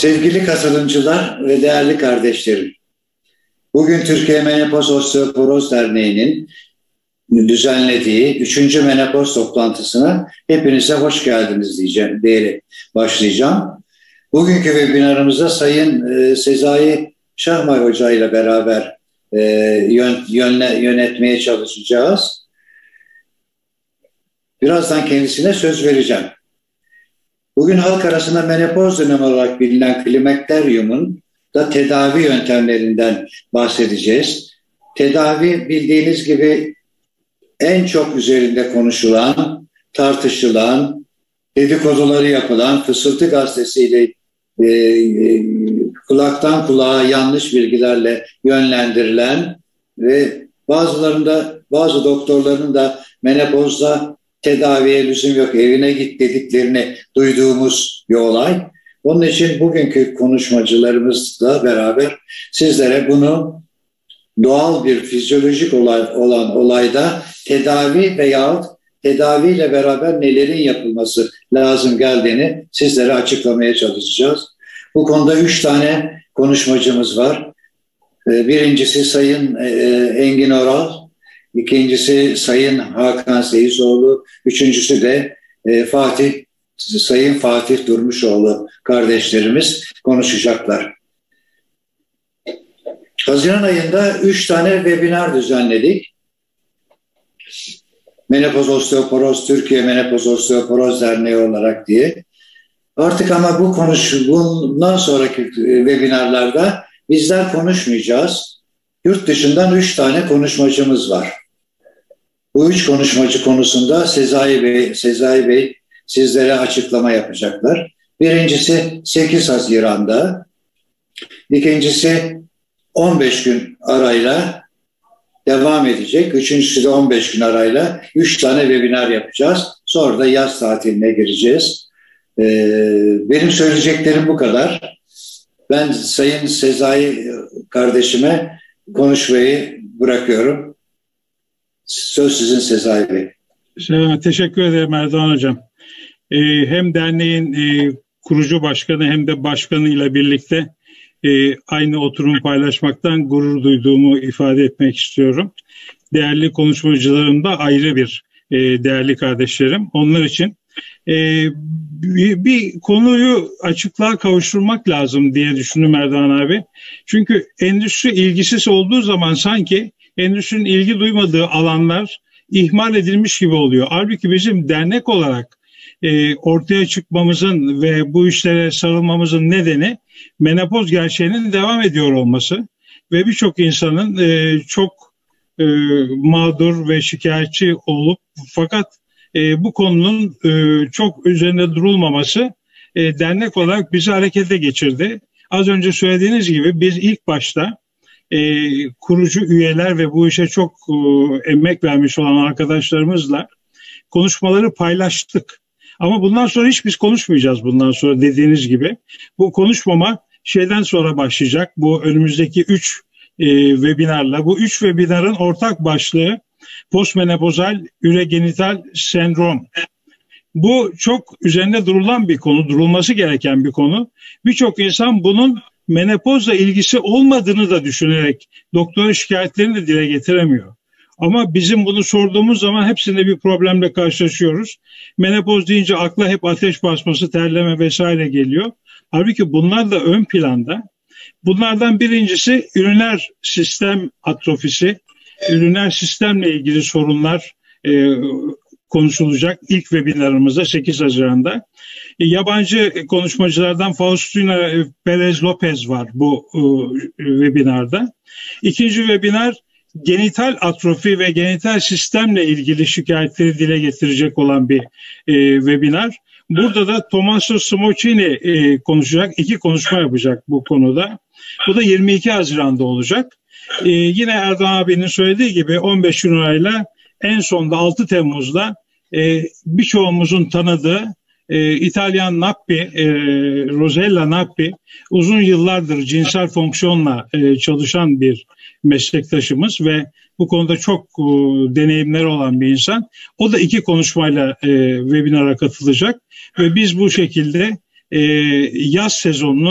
Sevgili katılımcılar ve değerli kardeşlerim, bugün Türkiye Menopoz Osteoporoz Derneği'nin düzenlediği 3. menopoz toplantısına hepinize hoş geldiniz diyerek başlayacağım. Bugünkü webinarımızda Sayın Sezai Şahmay Hoca ile beraber yönetmeye çalışacağız. Birazdan kendisine söz vereceğim. Bugün halk arasında menopoz dönemi olarak bilinen klimakteryumun da tedavi yöntemlerinden bahsedeceğiz. Tedavi bildiğiniz gibi en çok üzerinde konuşulan, tartışılan, dedikoduları yapılan, Fısıltı Gazetesi'yle kulaktan kulağa yanlış bilgilerle yönlendirilen ve bazı doktorların da menopozda tedaviye lüzum yok, evine git dediklerini duyduğumuz bir olay. Onun için bugünkü konuşmacılarımızla beraber sizlere bunu doğal bir fizyolojik olan olayda tedavi veya tedaviyle beraber nelerin yapılması lazım geldiğini sizlere açıklamaya çalışacağız. Bu konuda 3 tane konuşmacımız var. Birincisi Sayın Engin Oral, ikincisi Sayın Hakan Seyizoğlu, üçüncüsü de Sayın Fatih Durmuşoğlu kardeşlerimiz konuşacaklar. Haziran ayında 3 tane webinar düzenledik. Menopoz Osteoporoz, Türkiye Menopoz Osteoporoz Derneği olarak diye. Artık ama bundan sonraki webinarlarda bizler konuşmayacağız. Yurt dışından 3 tane konuşmacımız var. Bu 3 konuşmacı konusunda Sezai Bey sizlere açıklama yapacaklar. Birincisi 8 Haziran'da, ikincisi 15 gün arayla devam edecek. Üçüncüsü de 15 gün arayla 3 tane webinar yapacağız. Sonra da yaz tatiline gireceğiz. Benim söyleyeceklerim bu kadar. Ben Sayın Sezai kardeşime konuşmayı bırakıyorum. Söz sizin Sezai Bey. Teşekkür ederim Erdoğan Hocam. Hem derneğin kurucu başkanı hem de başkanıyla birlikte aynı oturumu paylaşmaktan gurur duyduğumu ifade etmek istiyorum. Değerli konuşmacılarım da ayrı bir değerli kardeşlerim. Onlar için bir konuyu açıklığa kavuşturmak lazım diye düşündüm Erdoğan abi. Çünkü endüstri ilgisiz olduğu zaman sanki endüstrinin ilgi duymadığı alanlar ihmal edilmiş gibi oluyor. Halbuki bizim dernek olarak ortaya çıkmamızın ve bu işlere sarılmamızın nedeni menopoz gerçeğinin devam ediyor olması ve birçok insanın çok mağdur ve şikayetçi olup fakat bu konunun çok üzerinde durulmaması dernek olarak bizi harekete geçirdi. Az önce söylediğiniz gibi biz ilk başta kurucu üyeler ve bu işe çok emek vermiş olan arkadaşlarımızla konuşmaları paylaştık. Ama bundan sonra hiç biz konuşmayacağız bundan sonra dediğiniz gibi. Bu konuşmama şeyden sonra başlayacak. Bu önümüzdeki 3 webinarla. Bu 3 webinarın ortak başlığı postmenopozal üregenital sendrom. Bu çok üzerinde durulan bir konu, durulması gereken bir konu. Birçok insan bunun menopozla ilgisi olmadığını da düşünerek doktora şikayetlerini de dile getiremiyor. Ama bizim bunu sorduğumuz zaman hepsinde bir problemle karşılaşıyoruz. Menopoz deyince akla hep ateş basması, terleme vesaire geliyor. Halbuki bunlar da ön planda. Bunlardan birincisi üriner sistem atrofisi. Üriner sistemle ilgili sorunlar konuşulacak ilk webinarımızda 8 Haziran'da. Yabancı konuşmacılardan Faustina Perez Lopez var bu webinarda. İkinci webinar genital atrofi ve genital sistemle ilgili şikayetleri dile getirecek olan bir webinar. Burada da Tommaso Smocini konuşacak, 2 konuşma yapacak bu konuda. Bu da 22 Haziran'da olacak. Yine Erdoğan abinin söylediği gibi 15 gün arayla en sonunda 6 Temmuz'da birçoğumuzun tanıdığı İtalyan Nappi, Rosella Nappi uzun yıllardır cinsel fonksiyonla çalışan bir meslektaşımız ve bu konuda çok deneyimleri olan bir insan. O da 2 konuşmayla webinara katılacak ve biz bu şekilde yaz sezonunu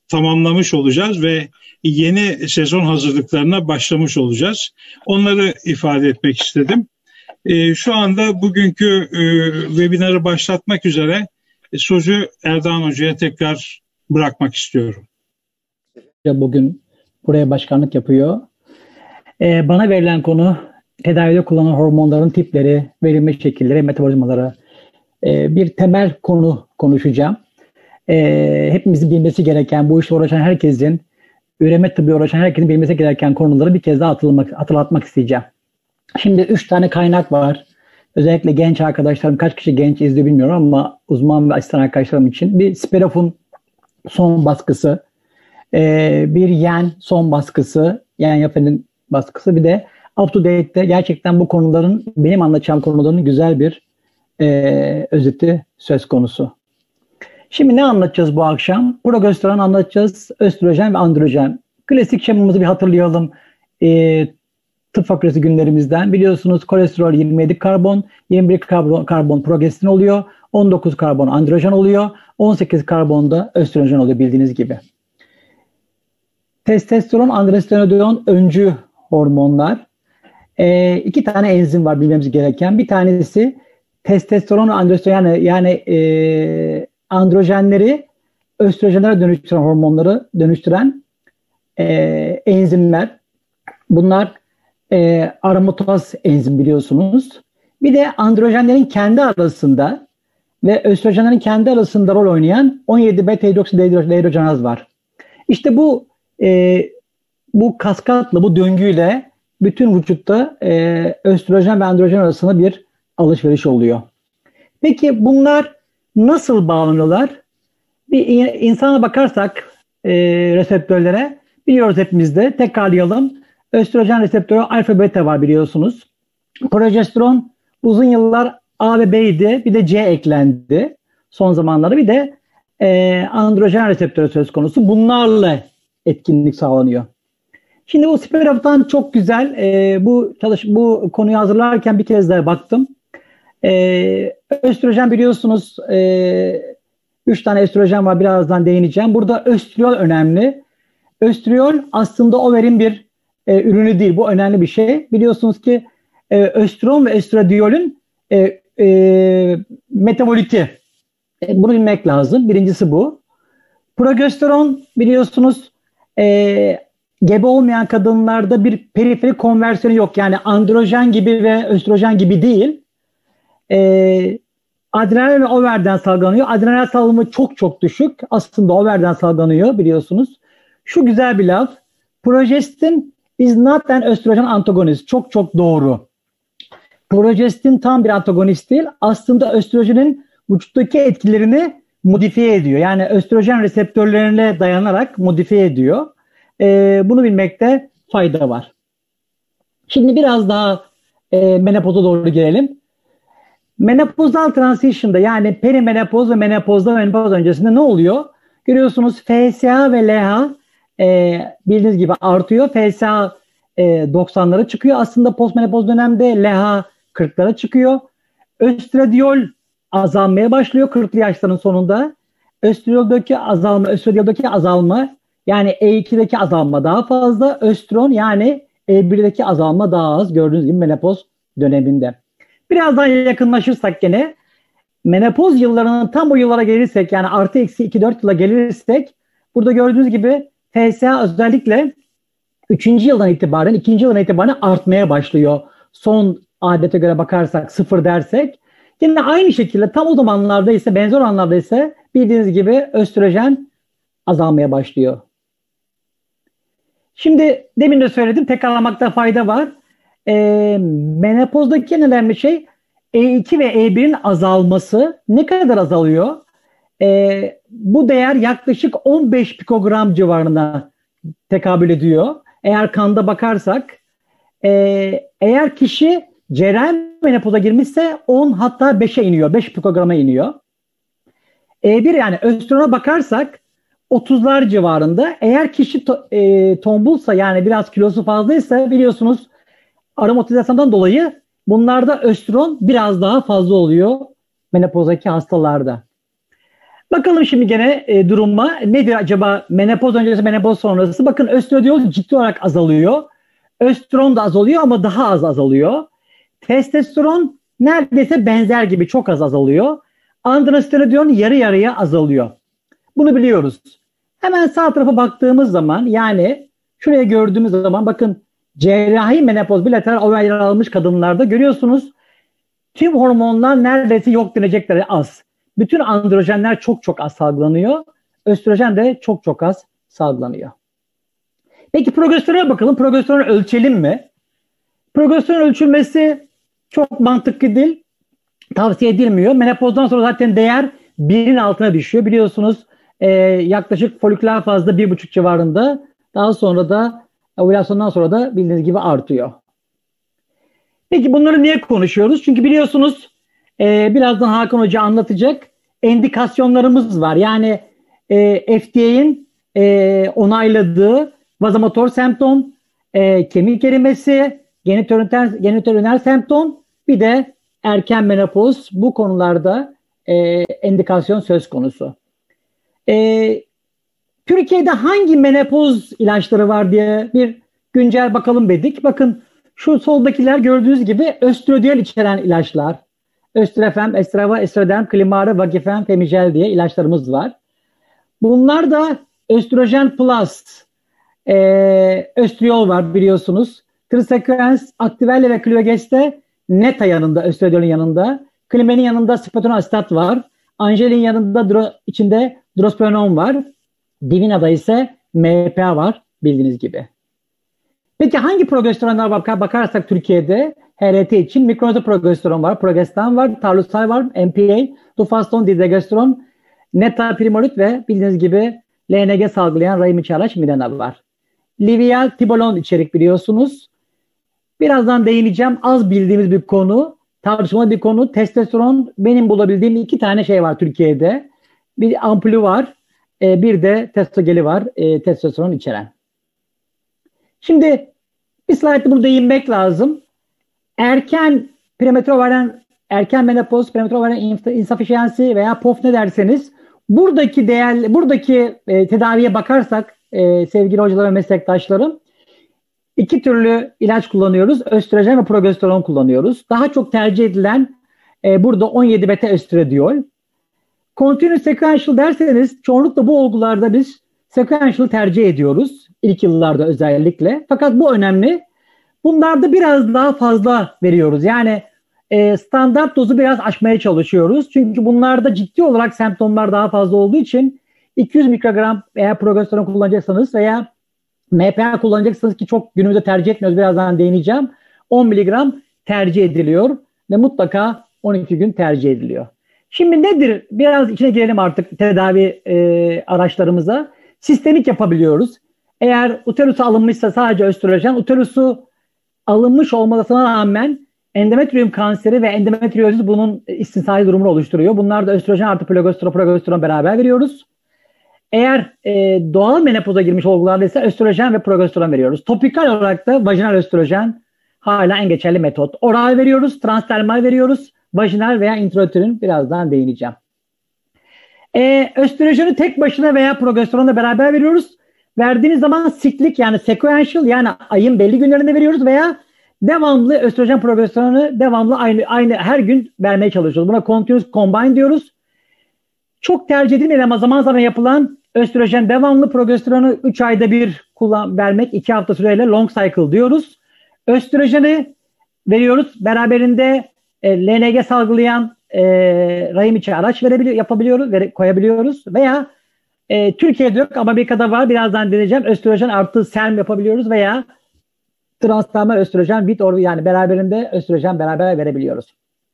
tamamlamış olacağız ve yeni sezon hazırlıklarına başlamış olacağız. Onları ifade etmek istedim. Şu anda bugünkü webinarı başlatmak üzere sözü Erdoğan Hoca'ya tekrar bırakmak istiyorum. Bugün buraya başkanlık yapıyor. Bana verilen konu tedavide kullanılan hormonların tipleri, verilme şekilleri, metabolizmaları. Bir temel konu konuşacağım. Hepimizin bilmesi gereken, bu işle uğraşan herkesin, üreme tıbbı uğraşan herkesin bilmesi gereken konuları bir kez daha hatırlatmak isteyeceğim. Şimdi 3 tane kaynak var. Özellikle genç arkadaşlarım, kaç kişi genç izliyor bilmiyorum ama uzman ve asistan arkadaşlarım için. Bir Spiraf'un son baskısı, bir Yen son baskısı, yani Yapı'nın baskısı, bir de Up to Date'de gerçekten bu konuların, benim anlatacağım konuların güzel bir özeti söz konusu. Şimdi ne anlatacağız bu akşam? Progesteron anlatacağız, östrojen ve androjen. Klasik şemamızı bir hatırlayalım. Tıp fakültesi günlerimizden biliyorsunuz, kolesterol 27 karbon, 21 karbon progesteron oluyor, 19 karbon androjen oluyor, 18 karbon da östrojen oluyor bildiğiniz gibi. Testosteron, androstenedion öncü hormonlar. 2 tane enzim var bilmemiz gereken. Bir tanesi testosteron ve androjen, yani androjenleri östrojenlere dönüştüren, hormonları dönüştüren enzimler. Bunlar aromataz enzim biliyorsunuz. Bir de androjenlerin kendi arasında ve östrojenlerin kendi arasında rol oynayan 17 beta hidroksidehidrojenaz var. İşte bu kaskatla, bu döngüyle bütün vücutta östrojen ve androjen arasında bir alışveriş oluyor. Peki bunlar nasıl bağlanıyorlar? Bir insana bakarsak reseptörlere, biliyoruz hepimiz de, tekrarlayalım. Östrojen reseptörü alfa beta var biliyorsunuz. Progesteron uzun yıllar A ve B'ydi. Bir de C eklendi son zamanlarda. Bir de androjen reseptörü söz konusu. Bunlarla etkinlik sağlanıyor. Şimdi bu Spiraf'tan çok güzel. Bu konuyu hazırlarken bir kez daha baktım. Östrojen biliyorsunuz 3 tane östrojen var. Birazdan değineceğim. Burada östriyol önemli. Östriyol aslında overin bir ürünü değil. Bu önemli bir şey. Biliyorsunuz ki östron ve östradiyolün metaboliti. Bunu bilmek lazım. Birincisi bu. Progesteron biliyorsunuz gebe olmayan kadınlarda bir periferi konversiyonu yok. Yani androjen gibi ve östrojen gibi değil. Adrenal ve overden salgılanıyor. Adrenal salımı çok çok düşük. Aslında overden salgılanıyor biliyorsunuz. Şu güzel bir laf. Progestin is not an östrojen antagonist. Çok çok doğru. Progestin tam bir antagonist değil. Aslında östrojenin vücuttaki etkilerini modifiye ediyor. Yani östrojen reseptörlerine dayanarak modifiye ediyor. Bunu bilmekte fayda var. Şimdi biraz daha menopoza doğru girelim. Menopozal transition'da, yani perimenopoz ve menopozda, menopoz öncesinde ne oluyor? Görüyorsunuz FSH ve LH bildiğiniz gibi artıyor. FSH 90'lara çıkıyor. Aslında postmenopoz dönemde LH 40'lara çıkıyor. Östradiol azalmaya başlıyor 40'lı yaşların sonunda. Östradiyoldaki azalma yani E2'deki azalma daha fazla. Östron yani E1'deki azalma daha az. Gördüğünüz gibi menopoz döneminde. Biraz daha yakınlaşırsak gene menopoz yıllarının tam o yıllara gelirsek, yani artı eksi 2-4 yıla gelirsek, burada gördüğünüz gibi FSH özellikle 3. yıldan itibaren, 2. yıldan itibaren artmaya başlıyor. Son adete göre bakarsak 0 dersek. Yine aynı şekilde tam o zamanlarda ise, benzer oranlarda ise bildiğiniz gibi östrojen azalmaya başlıyor. Şimdi demin de söyledim, tekrarlamakta fayda var. Menopozdaki en önemli şey E2 ve E1'in azalması. Ne kadar azalıyor? Bu değer yaklaşık 15 pikogram civarına tekabül ediyor. Eğer kanda bakarsak, eğer kişi cerrahi menopoza girmişse 10 hatta 5'e iniyor. 5 pikograma iniyor. E1 yani östrona bakarsak 30'lar civarında. Eğer kişi tombulsa, yani biraz kilosu fazlaysa, biliyorsunuz aromatizasyondan dolayı bunlarda östron biraz daha fazla oluyor menopozdaki hastalarda. Bakalım şimdi gene duruma. Nedir acaba menopoz öncesi, menopoz sonrası? Bakın östradiol ciddi olarak azalıyor. Östrojen da azalıyor ama daha az azalıyor. Testosteron neredeyse benzer gibi çok az azalıyor. Androstenedion yarı yarıya azalıyor. Bunu biliyoruz. Hemen sağ tarafa baktığımız zaman, yani şuraya gördüğümüz zaman bakın, cerrahi menopoz bilateral ovyer almış kadınlarda görüyorsunuz. Tüm hormonlar neredeyse yok denecekleri az. Bütün androjenler çok çok az salgılanıyor. Östrojen de çok çok az salgılanıyor. Peki progesterona bakalım. Progesteronu ölçelim mi? Progesteron ölçülmesi çok mantıklı değil. Tavsiye edilmiyor. Menopozdan sonra zaten değer 1'in altına düşüyor. Biliyorsunuz yaklaşık foliküler fazda 1,5 civarında. Daha sonra da ovülasyondan sonra da bildiğiniz gibi artıyor. Peki bunları niye konuşuyoruz? Çünkü biliyorsunuz birazdan Hakan Hoca anlatacak, endikasyonlarımız var. Yani FDA'nin onayladığı vazomotor semptom, kemik erimesi, genitorinal semptom, bir de erken menopoz, bu konularda endikasyon söz konusu. Türkiye'de hangi menopoz ilaçları var diye bir güncel bakalım dedik. Bakın şu soldakiler gördüğünüz gibi östradiol içeren ilaçlar. Östrefem, Estrava, Estradiol, Klimara, Vagifem, Femigel diye ilaçlarımız var. Bunlar da östrojen plus, östriol var biliyorsunuz. Trisequens, Activelle ve Clogeste Neta yanında, östradiolün yanında. Klimenin yanında Spetonostat var. Angelin yanında içinde drospirenol var. Divina'da ise MPA var bildiğiniz gibi. Peki hangi progesteronlara bakarsak Türkiye'de HRT için mikronizal progesteron var, progestan var, tarlusal var, MPA, dufaston, didegesteron, netaprimolit ve bildiğiniz gibi LNG salgılayan rahim içi araç Mirena var. Livial, tibolon içerik biliyorsunuz. Birazdan değineceğim. Az bildiğimiz bir konu, tartışmalı bir konu. Testosteron, benim bulabildiğim 2 tane şey var Türkiye'de. Bir ampulü var, bir de testogeli var, testosteron içeren. Şimdi bir slaytta burada değinmek lazım. Erken prematür ovarian, erken menopoz, prematür ovarian insufficiency veya POF ne derseniz, buradaki tedaviye bakarsak sevgili hocalar ve meslektaşlarım, 2 türlü ilaç kullanıyoruz. Östrojen ve progesteron kullanıyoruz. Daha çok tercih edilen burada 17 beta östradiol. Continuous sequential derseniz çoğunlukla bu olgularda biz sequential tercih ediyoruz. İlk yıllarda özellikle. Fakat bu önemli. Bunlarda biraz daha fazla veriyoruz. Yani standart dozu biraz aşmaya çalışıyoruz. Çünkü bunlarda ciddi olarak semptomlar daha fazla olduğu için 200 mikrogram eğer progesteron kullanacaksanız veya MPA kullanacaksınız ki çok günümüzde tercih etmiyoruz. Birazdan değineceğim. 10 miligram tercih ediliyor ve mutlaka 12 gün tercih ediliyor. Şimdi nedir? Biraz içine girelim artık tedavi araçlarımıza. Sistemik yapabiliyoruz. Eğer uterusa alınmışsa sadece östrojen, uterusu alınmış olmasına rağmen endometrium kanseri ve endometriozis bunun istisnai durumunu oluşturuyor. Bunlar da östrojen artı progesteron beraber veriyoruz. Eğer doğal menopoza girmiş olgularda ise östrojen ve progesteron veriyoruz. Topikal olarak da vajinal östrojen hala en geçerli metot. Oral veriyoruz, transdermal veriyoruz, vajinal veya intrauterin, birazdan değineceğim. Östrojeni tek başına veya progesteronla beraber veriyoruz. Verdiğimiz zaman siklik, yani sequential, yani ayın belli günlerinde veriyoruz veya devamlı östrojen progesteronu devamlı aynı her gün vermeye çalışıyoruz. Buna continuous combine diyoruz. Çok tercih edilmeyen ama zaman zaman yapılan östrojen devamlı, progesteronu 3 ayda bir vermek, 2 hafta süreyle long cycle diyoruz. Östrojeni veriyoruz. Beraberinde LNG salgılayan rahim içi araç yapabiliyoruz, koyabiliyoruz veya Türkiye'de yok ama Amerika'da var. Birazdan deneyeceğim. Östrojen artı SERM yapabiliyoruz veya transdermal östrojen yani beraberinde östrojen beraber verebiliyoruz.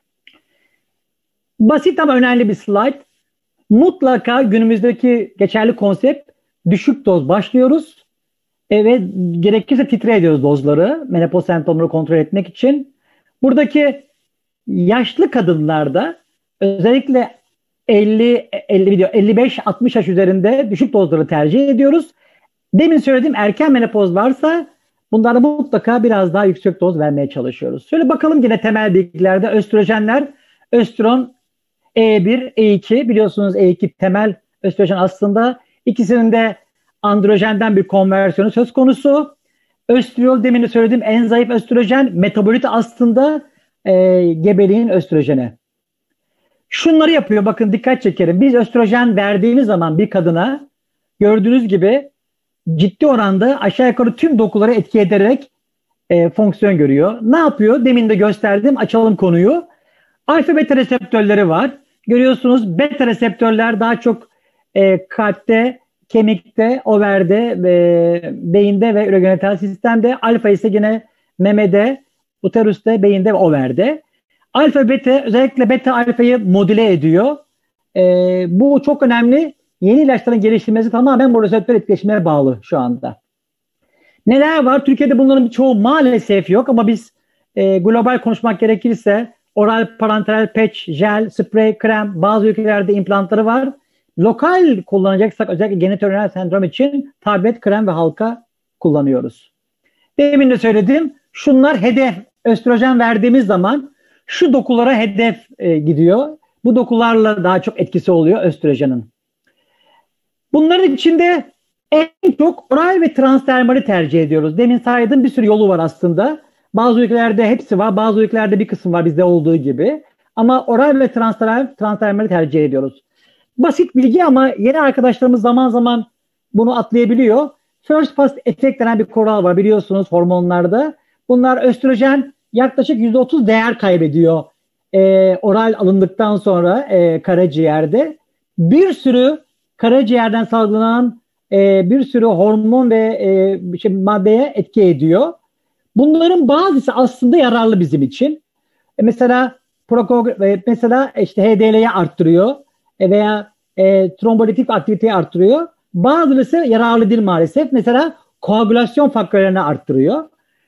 Basit ama önemli bir slide. Mutlaka günümüzdeki geçerli konsept, düşük doz başlıyoruz ve gerekirse titre ediyoruz dozları menopoz semptomları kontrol etmek için. Buradaki yaşlı kadınlarda özellikle 55-60 yaş üzerinde düşük dozları tercih ediyoruz. Demin söylediğim erken menopoz varsa bunlarda mutlaka biraz daha yüksek doz vermeye çalışıyoruz. Şöyle bakalım yine temel bilgilerde östrojenler, östron E1, E2 biliyorsunuz E2 temel östrojen aslında ikisinin de androjenden bir konversiyonu söz konusu. Östriyol demin de söylediğim en zayıf östrojen metaboliti aslında gebeliğin östrojeni. Şunları yapıyor bakın dikkat çekerim. Biz östrojen verdiğimiz zaman bir kadına gördüğünüz gibi ciddi oranda aşağı yukarı tüm dokuları etki ederek fonksiyon görüyor. Ne yapıyor? Demin de gösterdim. Açalım konuyu. Alfa beta reseptörleri var. Görüyorsunuz beta reseptörler daha çok kalpte, kemikte, overde, beyinde ve ürogenital sistemde. Alfa ise yine memede, uteruste, beyinde ve overde. Alfa beta özellikle beta alfayı modüle ediyor. Bu çok önemli. Yeni ilaçların geliştirilmesi tamamen bu reseptör etkileşimine bağlı şu anda. Neler var? Türkiye'de bunların birçoğu maalesef yok ama biz global konuşmak gerekirse oral, parenteral, patch, jel, sprey, krem, bazı ülkelerde implantları var. Lokal kullanacaksak özellikle genitorenal sendrom için tablet, krem ve halka kullanıyoruz. Demin de söyledim. Şunlar hedef. Östrojen verdiğimiz zaman şu dokulara hedef gidiyor. Bu dokularla daha çok etkisi oluyor östrojenin. Bunların içinde en çok oral ve transdermali tercih ediyoruz. Demin saydığım bir sürü yolu var aslında. Bazı ülkelerde hepsi var, bazı ülkelerde bir kısım var bizde olduğu gibi. Ama oral ve transdermali tercih ediyoruz. Basit bilgi ama yeni arkadaşlarımız zaman zaman bunu atlayabiliyor. First pass effect denen bir kural var biliyorsunuz hormonlarda. Bunlar östrojen yaklaşık %30 değer kaybediyor oral alındıktan sonra karaciğerde. Bir sürü karaciğerden salgılanan bir sürü hormon ve maddeye etki ediyor. Bunların bazısı aslında yararlı bizim için. Mesela işte HDL'yi arttırıyor veya trombolitik aktiviteyi arttırıyor. Bazısı yararlı değil maalesef. Mesela koagülasyon faktörlerini arttırıyor.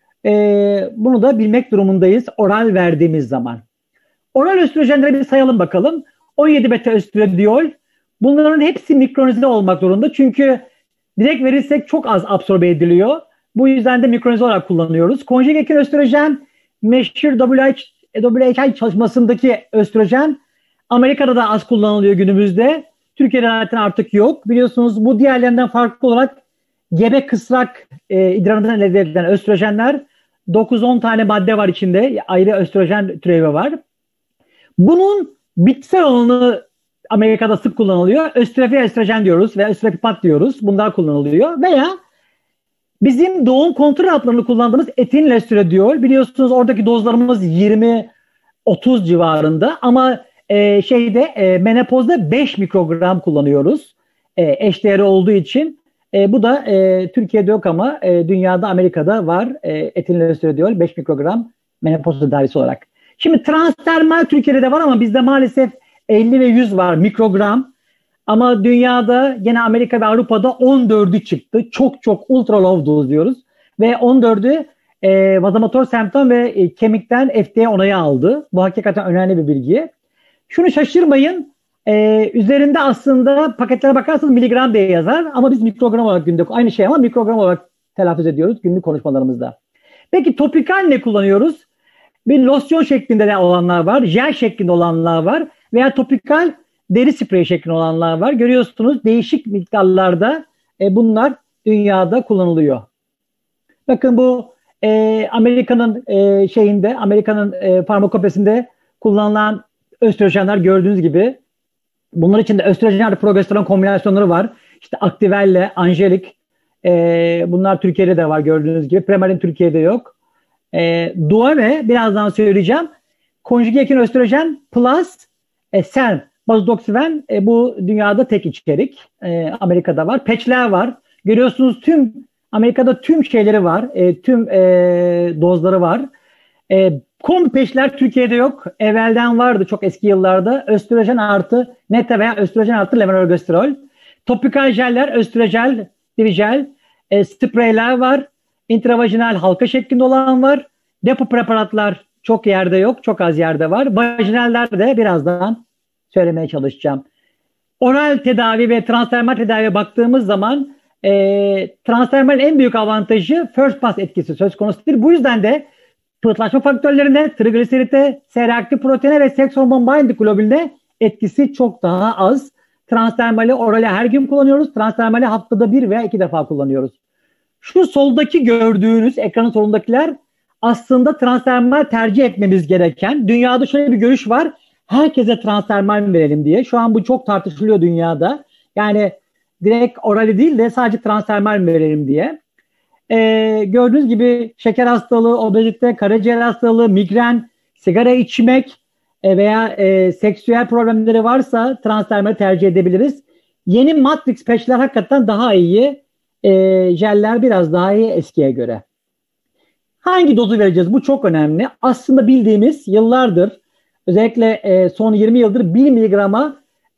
Bunu da bilmek durumundayız oral verdiğimiz zaman. Oral östrojenleri bir sayalım bakalım. 17 beta östradiol. Bunların hepsi mikronize olmak zorunda. Çünkü direkt verirsek çok az absorbe ediliyor. Bu yüzden de mikronize olarak kullanıyoruz. Konjüge ekin östrojen, meşhur WHI çalışmasındaki östrojen Amerika'da da az kullanılıyor günümüzde. Türkiye'de zaten artık yok. Biliyorsunuz bu diğerlerinden farklı olarak gebe kısrak idrarından elde edilen östrojenler 9-10 tane madde var içinde. Ayrı östrojen türevi var. Bunun bitkisel olanı Amerika'da sık kullanılıyor. Östrofil östrojen diyoruz ve östrofipat diyoruz. Bunlar kullanılıyor. Veya bizim doğum kontrol haplarını kullandığımız etil östradiol. Biliyorsunuz oradaki dozlarımız 20-30 civarında ama menopozda 5 mikrogram kullanıyoruz. Eşdeğeri olduğu için. Bu da Türkiye'de yok ama dünyada Amerika'da var. Etil östradiol 5 mikrogram menopoz tedavisi olarak. Şimdi transdermal Türkiye'de de var ama bizde maalesef 50 ve 100 var mikrogram. Ama dünyada gene Amerika ve Avrupa'da 14'ü çıktı. Çok ultra low dose diyoruz. Ve 14'ü vazomotor semptom ve kemikten FDA onayı aldı. Bu hakikaten önemli bir bilgi. Şunu şaşırmayın. Üzerinde aslında paketlere bakarsanız miligram diye yazar. Ama biz mikrogram olarak günde aynı şey ama mikrogram olarak telaffuz ediyoruz günlük konuşmalarımızda. Peki topikal ne kullanıyoruz? Bir losyon şeklinde olanlar var. Jel şeklinde olanlar var. Veya topikal deri spreyi şeklinde olanlar var. Görüyorsunuz değişik miktarlarda bunlar dünyada kullanılıyor. Bakın bu Amerika'nın Amerika'nın farmakopesinde kullanılan östrojenler gördüğünüz gibi. Bunlar içinde östrojen progesteron kombinasyonları var. İşte Activelle, Angelik. Bunlar Türkiye'de de var gördüğünüz gibi. Premarin Türkiye'de yok. Duave birazdan söyleyeceğim. Konjüge ekin östrojen plus SERM, bazodoksifen bu dünyada tek içerik. Amerika'da var. Patch'ler var. Görüyorsunuz Amerika'da tüm şeyleri var. Tüm dozları var. Kombi patch'ler Türkiye'de yok. Evvelden vardı çok eski yıllarda. Östrojen artı neta veya östrojen artı levonorgestrol. Topikal jeller, östrojel, divijel. Spreyler var. İntravajinal halka şeklinde olan var. Depo preparatlar çok yerde yok. Çok az yerde var. Vajinaller de birazdan söylemeye çalışacağım. Oral tedavi ve transdermal tedaviye baktığımız zaman transdermal en büyük avantajı first pass etkisi söz konusudur. Bu yüzden de pıhtılaşma faktörlerine, trigliserite, S-reaktif proteine ve seks hormon binding globuline etkisi çok daha az. Transdermali orale her gün kullanıyoruz. Transdermali haftada 1 veya 2 defa kullanıyoruz. Şu soldaki gördüğünüz ekranın solundakiler aslında transdermal tercih etmemiz gereken. Dünyada şöyle bir görüş var. Herkese transdermal verelim diye. Şu an bu çok tartışılıyor dünyada. Yani direkt orali değil de sadece transdermal verelim diye. Gördüğünüz gibi şeker hastalığı, obezite, karaciğer hastalığı, migren, sigara içmek veya seksüel problemleri varsa transdermali tercih edebiliriz. Yeni Matrix patch'ler hakikaten daha iyi. Jeller biraz daha iyi eskiye göre. Hangi dozu vereceğiz? Bu çok önemli. Aslında bildiğimiz yıllardır, özellikle son 20 yıldır 1 miligrama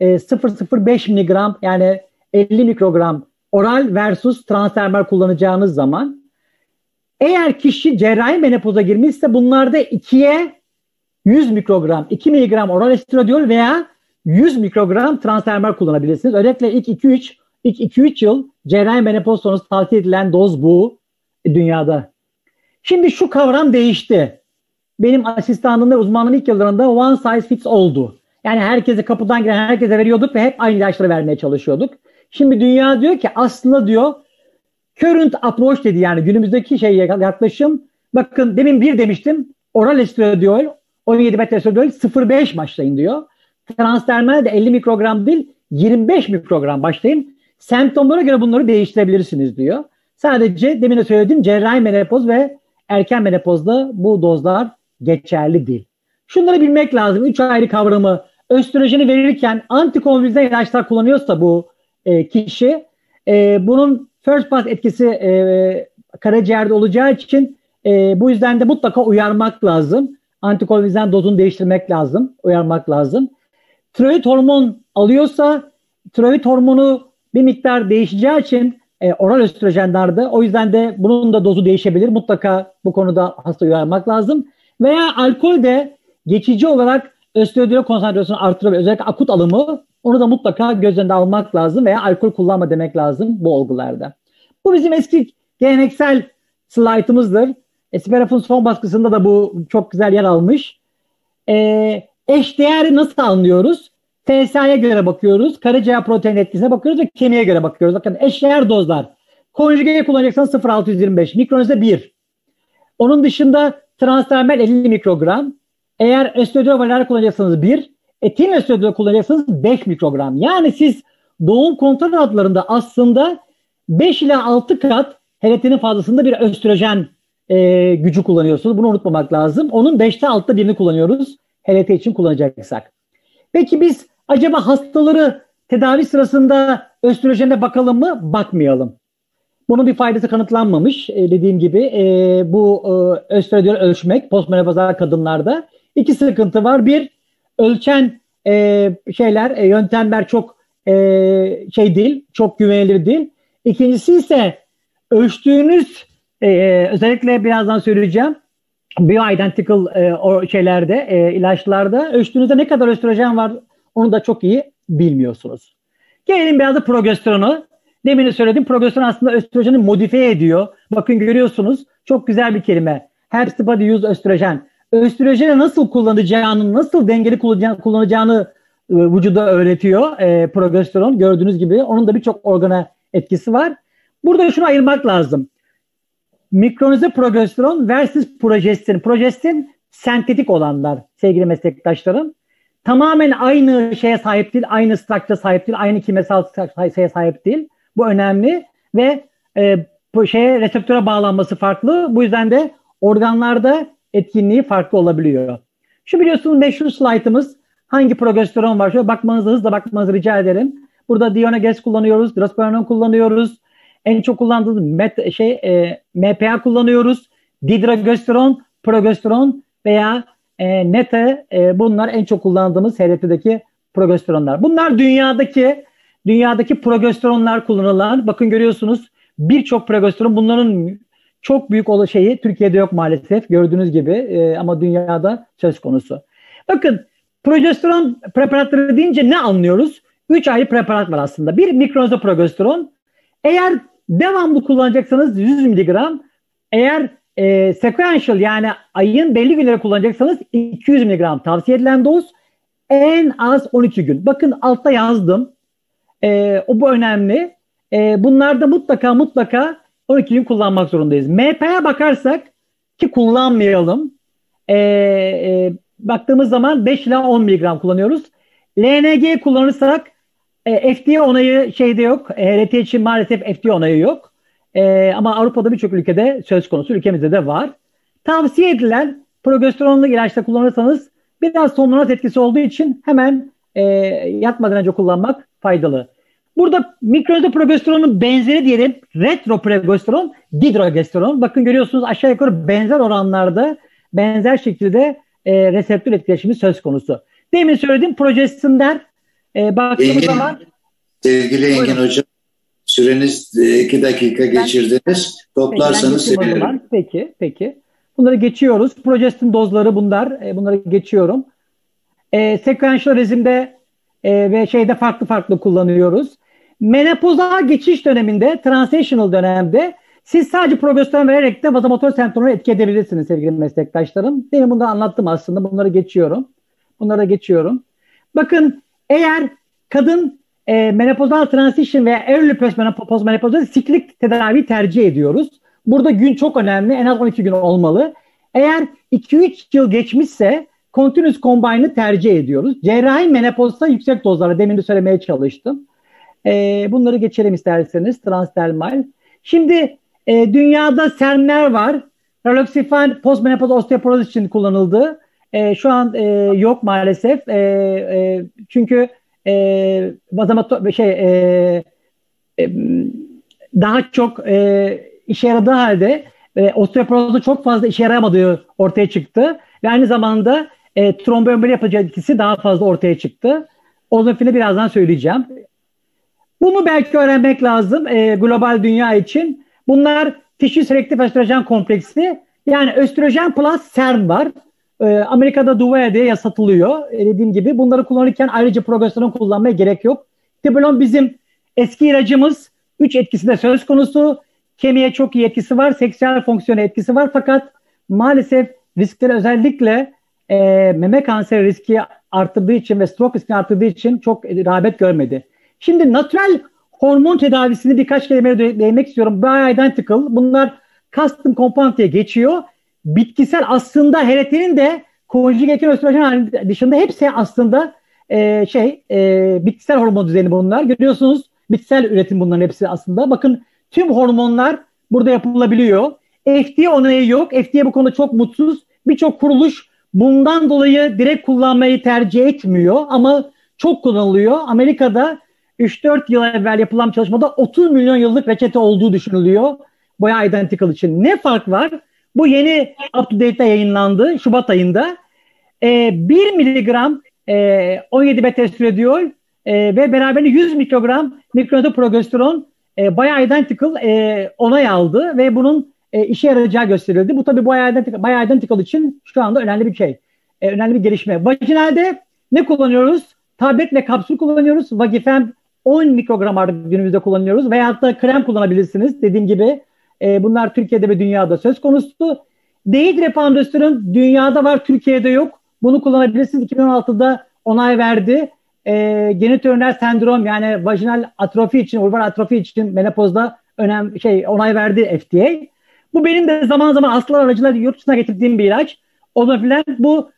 0,05 miligram yani 50 mikrogram oral versus transdermal kullanacağınız zaman eğer kişi cerrahi menopoza girmişse bunlarda 2'ye 100 mikrogram, 2 miligram oral estradiol veya 100 mikrogram transdermal kullanabilirsiniz. Özellikle ilk 2-3 yıl cerrahi menopoz sonrası tavsiye edilen doz bu dünyada. Şimdi şu kavram değişti. Benim asistanlığım ve uzmanlığım ilk yıllarında one size fits oldu. Yani herkese kapıdan giren herkese veriyorduk ve hep aynı ilaçları vermeye çalışıyorduk. Şimdi dünya diyor ki aslında diyor current approach dedi yani günümüzdeki yaklaşım. Bakın demin 1 demiştim. Oral estradiol 17 beta estradiol 0,5 başlayın diyor. Transdermal de 50 mikrogram değil 25 mikrogram başlayın. Semptomlara göre bunları değiştirebilirsiniz diyor. Sadece demin de söylediğim cerrahi menopoz ve erken menopozda bu dozlar geçerli değil. Şunları bilmek lazım. 3 ayrı kavramı. Östrojeni verirken antikonvülsiyonel ilaçlar kullanıyorsa bu kişi bunun first pass etkisi karaciğerde olacağı için bu yüzden de mutlaka uyarmak lazım. Antikonvülsiyonel dozunu değiştirmek lazım. Uyarmak lazım. Tiroid hormon alıyorsa tiroid hormonu bir miktar değişeceği için oral östrojenlerde o yüzden de bunun da dozu değişebilir. Mutlaka bu konuda hasta uyarmak lazım. Veya alkol de geçici olarak östradiol konsantrasyonu artırabilir. Özellikle akut alımı onu da mutlaka göz önünde almak lazım veya alkol kullanma demek lazım bu olgularda. Bu bizim eski geleneksel slaytımızdır. Speraf'ın son baskısında da bu çok güzel yer almış. Eşdeğeri nasıl anlıyoruz? TSA'ya göre bakıyoruz. Karaciğer protein etkisine bakıyoruz ve kemiğe göre bakıyoruz. Bakın eşdeğer dozlar. Konjügeyi kullanacaksanız 0,625. Mikronize 1. Onun dışında transdermal 50 mikrogram. Eğer estradiol valer kullanacaksanız 1. Etil estradiol kullanacaksanız 5 mikrogram. Yani siz doğum kontrol adlarında aslında 5 ila 6 kat HRT'nin fazlasında bir östrojen gücü kullanıyorsunuz. Bunu unutmamak lazım. Onun 5'te 6'da birini kullanıyoruz. HRT için kullanacaksak. Peki biz acaba hastaları tedavi sırasında östrojene bakalım mı? Bakmayalım. Bunun bir faydası kanıtlanmamış. Dediğim gibi bu östradiol ölçmek postmenopozal kadınlarda. 2 sıkıntı var. Bir, ölçen yöntemler çok değil, çok güvenilir değil. İkincisi ise ölçtüğünüz özellikle birazdan söyleyeceğim bioidentical ilaçlarda ölçtüğünüzde ne kadar östrojen var onu da çok iyi bilmiyorsunuz. Gelelim biraz da progesteronu. Demin de söyledim, progesteron aslında östrojeni modifiye ediyor. Bakın görüyorsunuz, çok güzel bir kelime. Helps the body use östrojen. Östrojeni nasıl kullanacağını, nasıl dengeli kullanacağını vücuda öğretiyor progesteron. Gördüğünüz gibi onun da birçok organa etkisi var. Burada şunu ayırmak lazım. Mikronize progesteron versus projestin. Projestin sentetik olanlar sevgili meslektaşlarım. Tamamen aynı şeye sahip değil, aynı structure'a sahip değil, aynı kimyasal şeye sahip değil. Bu önemli ve reseptöre bağlanması farklı. Bu yüzden de organlarda etkinliği farklı olabiliyor. Şu biliyorsunuz meşhur slaytımız. Hangi progesteron var? Şöyle bakmanızı, hızla bakmanızı rica ederim. Burada Dionagez kullanıyoruz, drospirenol kullanıyoruz. En çok kullandığımız MPA kullanıyoruz. Didragesteron, progesteron veya NETA bunlar en çok kullandığımız HRT'deki progesteronlar. Bunlar dünyadaki progesteronlar kullanılan. Bakın görüyorsunuz birçok progesteron, bunların çok büyük Türkiye'de yok maalesef gördüğünüz gibi ama dünyada söz konusu. Bakın progesteron preparatları deyince ne anlıyoruz? 3 ayrı preparat var aslında. Bir mikronize progesteron. Eğer devamlı kullanacaksanız 100 miligram. Eğer sequential yani ayın belli günleri kullanacaksanız 200 miligram tavsiye edilen doz. En az 12 gün. Bakın altta yazdım. Bu önemli. Bunlarda mutlaka 12 gün kullanmak zorundayız. MP'ye bakarsak ki kullanmayalım. Baktığımız zaman 5 ila 10 miligram kullanıyoruz. LNG kullanırsak FDA onayı şeyde yok. HRT için maalesef FDA onayı yok. Ama Avrupa'da birçok ülkede söz konusu. Ülkemizde de var. Tavsiye edilen progesteronlu ilaçla kullanırsanız biraz somnolant etkisi olduğu için hemen yatmadan önce kullanmak faydalı. Burada mikrodozda progesteronun benzeri diyelim retroprogesteron, dihidrogesteron. Bakın görüyorsunuz aşağı yukarı benzer oranlarda, benzer şekilde reseptör etkileşimi söz konusu. Demin söylediğim progesteronlar baktığımız zaman... Sevgili Engin Hocam, süreniz 2 dakika geçirdiniz. Toplarsanız sevinirim. Peki. Bunları geçiyoruz. Progesteron dozları bunlar. Bunları geçiyorum. Sequential rezimde ve şeyde farklı kullanıyoruz. Menopozal geçiş döneminde, transitional dönemde siz sadece progesteron vererek de vazomotor semptomları etki edebilirsiniz sevgili meslektaşlarım. Demin bunu anlattım aslında. Bunları geçiyorum. Bakın eğer kadın menopozal transition veya early postmenopozal siklik tedavi tercih ediyoruz. Burada gün çok önemli. En az 12 gün olmalı. Eğer 2-3 yıl geçmişse continuous combine'ı tercih ediyoruz. Cerrahi menopozda yüksek dozlarla demin de söylemeye çalıştım. Bunları geçelim isterseniz. Transdermal. Şimdi dünyada SERM'ler var. Raloxifene postmenopoz osteoporoz için kullanıldı. Şu an yok maalesef. Çünkü daha çok işe yaradığı halde osteoporozda çok fazla işe yaramadığı ortaya çıktı. Ve aynı zamanda tromboemboli yapacağı etkisi daha fazla ortaya çıktı. Ozofini birazdan söyleyeceğim. Bunu belki öğrenmek lazım global dünya için. Bunlar tişü selektif östrojen kompleksi. Yani östrojen plus SERM var. Amerika'da Duvaya diye satılıyor. Dediğim gibi bunları kullanırken ayrıca progesteron kullanmaya gerek yok. Tibolon bizim eski ilacımız. 3 etkisi de söz konusu. Kemiğe çok iyi etkisi var. Seksüel fonksiyona etkisi var. Fakat maalesef riskleri özellikle meme kanseri riski arttırdığı için ve stroke riskini arttırdığı için çok rağbet görmedi. Şimdi natürel hormon tedavisini birkaç kelimeyle değinmek istiyorum. Bioidentical. Bunlar custom compound diye geçiyor. Bitkisel aslında HRT'nin de konjügat östrojen dışında hepsi aslında bitkisel hormon düzeni bunlar. Görüyorsunuz bitkisel üretim bunların hepsi aslında. Bakın tüm hormonlar burada yapılabiliyor. FDA onayı yok. FDA bu konuda çok mutsuz. Birçok kuruluş bundan dolayı direkt kullanmayı tercih etmiyor ama çok kullanılıyor. Amerika'da 3-4 yıl evvel yapılan çalışmada 30 milyon yıllık reçete olduğu düşünülüyor. Bioidentical için. Ne fark var? Bu yeni up-to-date'de yayınlandı Şubat ayında. 1 miligram 17 beta-estradiol ve beraberinde 100 mikrogram mikroprogesteron bioidentical onay aldı ve bunun işe yarayacağı gösterildi. Bu tabii bioidentical için şu anda önemli bir şey. Önemli bir gelişme. Vajinalde ne kullanıyoruz? Tablet ve kapsül kullanıyoruz. Vagifem 10 mikrogram artık günümüzde kullanıyoruz. Veyahut da krem kullanabilirsiniz. Dediğim gibi bunlar Türkiye'de ve dünyada söz konusu. Dehidroepiandrosterон dünyada var, Türkiye'de yok. Bunu kullanabilirsiniz. 2016'da onay verdi. Genitourinary sendrom yani vajinal atrofi için, vulvar atrofi için menopozda onay verdi FDA. Bu benim de zaman zaman hastalar aracılığıyla yurt dışına getirdiğim bir ilaç. Ozoflen bu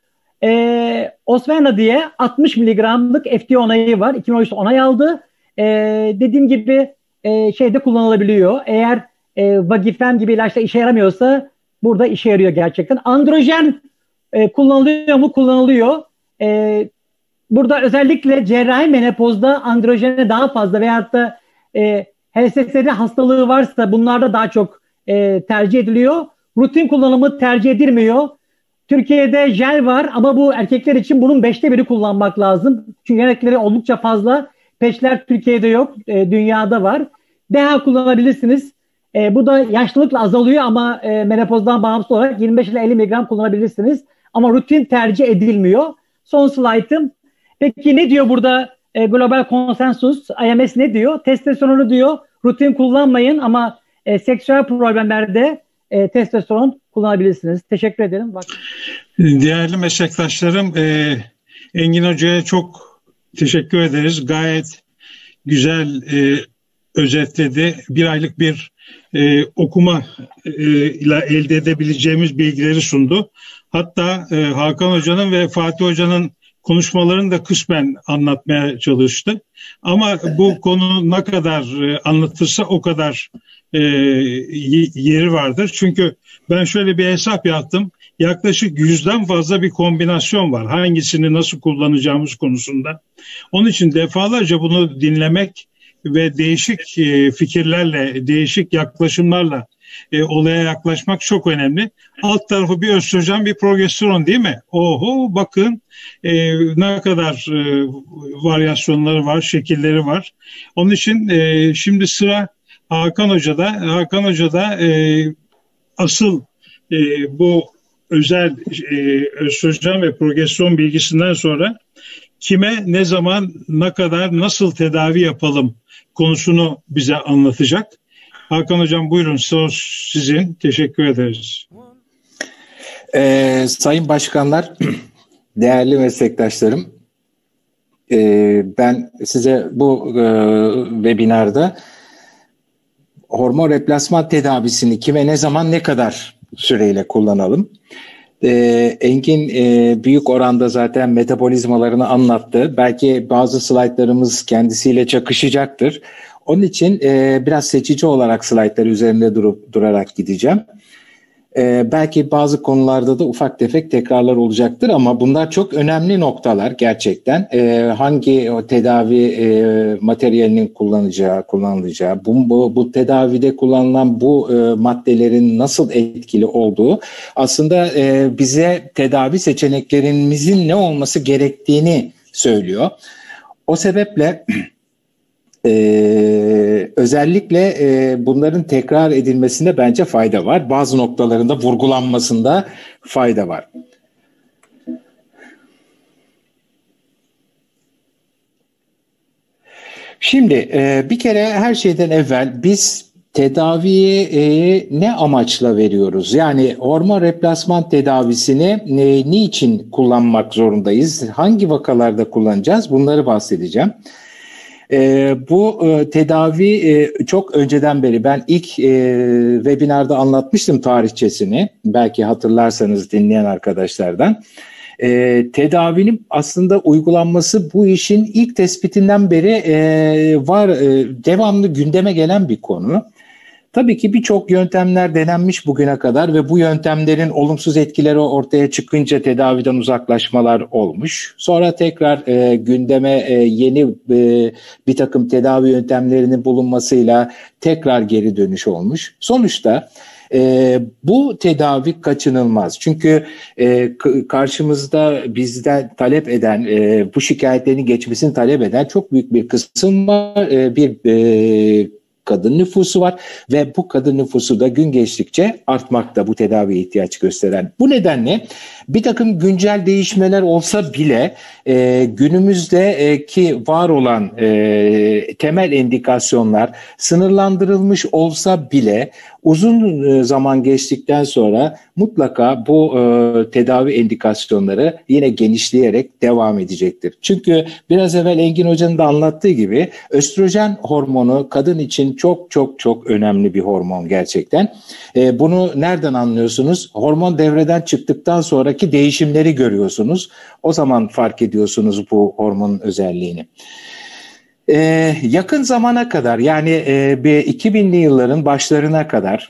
Osvena diye 60 miligramlık FDA onayı var. 2013'te onay aldı. Dediğim gibi şeyde kullanılabiliyor. Eğer Vagifem gibi ilaçlar işe yaramıyorsa burada işe yarıyor gerçekten. Androjen kullanılıyor mu? Kullanılıyor. Burada özellikle cerrahi menopozda androjene daha fazla veyahut da HSS'de hastalığı varsa bunlarda daha çok tercih ediliyor. Rutin kullanımı tercih edilmiyor. Türkiye'de jel var ama bu erkekler için bunun 5'te 1'i kullanmak lazım. Çünkü gerekleri oldukça fazla. Peşler Türkiye'de yok, dünyada var. DHA kullanabilirsiniz. Bu da yaşlılıkla azalıyor ama menopozdan bağımsız olarak 25 ile 50 mg kullanabilirsiniz. Ama rutin tercih edilmiyor. Son slaytım. Peki ne diyor burada global konsensus? IMS ne diyor? Testosteronu diyor rutin kullanmayın ama seksüel problemlerde testosteron kullanabilirsiniz. Teşekkür ederim. Değerli meslektaşlarım, Engin Hoca'ya çok teşekkür ederiz. Gayet güzel özetledi. Bir aylık bir okuma ile elde edebileceğimiz bilgileri sundu. Hatta Hakan Hoca'nın ve Fatih Hoca'nın konuşmalarını da kısmen anlatmaya çalıştı. Ama bu konu ne kadar anlatırsa o kadar yeri vardır. Çünkü ben şöyle bir hesap yaptım. Yaklaşık 100'den fazla bir kombinasyon var. Hangisini nasıl kullanacağımız konusunda. Onun için defalarca bunu dinlemek ve değişik fikirlerle, değişik yaklaşımlarla olaya yaklaşmak çok önemli. Alt tarafı bir östrojen, bir progesteron değil mi? Oho, bakın ne kadar varyasyonları var, şekilleri var. Onun için şimdi sıra Hakan Hoca'da. Hakan Hoca'da asıl bu özel östrojen ve progesteron bilgisinden sonra kime, ne zaman, ne kadar, nasıl tedavi yapalım konusunu bize anlatacak. Hakan Hocam buyurun, söz sizin. Teşekkür ederiz. Sayın Başkanlar, değerli meslektaşlarım, ben size bu webinarda hormon replasman tedavisini kime, ne zaman, ne kadar süreyle kullanalım? Engin büyük oranda zaten metabolizmalarını anlattı. Belki bazı slaytlarımız kendisiyle çakışacaktır. Onun için biraz seçici olarak slaytlar üzerinde durarak gideceğim. Belki bazı konularda da ufak tefek tekrarlar olacaktır ama bunlar çok önemli noktalar gerçekten. Hangi tedavi materyalinin kullanılacağı, bu tedavide kullanılan bu maddelerin nasıl etkili olduğu aslında bize tedavi seçeneklerimizin ne olması gerektiğini söylüyor. O sebeple özellikle bunların tekrar edilmesinde bence fayda var. Bazı noktalarında vurgulanmasında fayda var. Şimdi bir kere her şeyden evvel biz tedaviyi ne amaçla veriyoruz? Yani hormon replasman tedavisini niçin kullanmak zorundayız? Hangi vakalarda kullanacağız? Bunları bahsedeceğim. Bu tedavi çok önceden beri, ben ilk webinarda anlatmıştım tarihçesini, belki hatırlarsanız dinleyen arkadaşlardan. Tedavinin aslında uygulanması bu işin ilk tespitinden beri var, devamlı gündeme gelen bir konu. Tabii ki birçok yöntemler denenmiş bugüne kadar ve bu yöntemlerin olumsuz etkileri ortaya çıkınca tedaviden uzaklaşmalar olmuş. Sonra tekrar gündeme yeni bir takım tedavi yöntemlerinin bulunmasıyla tekrar geri dönüş olmuş. Sonuçta bu tedavi kaçınılmaz. Çünkü karşımızda bizden talep eden, bu şikayetlerin geçmesini talep eden çok büyük bir kısım var. Bir kadın nüfusu var ve bu kadın nüfusu da gün geçtikçe artmakta, bu tedaviye ihtiyaç gösteren. Bu nedenle bir takım güncel değişmeler olsa bile günümüzdeki var olan temel indikasyonlar sınırlandırılmış olsa bile uzun zaman geçtikten sonra mutlaka bu tedavi indikasyonları yine genişleyerek devam edecektir. Çünkü biraz evvel Engin Hoca'nın da anlattığı gibi östrojen hormonu kadın için çok çok çok önemli bir hormon gerçekten. Bunu nereden anlıyorsunuz? Hormon devreden çıktıktan sonraki değişimleri görüyorsunuz. O zaman fark ediyorsunuz bu hormonun özelliğini. Yakın zamana kadar, yani 2000'li yılların başlarına kadar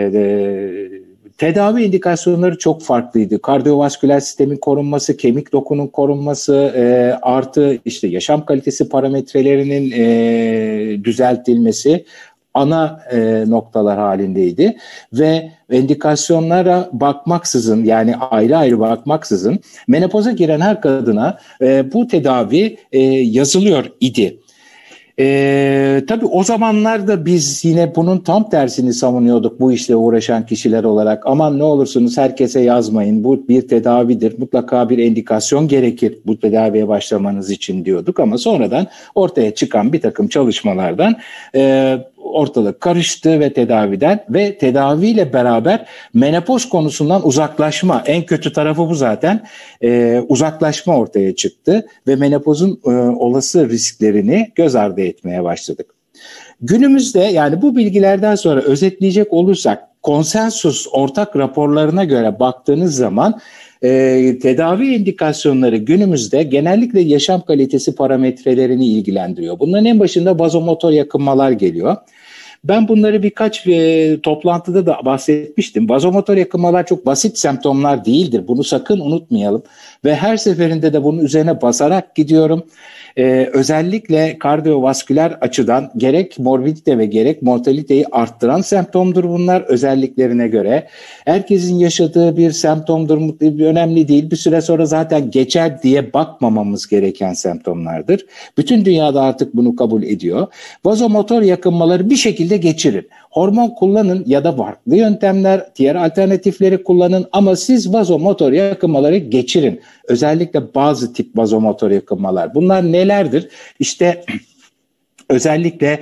tedavi indikasyonları çok farklıydı. Kardiyovasküler sistemin korunması, kemik dokunun korunması, artı işte yaşam kalitesi parametrelerinin düzeltilmesi ana noktalar halindeydi ve indikasyonlara bakmaksızın, yani ayrı ayrı bakmaksızın menopoza giren her kadına bu tedavi yazılıyor idi. Tabii o zamanlarda biz yine bunun tam tersini savunuyorduk bu işle uğraşan kişiler olarak. Aman ne olursunuz herkese yazmayın, bu bir tedavidir, mutlaka bir indikasyon gerekir bu tedaviye başlamanız için diyorduk. Ama sonradan ortaya çıkan bir takım çalışmalardan ortalık karıştı ve tedaviyle beraber menopoz konusundan uzaklaşma, en kötü tarafı bu zaten, uzaklaşma ortaya çıktı ve menopozun olası risklerini göz ardı etmeye başladık. Günümüzde yani bu bilgilerden sonra özetleyecek olursak konsensus ortak raporlarına göre baktığınız zaman tedavi indikasyonları günümüzde genellikle yaşam kalitesi parametrelerini ilgilendiriyor. Bunların en başında vazomotor yakınmalar geliyor. Ben bunları birkaç toplantıda da bahsetmiştim. Vazomotor yakınmalar çok basit semptomlar değildir. Bunu sakın unutmayalım. Ve her seferinde de bunun üzerine basarak gidiyorum. Özellikle kardiyovasküler açıdan gerek morbidite ve gerek mortaliteyi arttıran semptomdur bunlar özelliklerine göre. Herkesin yaşadığı bir semptomdur, önemli değil. Bir süre sonra zaten geçer diye bakmamamız gereken semptomlardır. Bütün dünyada artık bunu kabul ediyor. Vazomotor yakınmaları bir şekilde geçirin. Hormon kullanın ya da farklı yöntemler, diğer alternatifleri kullanın ama siz vazomotor yakınmaları geçirin. Özellikle bazı tip vazomotor yakınmalar. Bunlar nelerdir? İşte özellikle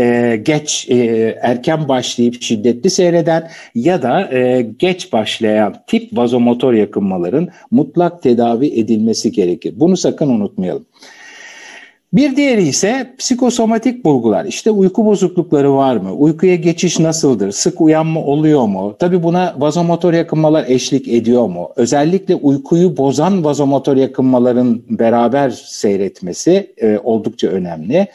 erken başlayıp şiddetli seyreden ya da geç başlayan tip vazomotor yakınmaların mutlak tedavi edilmesi gerekir. Bunu sakın unutmayalım. Bir diğeri ise psikosomatik bulgular. İşte uyku bozuklukları var mı? Uykuya geçiş nasıldır? Sık uyanma oluyor mu? Tabii buna vazomotor yakınmalar eşlik ediyor mu? Özellikle uykuyu bozan vazomotor yakınmaların beraber seyretmesi oldukça önemli.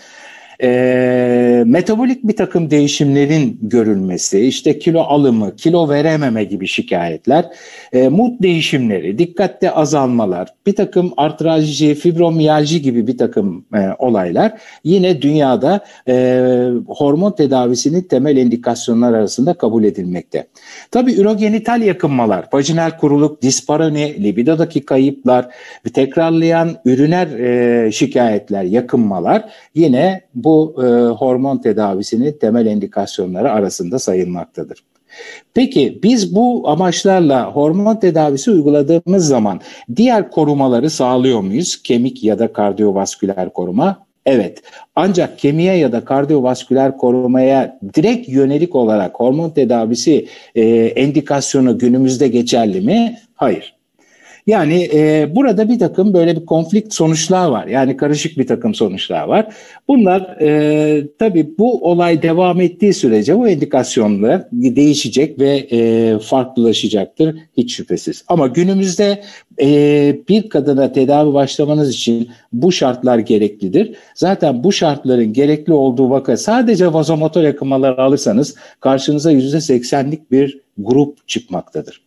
Metabolik bir takım değişimlerin görülmesi, işte kilo alımı, kilo verememe gibi şikayetler, mood değişimleri, dikkatte azalmalar, bir takım artralji, fibromiyalji gibi bir takım olaylar yine dünyada hormon tedavisinin temel indikasyonlar arasında kabul edilmekte. Tabii ürogenital yakınmalar, vajinal kuruluk, disparoni, libidodaki kayıplar ve tekrarlayan üriner şikayetler, yakınmalar yine bu hormon tedavisinin temel indikasyonları arasında sayılmaktadır. Peki biz bu amaçlarla hormon tedavisi uyguladığımız zaman diğer korumaları sağlıyor muyuz? Kemik ya da kardiyovasküler koruma? Evet. Ancak kemiğe ya da kardiyovasküler korumaya direkt yönelik olarak hormon tedavisi indikasyonu günümüzde geçerli mi? Hayır. Yani burada bir takım böyle bir konflikt sonuçlar var. Yani karışık bir takım sonuçlar var. Bunlar tabii bu olay devam ettiği sürece bu indikasyonlar değişecek ve farklılaşacaktır hiç şüphesiz. Ama günümüzde bir kadına tedavi başlamanız için bu şartlar gereklidir. Zaten bu şartların gerekli olduğu vaka sadece vazomotor yakınmaları alırsanız karşınıza %80'lik bir grup çıkmaktadır.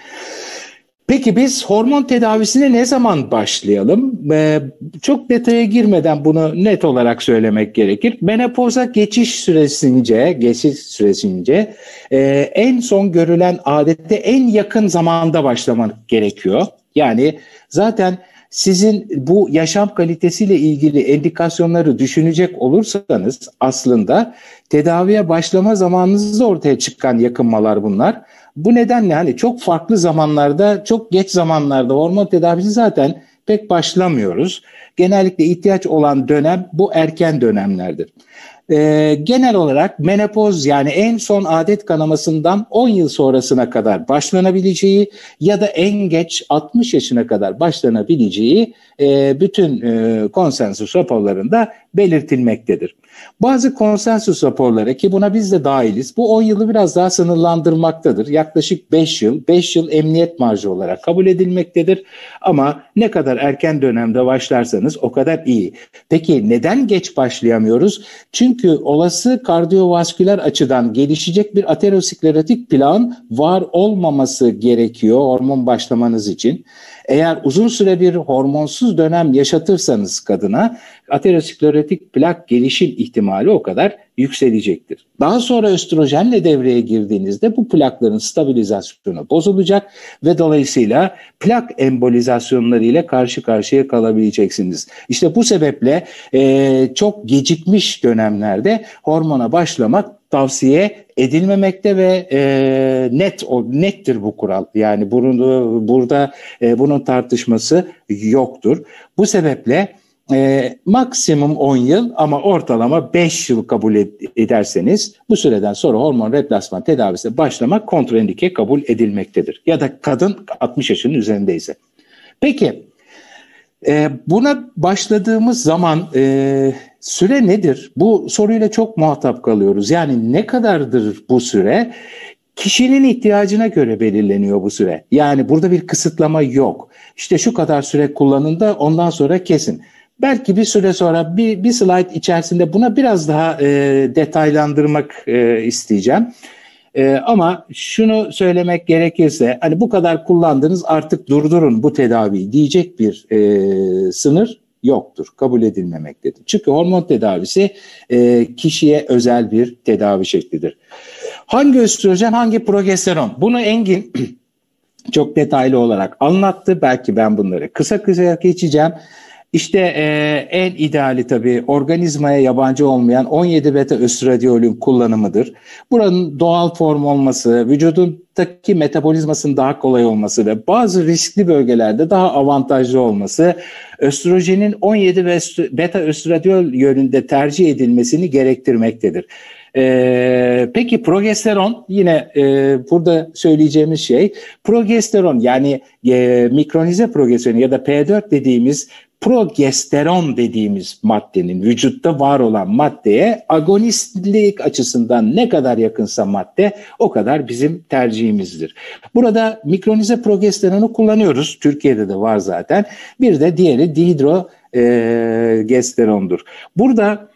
Peki biz hormon tedavisine ne zaman başlayalım? Çok detaya girmeden bunu net olarak söylemek gerekir. Menopoza geçiş süresince en son görülen adette en yakın zamanda başlamak gerekiyor. Yani zaten sizin bu yaşam kalitesiyle ilgili indikasyonları düşünecek olursanız aslında tedaviye başlama zamanınızda ortaya çıkan yakınmalar bunlar. Bu nedenle hani çok farklı zamanlarda, çok geç zamanlarda hormon tedavisi zaten pek başlamıyoruz. Genellikle ihtiyaç olan dönem bu erken dönemlerdir. Genel olarak menopoz yani en son adet kanamasından 10 yıl sonrasına kadar başlanabileceği ya da en geç 60 yaşına kadar başlanabileceği bütün konsensus raporlarında belirtilmektedir. Bazı konsensus raporları ki buna biz de dahiliz bu 10 yılı biraz daha sınırlandırmaktadır. Yaklaşık 5 yıl emniyet marjı olarak kabul edilmektedir. Ama ne kadar erken dönemde başlarsanız o kadar iyi. Peki neden geç başlayamıyoruz? Çünkü olası kardiyovasküler açıdan gelişecek bir aterosklerotik plağın var olmaması gerekiyor hormon başlamanız için. Eğer uzun süre bir hormonsuz dönem yaşatırsanız kadına aterosklerotik plak gelişim ihtimali o kadar yükselecektir. Daha sonra östrojenle devreye girdiğinizde bu plakların stabilizasyonu bozulacak ve dolayısıyla plak embolizasyonları ile karşı karşıya kalabileceksiniz. İşte bu sebeple çok gecikmiş dönemlerde hormona başlamak tavsiye edilmemekte ve nettir bu kural. Yani burada bunun tartışması yoktur. Bu sebeple maksimum 10 yıl ama ortalama 5 yıl kabul ederseniz bu süreden sonra hormon replasman tedavisine başlamak kontraindike kabul edilmektedir. Ya da kadın 60 yaşının üzerindeyse. Peki buna başladığımız zaman süre nedir? Bu soruyla çok muhatap kalıyoruz. Yani ne kadardır bu süre? Kişinin ihtiyacına göre belirleniyor bu süre. Yani burada bir kısıtlama yok. İşte şu kadar süre kullanın da ondan sonra kesin. Belki bir süre sonra bir slide içerisinde buna biraz daha detaylandırmak isteyeceğim. Ama şunu söylemek gerekirse hani bu kadar kullandınız artık durdurun bu tedaviyi diyecek bir sınır yoktur. Kabul edilmemektedir. Çünkü hormon tedavisi kişiye özel bir tedavi şeklidir. Hangi östrojen, hangi progesteron? Bunu Engin çok detaylı olarak anlattı. Belki ben bunları kısa geçeceğim. İşte en ideali tabii organizmaya yabancı olmayan 17 beta östradiolün kullanımıdır. Buranın doğal form olması, vücudundaki metabolizmasının daha kolay olması ve bazı riskli bölgelerde daha avantajlı olması östrojenin 17 beta östradiol yönünde tercih edilmesini gerektirmektedir. Peki progesteron yine burada söyleyeceğimiz şey progesteron yani mikronize progesteron ya da P4 dediğimiz progesteron dediğimiz maddenin vücutta var olan maddeye agonistlik açısından ne kadar yakınsa madde o kadar bizim tercihimizdir. Burada mikronize progesteronu kullanıyoruz. Türkiye'de de var zaten. Bir de diğeri dihidrogesterondur. Burada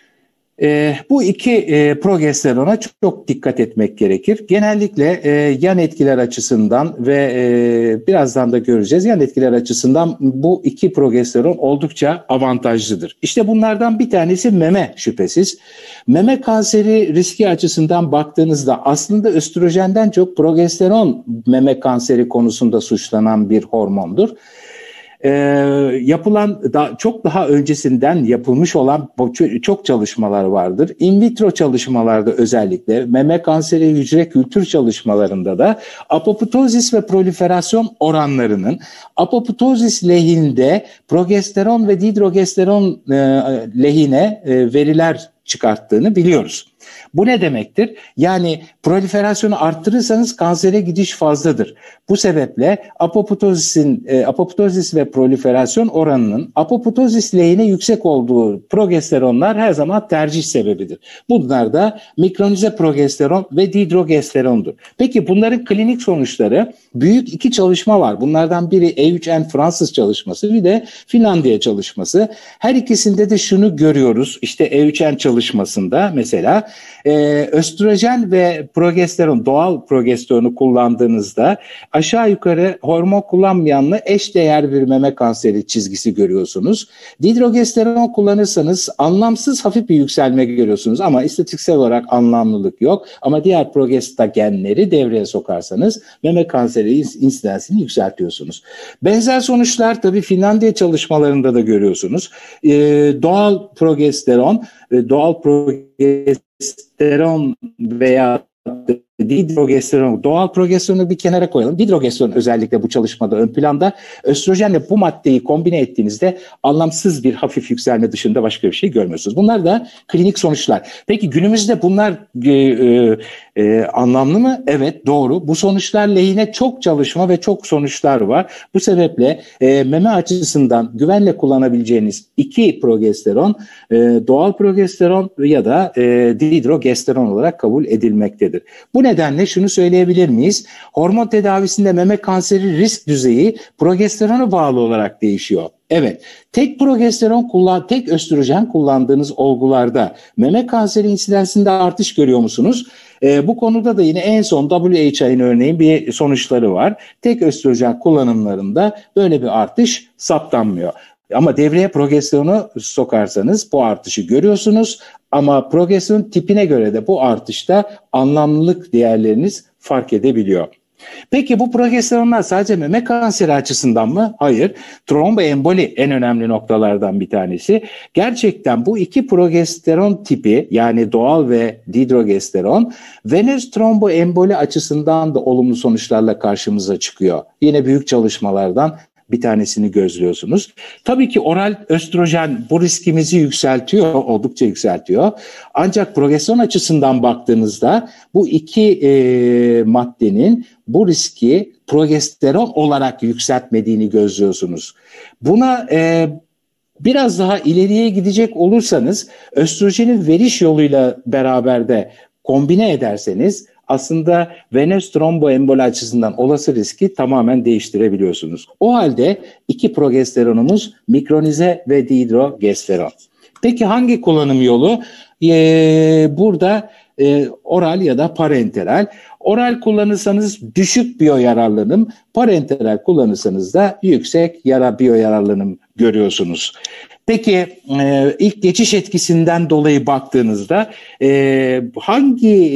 bu iki progesterona çok dikkat etmek gerekir. Genellikle yan etkiler açısından ve birazdan da göreceğiz yan etkiler açısından bu iki progesteron oldukça avantajlıdır. İşte bunlardan bir tanesi meme şüphesiz. Meme kanseri riski açısından baktığınızda aslında östrojenden çok progesteron meme kanseri konusunda suçlanan bir hormondur. Yapılan çok daha öncesinden yapılmış olan çok çalışmalar vardır. In vitro çalışmalarda özellikle meme kanseri hücre kültür çalışmalarında da apoptozis ve proliferasyon oranlarının apoptozis lehinde progesteron ve dihidrogesteron lehine veriler çıkarttığını biliyoruz. Bu ne demektir? Yani proliferasyonu arttırırsanız kansere gidiş fazladır. Bu sebeple apoptozis ve proliferasyon oranının apoptozis lehine yüksek olduğu progesteronlar her zaman tercih sebebidir. Bunlar da mikronize progesteron ve dihidrogesterondur. Peki bunların klinik sonuçları büyük iki çalışma var. Bunlardan biri E3N Fransız çalışması bir de Finlandiya çalışması. Her ikisinde de şunu görüyoruz. İşte E3N çalışmasında mesela östrojen ve progesteron, doğal progesteronu kullandığınızda aşağı yukarı hormon kullanmayanla eşdeğer bir meme kanseri çizgisi görüyorsunuz. Dihidrogesteron kullanırsanız anlamsız hafif bir yükselme görüyorsunuz ama istatistiksel olarak anlamlılık yok. Ama diğer progestagenleri devreye sokarsanız meme kanseri insidansını yükseltiyorsunuz. Benzer sonuçlar tabii Finlandiya çalışmalarında da görüyorsunuz. Doğal progesteron veya dihidrogesteron, doğal progesteronu bir kenara koyalım. Dihidrogesteron özellikle bu çalışmada ön planda. Östrojenle bu maddeyi kombine ettiğinizde anlamsız bir hafif yükselme dışında başka bir şey görmüyorsunuz. Bunlar da klinik sonuçlar. Peki günümüzde bunlar anlamlı mı? Evet, doğru. Bu sonuçlar lehine çok çalışma ve çok sonuçlar var. Bu sebeple meme açısından güvenle kullanabileceğiniz iki progesteron, doğal progesteron ya da dihidrogesteron olarak kabul edilmektedir. Bu nedenle şunu söyleyebilir miyiz? Hormon tedavisinde meme kanseri risk düzeyi progesterona bağlı olarak değişiyor. Evet, tek östrojen kullandığınız olgularda meme kanseri insidansında artış görüyor musunuz? Bu konuda da yine en son WHI'nin örneğin bir sonuçları var. Tek östrojen kullanımlarında böyle bir artış saptanmıyor. Ama devreye progesteronu sokarsanız bu artışı görüyorsunuz. Ama progesteron tipine göre de bu artışta anlamlılık değerleriniz fark edebiliyor. Peki bu progesteronlar sadece meme kanseri açısından mı? Hayır. Tromboemboli en önemli noktalardan bir tanesi. Gerçekten bu iki progesteron tipi yani doğal ve dihidrogesteron venöz tromboemboli açısından da olumlu sonuçlarla karşımıza çıkıyor. Yine büyük çalışmalardan bir tanesini gözlüyorsunuz. Tabii ki oral östrojen bu riskimizi yükseltiyor, oldukça yükseltiyor. Ancak progesteron açısından baktığınızda bu iki maddenin bu riski progesteron olarak yükseltmediğini gözlüyorsunuz. Buna biraz daha ileriye gidecek olursanız östrojenin veriş yoluyla beraber de kombine ederseniz aslında venöz tromboemboli açısından olası riski tamamen değiştirebiliyorsunuz. O halde iki progesteronumuz mikronize ve dihidrogesteron. Peki hangi kullanım yolu? Burada oral ya da parenteral. Oral kullanırsanız düşük biyoyararlanım, parenteral kullanırsanız da yüksek biyoyararlanım görüyorsunuz. Peki ilk geçiş etkisinden dolayı baktığınızda hangi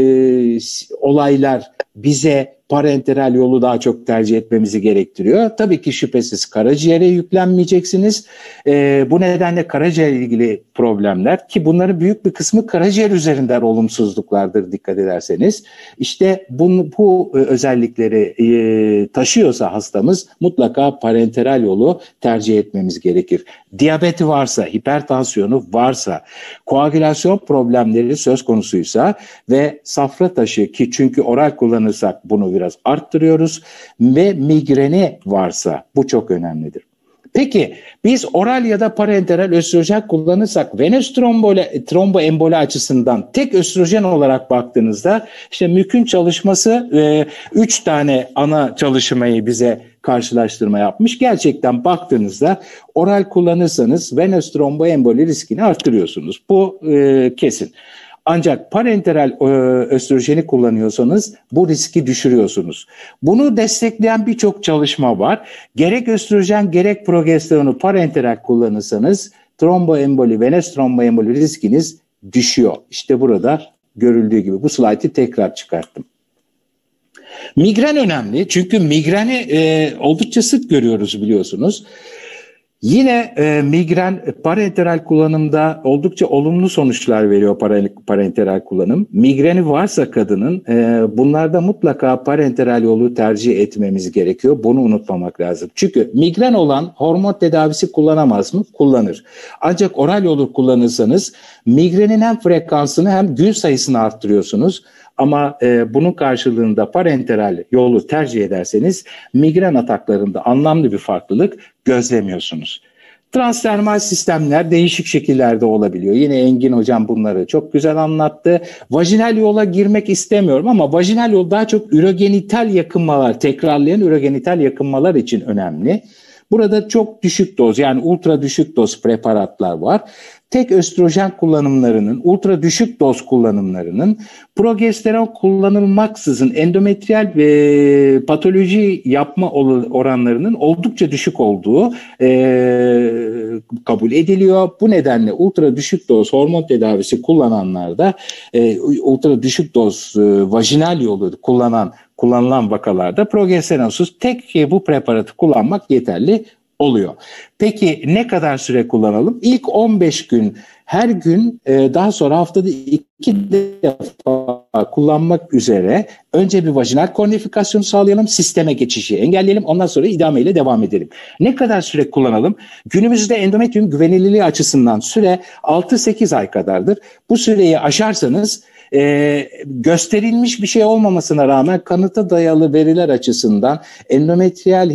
olaylar bize parenteral yolu daha çok tercih etmemizi gerektiriyor? Tabii ki şüphesiz karaciğere yüklenmeyeceksiniz. Bu nedenle karaciğerle ilgili problemler, ki bunların büyük bir kısmı karaciğer üzerinden olumsuzluklardır dikkat ederseniz. İşte bu özellikleri taşıyorsa hastamız mutlaka parenteral yolu tercih etmemiz gerekir. Diyabeti varsa, hipertansiyonu varsa, koagülasyon problemleri söz konusuysa ve safra taşı, ki çünkü oral kullanırsak bunu biraz arttırıyoruz, ve migreni varsa bu çok önemlidir. Peki biz oral ya da parenteral östrojen kullanırsak venöz tromboemboli açısından tek östrojen olarak baktığınızda işte mükün çalışması 3 tane ana çalışmayı bize karşılaştırma yapmış. Gerçekten baktığınızda oral kullanırsanız venöz tromboemboli riskini arttırıyorsunuz. Bu kesin. Ancak parenteral östrojeni kullanıyorsanız bu riski düşürüyorsunuz. Bunu destekleyen birçok çalışma var. Gerek östrojen gerek progesteronu parenteral kullanırsanız tromboemboli, venöz tromboemboli riskiniz düşüyor. İşte burada görüldüğü gibi bu slaytı tekrar çıkarttım. Migren önemli çünkü migreni oldukça sık görüyoruz biliyorsunuz. Yine migren parenteral kullanımda oldukça olumlu sonuçlar veriyor parenteral kullanım. Migreni varsa kadının bunlarda mutlaka parenteral yolu tercih etmemiz gerekiyor. Bunu unutmamak lazım. Çünkü migren olan hormon tedavisi kullanamaz mı? Kullanır. Ancak oral yolu kullanırsanız migrenin hem frekansını hem gün sayısını arttırıyorsunuz. Ama bunun karşılığında parenteral yolu tercih ederseniz migren ataklarında anlamlı bir farklılık gözlemiyorsunuz. Transdermal sistemler değişik şekillerde olabiliyor. Yine Engin Hocam bunları çok güzel anlattı. Vajinal yola girmek istemiyorum ama vajinal yol daha çok ürogenital yakınmalar, tekrarlayan ürogenital yakınmalar için önemli. Burada çok düşük doz, yani ultra düşük doz preparatlar var. Tek östrojen kullanımlarının, ultra düşük doz kullanımlarının, progesteron kullanılmaksızın endometriyal patoloji yapma oranlarının oldukça düşük olduğu kabul ediliyor. Bu nedenle ultra düşük doz hormon tedavisi kullananlarda, ultra düşük doz vajinal yolu kullanılan vakalarda progesteronsuz tek bu preparatı kullanmak yeterli oluyor. Peki ne kadar süre kullanalım? İlk 15 gün her gün, daha sonra haftada 2 defa kullanmak üzere önce bir vajinal konifikasyonu sağlayalım, sisteme geçişi engelleyelim, ondan sonra idame ile devam edelim. Ne kadar süre kullanalım? Günümüzde endometrium güvenilirliği açısından süre 6-8 ay kadardır. Bu süreyi aşarsanız gösterilmiş bir şey olmamasına rağmen kanıta dayalı veriler açısından endometriyal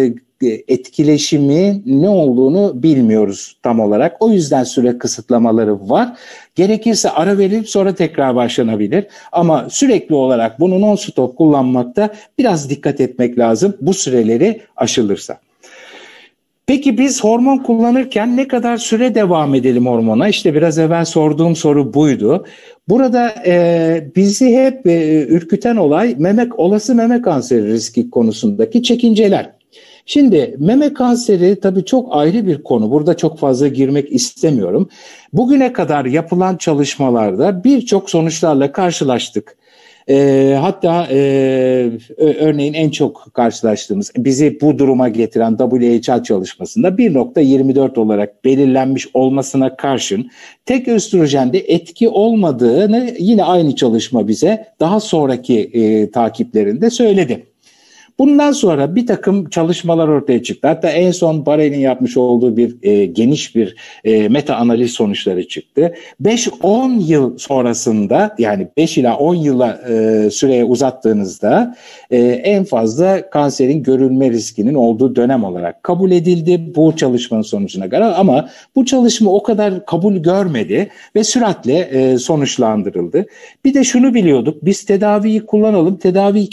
etkileşimi ne olduğunu bilmiyoruz tam olarak. O yüzden süre kısıtlamaları var. Gerekirse ara verilip sonra tekrar başlanabilir. Ama sürekli olarak bunu non-stop kullanmakta biraz dikkat etmek lazım bu süreleri aşılırsa. Peki biz hormon kullanırken ne kadar süre devam edelim hormona? İşte biraz evvel sorduğum soru buydu. Burada bizi hep ürküten olay olası meme kanseri riski konusundaki çekinceler. Şimdi meme kanseri tabii çok ayrı bir konu. Burada çok fazla girmek istemiyorum. Bugüne kadar yapılan çalışmalarda birçok sonuçlarla karşılaştık. Hatta örneğin en çok karşılaştığımız, bizi bu duruma getiren WHO çalışmasında 1.24 olarak belirlenmiş olmasına karşın tek östrojende etki olmadığını yine aynı çalışma bize daha sonraki takiplerinde söyledi. Bundan sonra bir takım çalışmalar ortaya çıktı. Hatta en son Barre'nin yapmış olduğu bir geniş bir meta analiz sonuçları çıktı. 5-10 yıl sonrasında, yani 5 ila 10 yıla süreye uzattığınızda en fazla kanserin görülme riskinin olduğu dönem olarak kabul edildi bu çalışmanın sonucuna göre, ama bu çalışma o kadar kabul görmedi ve süratle sonuçlandırıldı. Bir de şunu biliyorduk, biz tedaviyi kullanalım, tedaviyi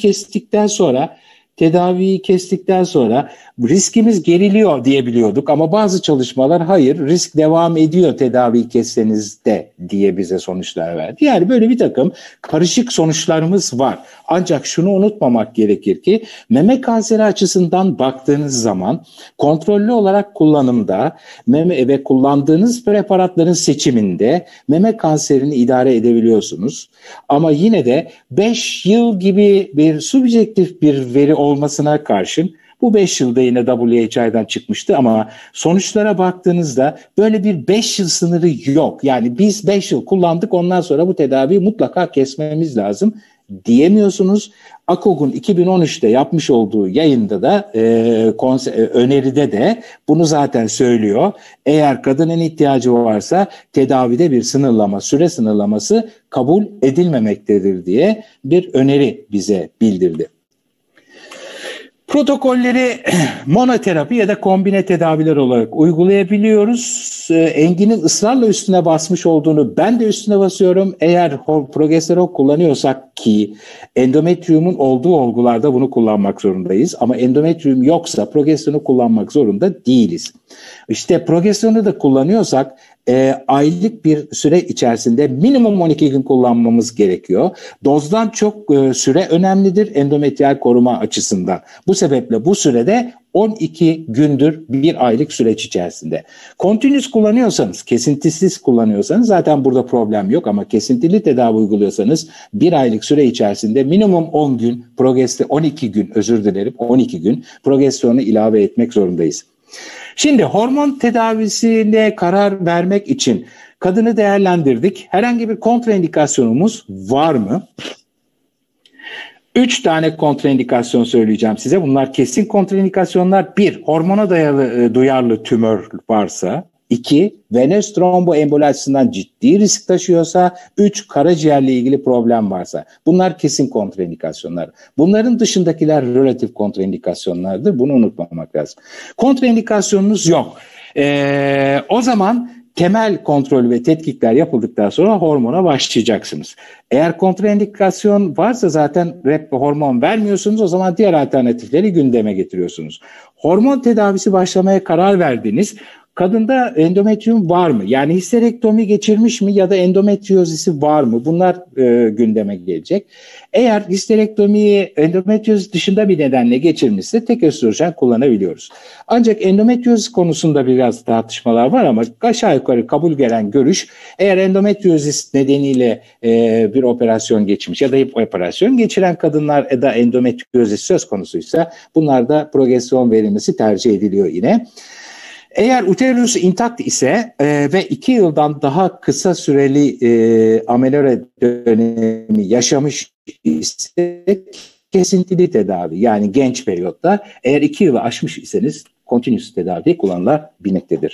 kestikten sonra riskimiz geriliyor diye biliyorduk, ama bazı çalışmalar hayır, risk devam ediyor tedaviyi kessenizde diye bize sonuçlar verdi. Yani böyle bir takım karışık sonuçlarımız var. Ancak şunu unutmamak gerekir ki meme kanseri açısından baktığınız zaman kontrollü olarak kullanımda ve kullandığınız preparatların seçiminde meme kanserini idare edebiliyorsunuz. Ama yine de 5 yıl gibi bir subjektif bir veri olmasına karşın, bu 5 yılda yine WHI'den çıkmıştı, ama sonuçlara baktığınızda böyle bir 5 yıl sınırı yok. Yani biz 5 yıl kullandık, ondan sonra bu tedaviyi mutlaka kesmemiz lazım diyemiyorsunuz. ACOG'un 2013'te yapmış olduğu yayında da öneride de bunu zaten söylüyor. Eğer kadının ihtiyacı varsa tedavide bir süre sınırlaması kabul edilmemektedir diye bir öneri bize bildirdi. Protokolleri monoterapi ya da kombine tedaviler olarak uygulayabiliyoruz. Engin'in ısrarla üstüne basmış olduğunu ben de üstüne basıyorum. Eğer progesteron kullanıyorsak, ki endometriyumun olduğu olgularda bunu kullanmak zorundayız. Ama endometriyum yoksa progesteronu kullanmak zorunda değiliz. İşte progesteronu da kullanıyorsak aylık bir süre içerisinde minimum 12 gün kullanmamız gerekiyor. Dozdan çok süre önemlidir endometriyal koruma açısından. Bu sebeple bu sürede 12 gündür bir aylık süreç içerisinde. Kontinüs kullanıyorsanız, kesintisiz kullanıyorsanız zaten burada problem yok, ama kesintili tedavi uyguluyorsanız bir aylık süre içerisinde minimum 12 gün progesteronu ilave etmek zorundayız. Şimdi hormon tedavisine karar vermek için kadını değerlendirdik. Herhangi bir kontraindikasyonumuz var mı? 3 tane kontraindikasyon söyleyeceğim size. Bunlar kesin kontraindikasyonlar. 1. Hormona duyarlı tümör varsa. 2. Venöz tromboemboli açısından ciddi risk taşıyorsa. 3. Karaciğerle ilgili problem varsa. Bunlar kesin kontraindikasyonlar. Bunların dışındakiler relatif kontraindikasyonlardır. Bunu unutmamak lazım. Kontraindikasyonunuz yok. O zaman temel kontrol ve tetkikler yapıldıktan sonra hormona başlayacaksınız. Eğer kontraindikasyon varsa zaten hormon vermiyorsunuz, o zaman diğer alternatifleri gündeme getiriyorsunuz. Hormon tedavisi başlamaya karar verdiniz. Kadında endometriyum var mı? Yani histerektomi geçirmiş mi ya da endometriyozisi var mı? Bunlar gündeme gelecek. Eğer histerektomiyi endometriyozis dışında bir nedenle geçirmişse tek östrojen kullanabiliyoruz. Ancak endometriyozis konusunda biraz tartışmalar var, ama aşağı yukarı kabul gelen görüş, eğer endometriyozis nedeniyle bir operasyon geçmiş ya da hep operasyon geçiren kadınlar da endometriyozis söz konusuysa bunlarda progesteron verilmesi tercih ediliyor yine. Eğer uterus intakt ise ve 2 yıldan daha kısa süreli amenorre dönemi yaşamış ise kesintili tedavi, yani genç periyotta, eğer 2 yılı aşmış iseniz kontinüs tedavi kullanılabilmektedir.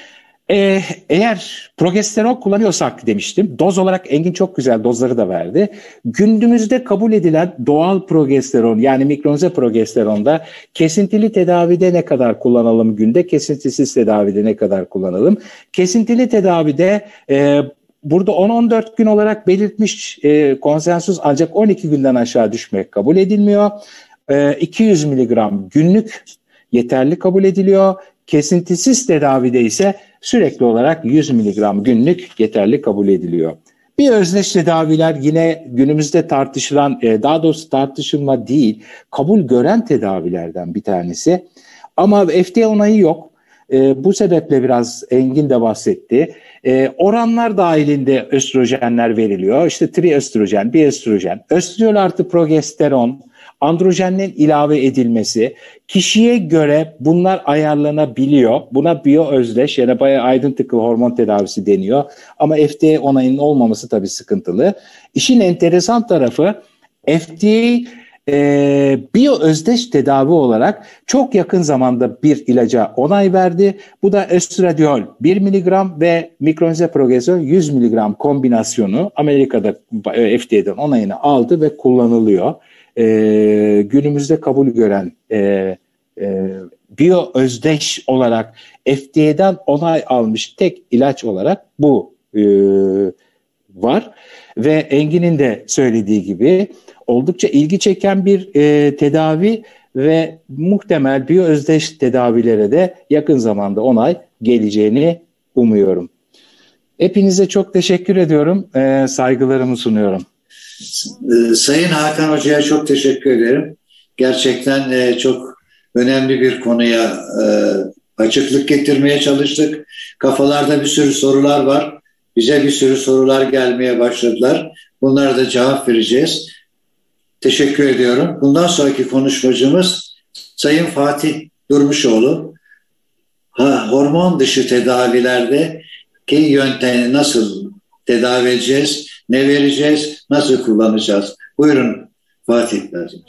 Eğer progesteron kullanıyorsak demiştim, doz olarak Engin çok güzel dozları da verdi. Günümüzde kabul edilen doğal progesteron, yani mikronize progesteronda kesintili tedavide ne kadar kullanalım günde, kesintisiz tedavide ne kadar kullanalım? Kesintili tedavide burada 10-14 gün olarak belirtmiş konsensus, ancak 12 günden aşağı düşmek kabul edilmiyor. 200 mg günlük yeterli kabul ediliyor. Kesintisiz tedavide ise sürekli olarak 100 mg günlük yeterli kabul ediliyor. Bir özdeş tedaviler yine günümüzde tartışılan, daha doğrusu tartışılma değil, kabul gören tedavilerden bir tanesi. Ama FDA onayı yok. Bu sebeple biraz Engin de bahsetti. Oranlar dahilinde östrojenler veriliyor. İşte triöstrojen, biöstrojen, östrol artı progesteron, androjenlerin ilave edilmesi, kişiye göre bunlar ayarlanabiliyor. Buna biyoözdeş ya da aydıntıklı hormon tedavisi deniyor. Ama FDA onayının olmaması tabii sıkıntılı. İşin enteresan tarafı, FDA biyoözdeş tedavi olarak çok yakın zamanda bir ilaca onay verdi. Bu da estradiol 1 mg ve mikronizoprazol 100 mg kombinasyonu Amerika'da FDA'den onayını aldı ve kullanılıyor. Günümüzde kabul gören biyoözdeş olarak FDA'den onay almış tek ilaç olarak bu var. Ve Engin'in de söylediği gibi oldukça ilgi çeken bir tedavi ve muhtemel biyoözdeş tedavilere de yakın zamanda onay geleceğini umuyorum. Hepinize çok teşekkür ediyorum. Saygılarımı sunuyorum. Sayın Hakan Hoca'ya çok teşekkür ederim. Gerçekten çok önemli bir konuya açıklık getirmeye çalıştık. Kafalarda bir sürü sorular var. Bize bir sürü sorular gelmeye başladılar. Bunlara da cevap vereceğiz. Teşekkür ediyorum. Bundan sonraki konuşmacımız Sayın Fatih Durmuşoğlu. Hormon dışı tedavilerde ki yöntemi nasıl tedavi edeceğiz, ne vereceğiz, nasıl kullanacağız? Buyurun Fatih.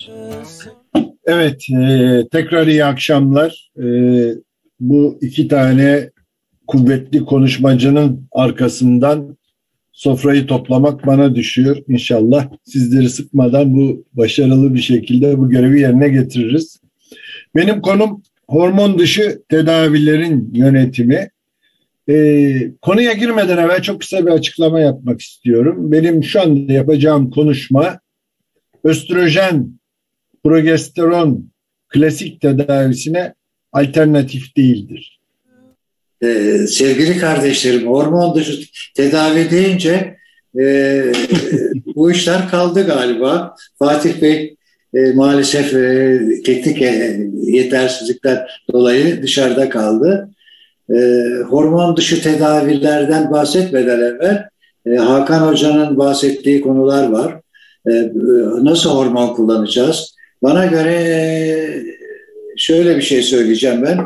Evet, tekrar iyi akşamlar. Bu iki tane kuvvetli konuşmacının arkasından sofrayı toplamak bana düşüyor. İnşallah sizleri sıkmadan bu başarılı bir şekilde bu görevi yerine getiririz. Benim konum hormon dışı tedavilerin yönetimi. Konuya girmeden evvel çok kısa bir açıklama yapmak istiyorum. Benim şu anda yapacağım konuşma östrojen, progesteron klasik tedavisine alternatif değildir. Sevgili kardeşlerim, hormon dışı tedavi deyince bu işler kaldı galiba. Fatih Bey maalesef teknik yetersizlikler dolayı dışarıda kaldı. Hormon dışı tedavilerden bahsetmeden evvel Hakan Hoca'nın bahsettiği konular var. Nasıl hormon kullanacağız? Bana göre şöyle bir şey söyleyeceğim ben.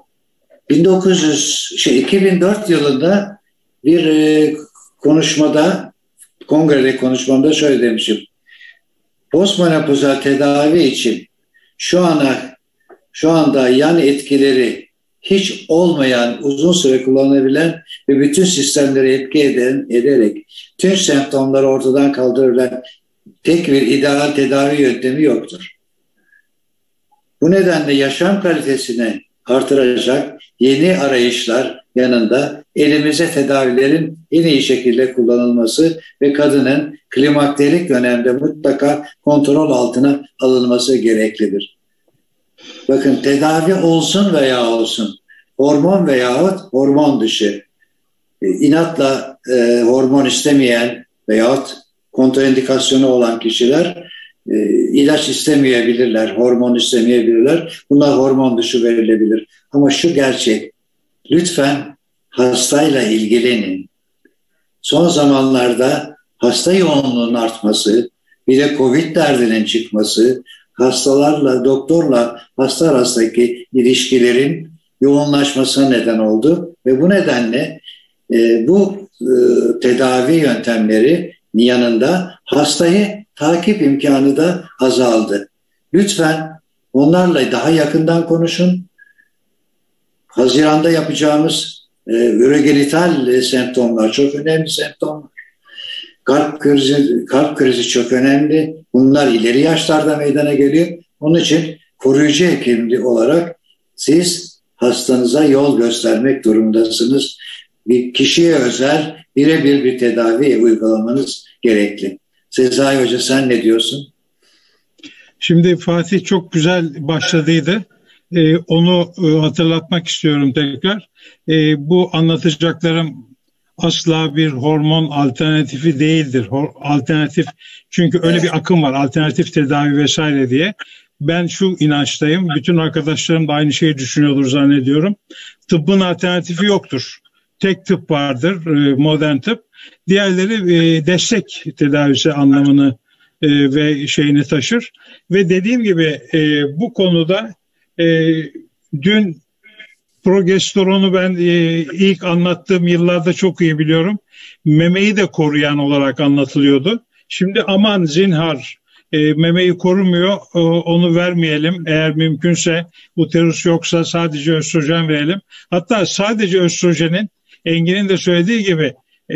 2004 yılında bir kongrede konuşmamda şöyle demişim. Postmenopozal tedavi için şu anda yan etkileri hiç olmayan, uzun süre kullanılabilen ve bütün sistemleri etki ederek tüm semptomları ortadan kaldırılan tek bir ideal tedavi yöntemi yoktur. Bu nedenle yaşam kalitesini artıracak yeni arayışlar yanında elimize tedavilerin en iyi şekilde kullanılması ve kadının klimakterik dönemde mutlaka kontrol altına alınması gereklidir. Bakın, tedavi olsun veya olsun, hormon veyahut hormon dışı, inatla hormon istemeyen veyahut kontraindikasyonu olan kişiler ilaç istemeyebilirler, hormon istemeyebilirler. Bunlar hormon dışı verilebilir. Ama şu gerçek, lütfen hastayla ilgilenin. Son zamanlarda hasta yoğunluğunun artması, bir de Covid derdinin çıkması, hastalarla, doktorla hasta arasındaki ilişkilerin yoğunlaşmasına neden oldu. Ve bu nedenle bu tedavi yöntemleri yanında hastayı takip imkanı da azaldı. Lütfen onlarla daha yakından konuşun. Haziran'da yapacağımız ürogenital semptomlar çok önemli semptomlar. Kalp krizi çok önemli. Bunlar ileri yaşlarda meydana geliyor. Onun için koruyucu hekimliği olarak siz hastanıza yol göstermek durumundasınız. Bir kişiye özel birebir bir tedavi uygulamanız gerekli. Sezai Hoca, sen ne diyorsun? Şimdi Fatih çok güzel başladıydı. Onu hatırlatmak istiyorum tekrar. Bu anlatacaklarım asla bir hormon alternatifi değildir. Alternatif, çünkü öyle bir akım var, alternatif tedavi vesaire diye. Ben şu inançtayım, bütün arkadaşlarım da aynı şeyi düşünüyordur zannediyorum. Tıbbın alternatifi yoktur. Tek tıp vardır, modern tıp. Diğerleri destek tedavisi anlamını ve şeyini taşır. Ve dediğim gibi bu konuda dün progesteronu ben ilk anlattığım yıllarda çok iyi biliyorum. Memeyi de koruyan olarak anlatılıyordu. Şimdi aman zinhar memeyi korumuyor, onu vermeyelim. Eğer mümkünse uterus yoksa sadece östrojen verelim. Hatta sadece östrojenin, Engin'in de söylediği gibi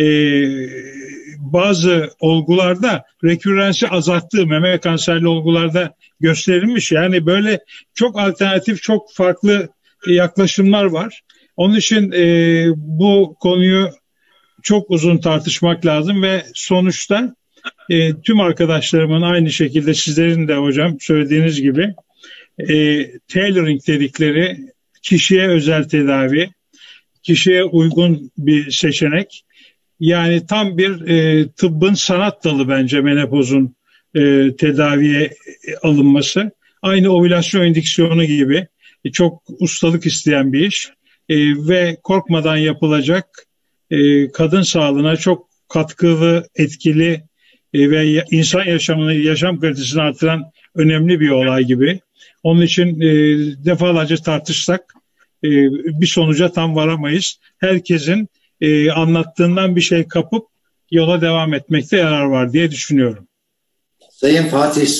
bazı olgularda rekürrensi azalttığı, meme kanserli olgularda gösterilmiş. Yani böyle çok alternatif, çok farklı yaklaşımlar var. Onun için bu konuyu çok uzun tartışmak lazım ve sonuçta tüm arkadaşlarımın aynı şekilde sizlerin de hocam söylediğiniz gibi tailoring dedikleri kişiye özel tedavi, kişiye uygun bir seçenek. Yani tam bir tıbbın sanat dalı bence menopozun tedaviye alınması. Aynı ovülasyon indüksiyonu gibi çok ustalık isteyen bir iş ve korkmadan yapılacak, kadın sağlığına çok katkılı, etkili ve insan yaşamını, yaşam kalitesini artıran önemli bir olay gibi. Onun için defalarca tartışsak bir sonuca tam varamayız. Herkesin anlattığından bir şey kapıp yola devam etmekte yarar var diye düşünüyorum. Sayın Fatih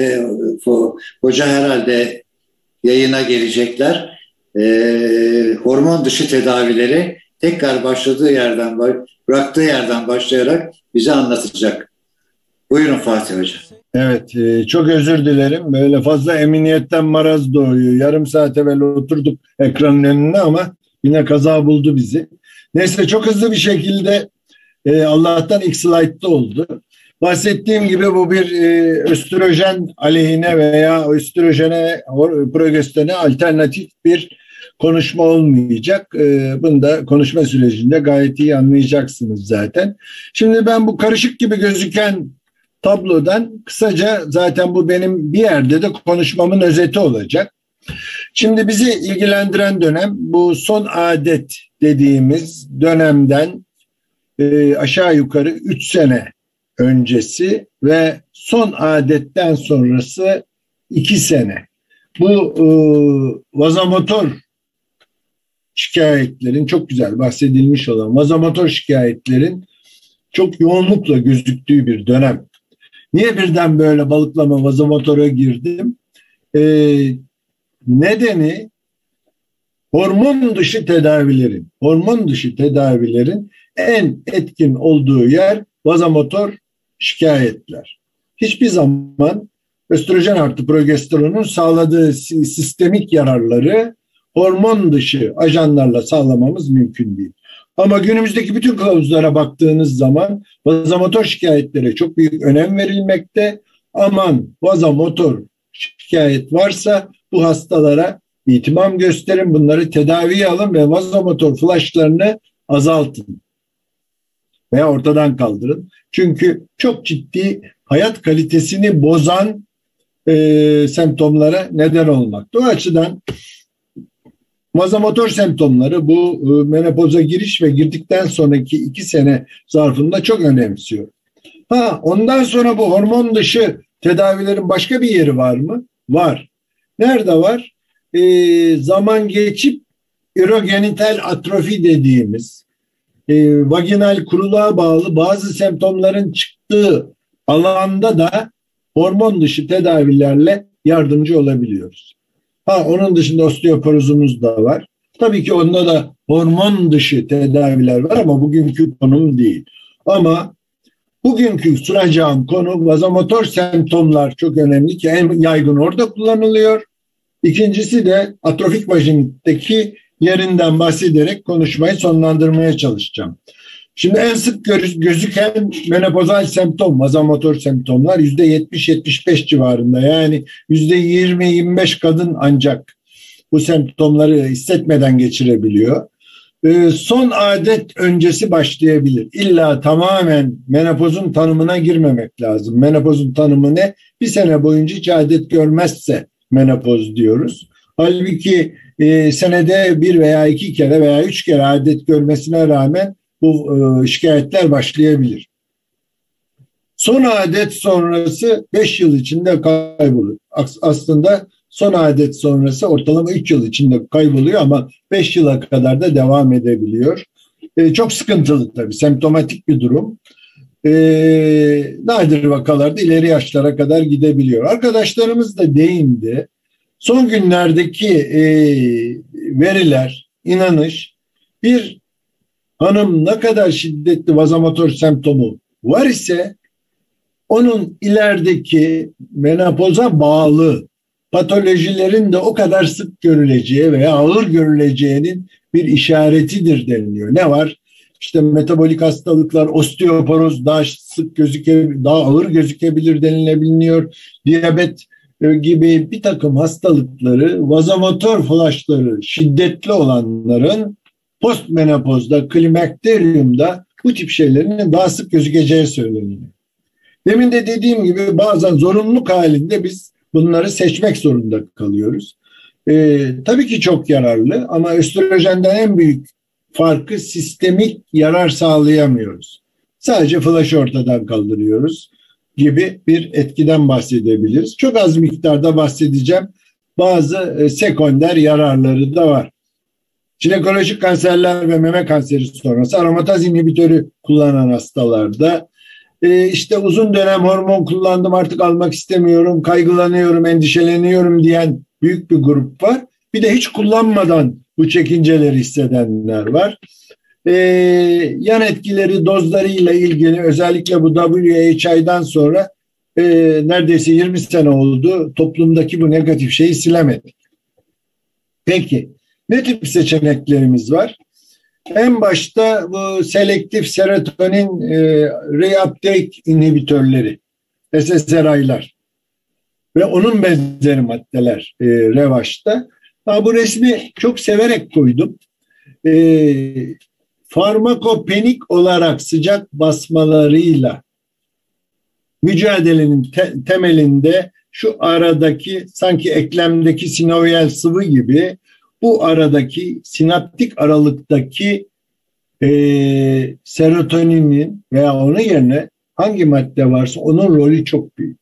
Hoca herhalde yayına gelecekler. Hormon dışı tedavileri tekrar bıraktığı yerden başlayarak bize anlatacak. Buyurun Fatih Hoca. Evet, çok özür dilerim. Böyle fazla emniyetten maraz doğuyor. Yarım saat evvel oturduk ekranın önüne ama yine kaza buldu bizi. Neyse, çok hızlı bir şekilde Allah'tan ilk slaytta oldu. Bahsettiğim gibi bu bir östrojen aleyhine veya östrojene, progesterone alternatif bir konuşma olmayacak. Bunu da konuşma sürecinde gayet iyi anlayacaksınız zaten. Şimdi ben bu karışık gibi gözüken tablodan kısaca, zaten bu benim bir yerde de konuşmamın özeti olacak. Şimdi bizi ilgilendiren dönem bu son adet dediğimiz dönemden aşağı yukarı 3 sene öncesi ve son adetten sonrası 2 sene. Bu vazomotor şikayetlerin, çok güzel bahsedilmiş olan vazomotor şikayetlerin çok yoğunlukla gözüktüğü bir dönem. Niye birden böyle balıklama vazomotora girdim? Nedeni hormon dışı tedavilerin en etkin olduğu yer vazomotor şikayetler. Hiçbir zaman östrojen artı progesteronun sağladığı sistemik yararları hormon dışı ajanlarla sağlamamız mümkün değil. Ama günümüzdeki bütün kılavuzlara baktığınız zaman vazomotor şikayetlere çok büyük önem verilmekte. Aman vazomotor şikayet varsa bu hastalara ihtimam gösterin, bunları tedaviye alın ve vazomotor flashlarını azaltın veya ortadan kaldırın. Çünkü çok ciddi hayat kalitesini bozan semptomlara neden olmakta. O açıdan vazomotor semptomları bu menopoza giriş ve girdikten sonraki 2 sene zarfında çok önemsiyor. Ondan sonra bu hormon dışı tedavilerin başka bir yeri var mı? Var. Nerede var? Zaman geçip ürogenital atrofi dediğimiz vaginal kuruluğa bağlı bazı semptomların çıktığı alanda da hormon dışı tedavilerle yardımcı olabiliyoruz. Onun dışında osteoporozumuz da var. Tabii ki onda da hormon dışı tedaviler var ama bugünkü konum değil. Ama bugünkü sunacağım konu vazomotor semptomlar çok önemli ki en yaygın orada kullanılıyor. İkincisi de atrofik vajindeki yerinden bahsederek konuşmayı sonlandırmaya çalışacağım. Şimdi en sık gözüken menopozal semptom, vazomotor semptomlar %70-75 civarında. Yani %20-25 kadın ancak bu semptomları hissetmeden geçirebiliyor. Son adet öncesi başlayabilir. İlla tamamen menopozun tanımına girmemek lazım. Menopozun tanımı ne? 1 sene boyunca hiç adet görmezse menopoz diyoruz. Halbuki senede 1 veya 2 kere veya 3 kere adet görmesine rağmen bu şikayetler başlayabilir. Son adet sonrası 5 yıl içinde kaybolur. Aslında son adet sonrası ortalama 3 yıl içinde kayboluyor ama 5 yıla kadar da devam edebiliyor. Çok sıkıntılı tabii, semptomatik bir durum. nadir vakalarda ileri yaşlara kadar gidebiliyor. Arkadaşlarımız da değindi. Son günlerdeki veriler, inanış, bir hanım ne kadar şiddetli vazomotor semptomu var ise onun ilerideki menopoza bağlı patolojilerin de o kadar sık görüleceği veya ağır görüleceğinin bir işaretidir deniliyor. Ne var? İşte metabolik hastalıklar, osteoporoz daha sık daha ağır gözükebilir denilebiliyor. Diyabet gibi bir takım hastalıkları, vazomotor flashları şiddetli olanların postmenopozda, klimakteryumda bu tip şeylerin daha sık gözükeceği söyleniyor. Demin de dediğim gibi bazen zorunluluk halinde biz bunları seçmek zorunda kalıyoruz. Tabii ki çok yararlı ama östrojenden en büyük farkı sistemik yarar sağlayamıyoruz. Sadece flaşı ortadan kaldırıyoruz gibi bir etkiden bahsedebiliriz. Çok az miktarda bahsedeceğim. Bazı sekonder yararları da var. Jinekolojik kanserler ve meme kanseri sonrası aromataz inhibitörü kullanan hastalarda işte uzun dönem hormon kullandım artık almak istemiyorum, kaygılanıyorum, endişeleniyorum diyen büyük bir grup var. Bir de hiç kullanmadan bu çekinceleri hissedenler var. Yan etkileri dozlarıyla ilgili özellikle bu WHI'dan sonra neredeyse 20 sene oldu toplumdaki bu negatif şeyi silemedik. Peki ne tip seçeneklerimiz var? En başta bu selektif serotonin reuptake inhibitörleri, SSRI'lar ve onun benzeri maddeler revaçta. Bu resmi çok severek koydum. Farmakopenik olarak sıcak basmalarıyla mücadelenin temelinde şu aradaki sanki eklemdeki sinovyal sıvı gibi bu aradaki sinaptik aralıktaki serotoninin veya onun yerine hangi madde varsa onun rolü çok büyük.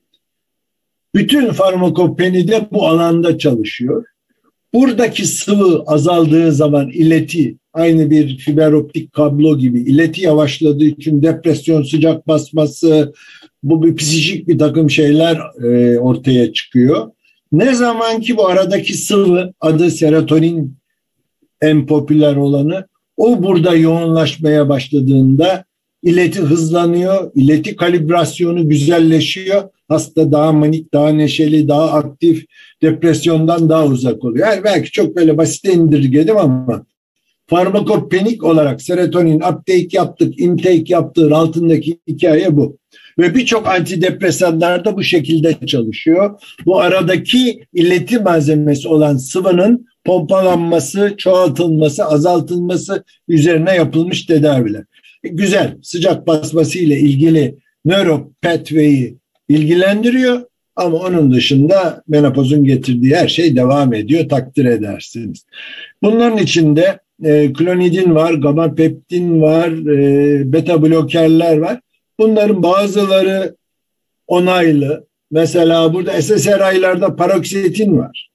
Bütün farmakopeni de bu alanda çalışıyor. Buradaki sıvı azaldığı zaman ileti aynı bir fiber optik kablo gibi ileti yavaşladığı için depresyon, sıcak basması, bu bir psikik bir takım şeyler ortaya çıkıyor. Ne zaman ki bu aradaki sıvı adı serotonin en popüler olanı o burada yoğunlaşmaya başladığında ileti hızlanıyor, ileti kalibrasyonu güzelleşiyor. Hasta daha manik, daha neşeli, daha aktif, depresyondan daha uzak oluyor. Yani belki çok böyle basit indirgedim ama farmakopenik olarak serotonin uptake yaptık, intake yaptığı altındaki hikaye bu. Ve birçok antidepresanlar da bu şekilde çalışıyor. Bu aradaki ileti malzemesi olan sıvının pompalanması, çoğaltılması, azaltılması üzerine yapılmış tedaviler. Güzel, sıcak basması ile ilgili nöropathway'i ilgilendiriyor ama onun dışında menopozun getirdiği her şey devam ediyor, takdir edersiniz. Bunların içinde klonidin var, gamapeptin var, beta blokerler var. Bunların bazıları onaylı. Mesela burada SSRI'larda paroksitin var.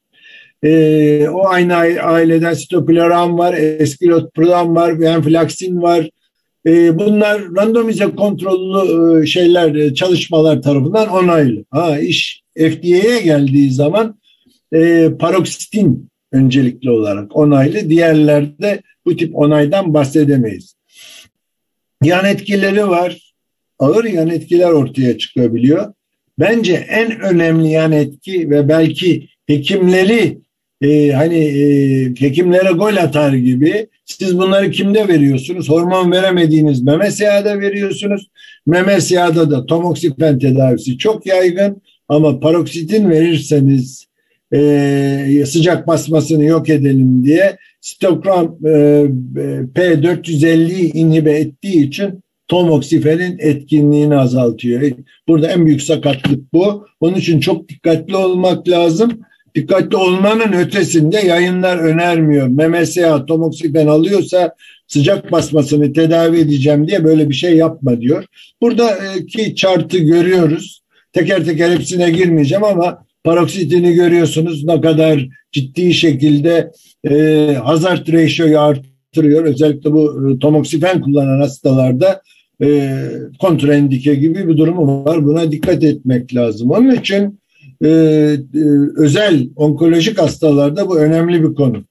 O aynı aileden sitopiloram var, escitalopram var, venlafaxin var. Bunlar randomize kontrollü çalışmalar tarafından onaylı. İş FDA'ye geldiği zaman paroksitin öncelikli olarak onaylı. Diğerlerde bu tip onaydan bahsedemeyiz. Yan etkileri var. Ağır yan etkiler ortaya çıkabiliyor. Bence en önemli yan etki ve belki hekimleri hekimlere gol atar gibi siz bunları kimde veriyorsunuz? Hormon veremediğiniz meme siyahda veriyorsunuz. Meme siyahda da tamoksifen tedavisi çok yaygın ama paroksitin verirseniz sıcak basmasını yok edelim diye sitokrom P450'yi inhibe ettiği için tamoksifenin etkinliğini azaltıyor. Burada en büyük sakatlık bu. Onun için çok dikkatli olmak lazım. Dikkatli olmanın ötesinde yayınlar önermiyor. MMSA tamoksifen alıyorsa sıcak basmasını tedavi edeceğim diye böyle bir şey yapma diyor. Buradaki chartı görüyoruz. Teker teker hepsine girmeyeceğim ama paroksitini görüyorsunuz ne kadar ciddi şekilde hazard ratio'yu artırıyor. Özellikle bu tamoksifen kullanan hastalarda kontraindike gibi bir durumu var. Buna dikkat etmek lazım. Onun için özel onkolojik hastalarda bu önemli bir konu.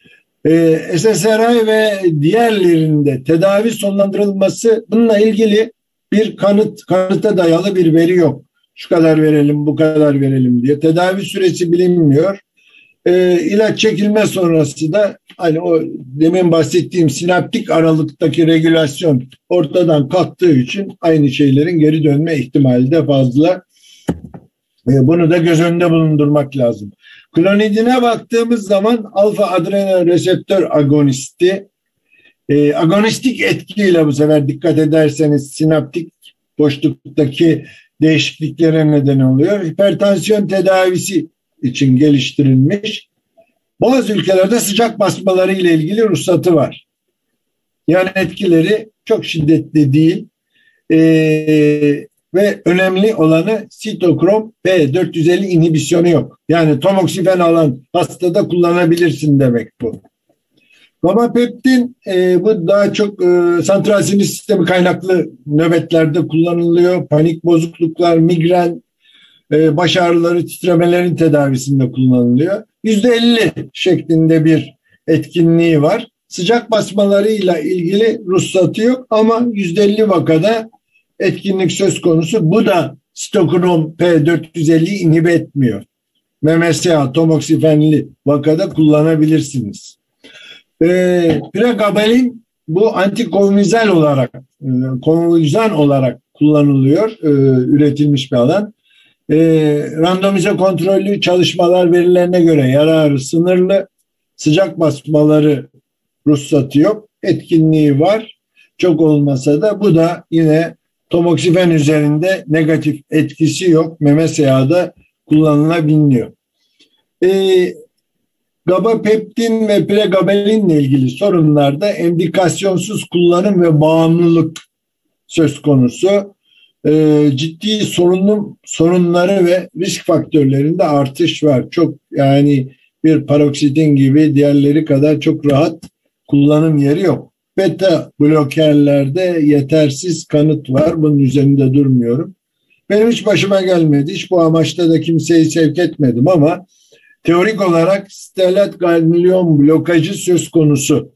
SSRI ve diğerlerinde tedavi sonlandırılması, bununla ilgili bir kanıta dayalı bir veri yok. Şu kadar verelim, bu kadar verelim diye. Tedavi süresi bilinmiyor. İlaç çekilme sonrası da hani o demin bahsettiğim sinaptik aralıktaki regülasyon ortadan kalktığı için aynı şeylerin geri dönme ihtimali de fazla. Bunu da göz önünde bulundurmak lazım. Klonidine baktığımız zaman alfa adrenal reseptör agonisti, agonistik etkiyle bu sefer dikkat ederseniz sinaptik boşluktaki değişikliklere neden oluyor. Hipertansiyon tedavisi için geliştirilmiş. Bazı ülkelerde sıcak basmaları ile ilgili ruhsatı var. Yani etkileri çok şiddetli değil. Ve önemli olanı sitokrom P450 inhibisyonu yok. Yani tamoksifen alan hastada kullanabilirsin demek bu. Gabapeptin bu daha çok santral sinir sistemi kaynaklı nöbetlerde kullanılıyor. Panik bozukluklar, migren, baş ağrıları, titremelerin tedavisinde kullanılıyor. %50 şeklinde bir etkinliği var. Sıcak basmalarıyla ilgili ruhsatı yok ama %50 vakada etkinlik söz konusu. Bu da sitokrom P450'yi inhibe etmiyor. MMSA, tamoksifenli vakada kullanabilirsiniz. Pregabalin bu antikonvizal olarak, konvizan olarak kullanılıyor. Üretilmiş bir alan. Randomize kontrollü çalışmalar verilerine göre yararı sınırlı. Sıcak basmaları ruhsatı yok. Etkinliği var. Çok olmasa da bu da yine tamoksifen üzerinde negatif etkisi yok. MMSA'da kullanılabiliyor. Gabapeptin ve pregabalinle ilgili sorunlarda endikasyonsuz kullanım ve bağımlılık söz konusu. Ciddi sorunları ve risk faktörlerinde artış var. Çok yani bir paroksitin gibi diğerleri kadar çok rahat kullanım yeri yok. Beta blokerlerde yetersiz kanıt var. Bunun üzerinde durmuyorum. Benim hiç başıma gelmedi. Hiç bu amaçta da kimseyi sevk etmedim ama teorik olarak stelat ganglion blokajı söz konusu.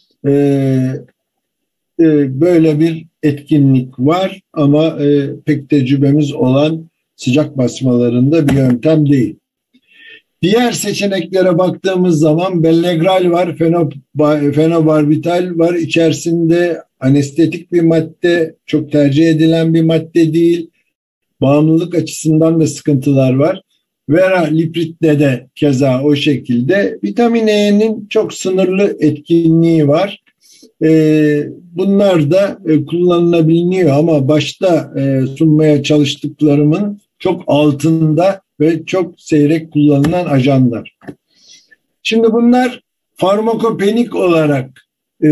Böyle bir etkinlik var ama pek tecrübemiz olan sıcak basmalarında bir yöntem değil. Diğer seçeneklere baktığımız zaman Bellegral var, fenobarbital var. İçerisinde anestetik bir madde, çok tercih edilen bir madde değil. Bağımlılık açısından da sıkıntılar var. Veraliprit'te de keza o şekilde. Vitamin E'nin çok sınırlı etkinliği var. Bunlar da kullanılabiliyor ama başta sunmaya çalıştıklarımın çok altında ve çok seyrek kullanılan ajanlar. Şimdi bunlar farmakopenik olarak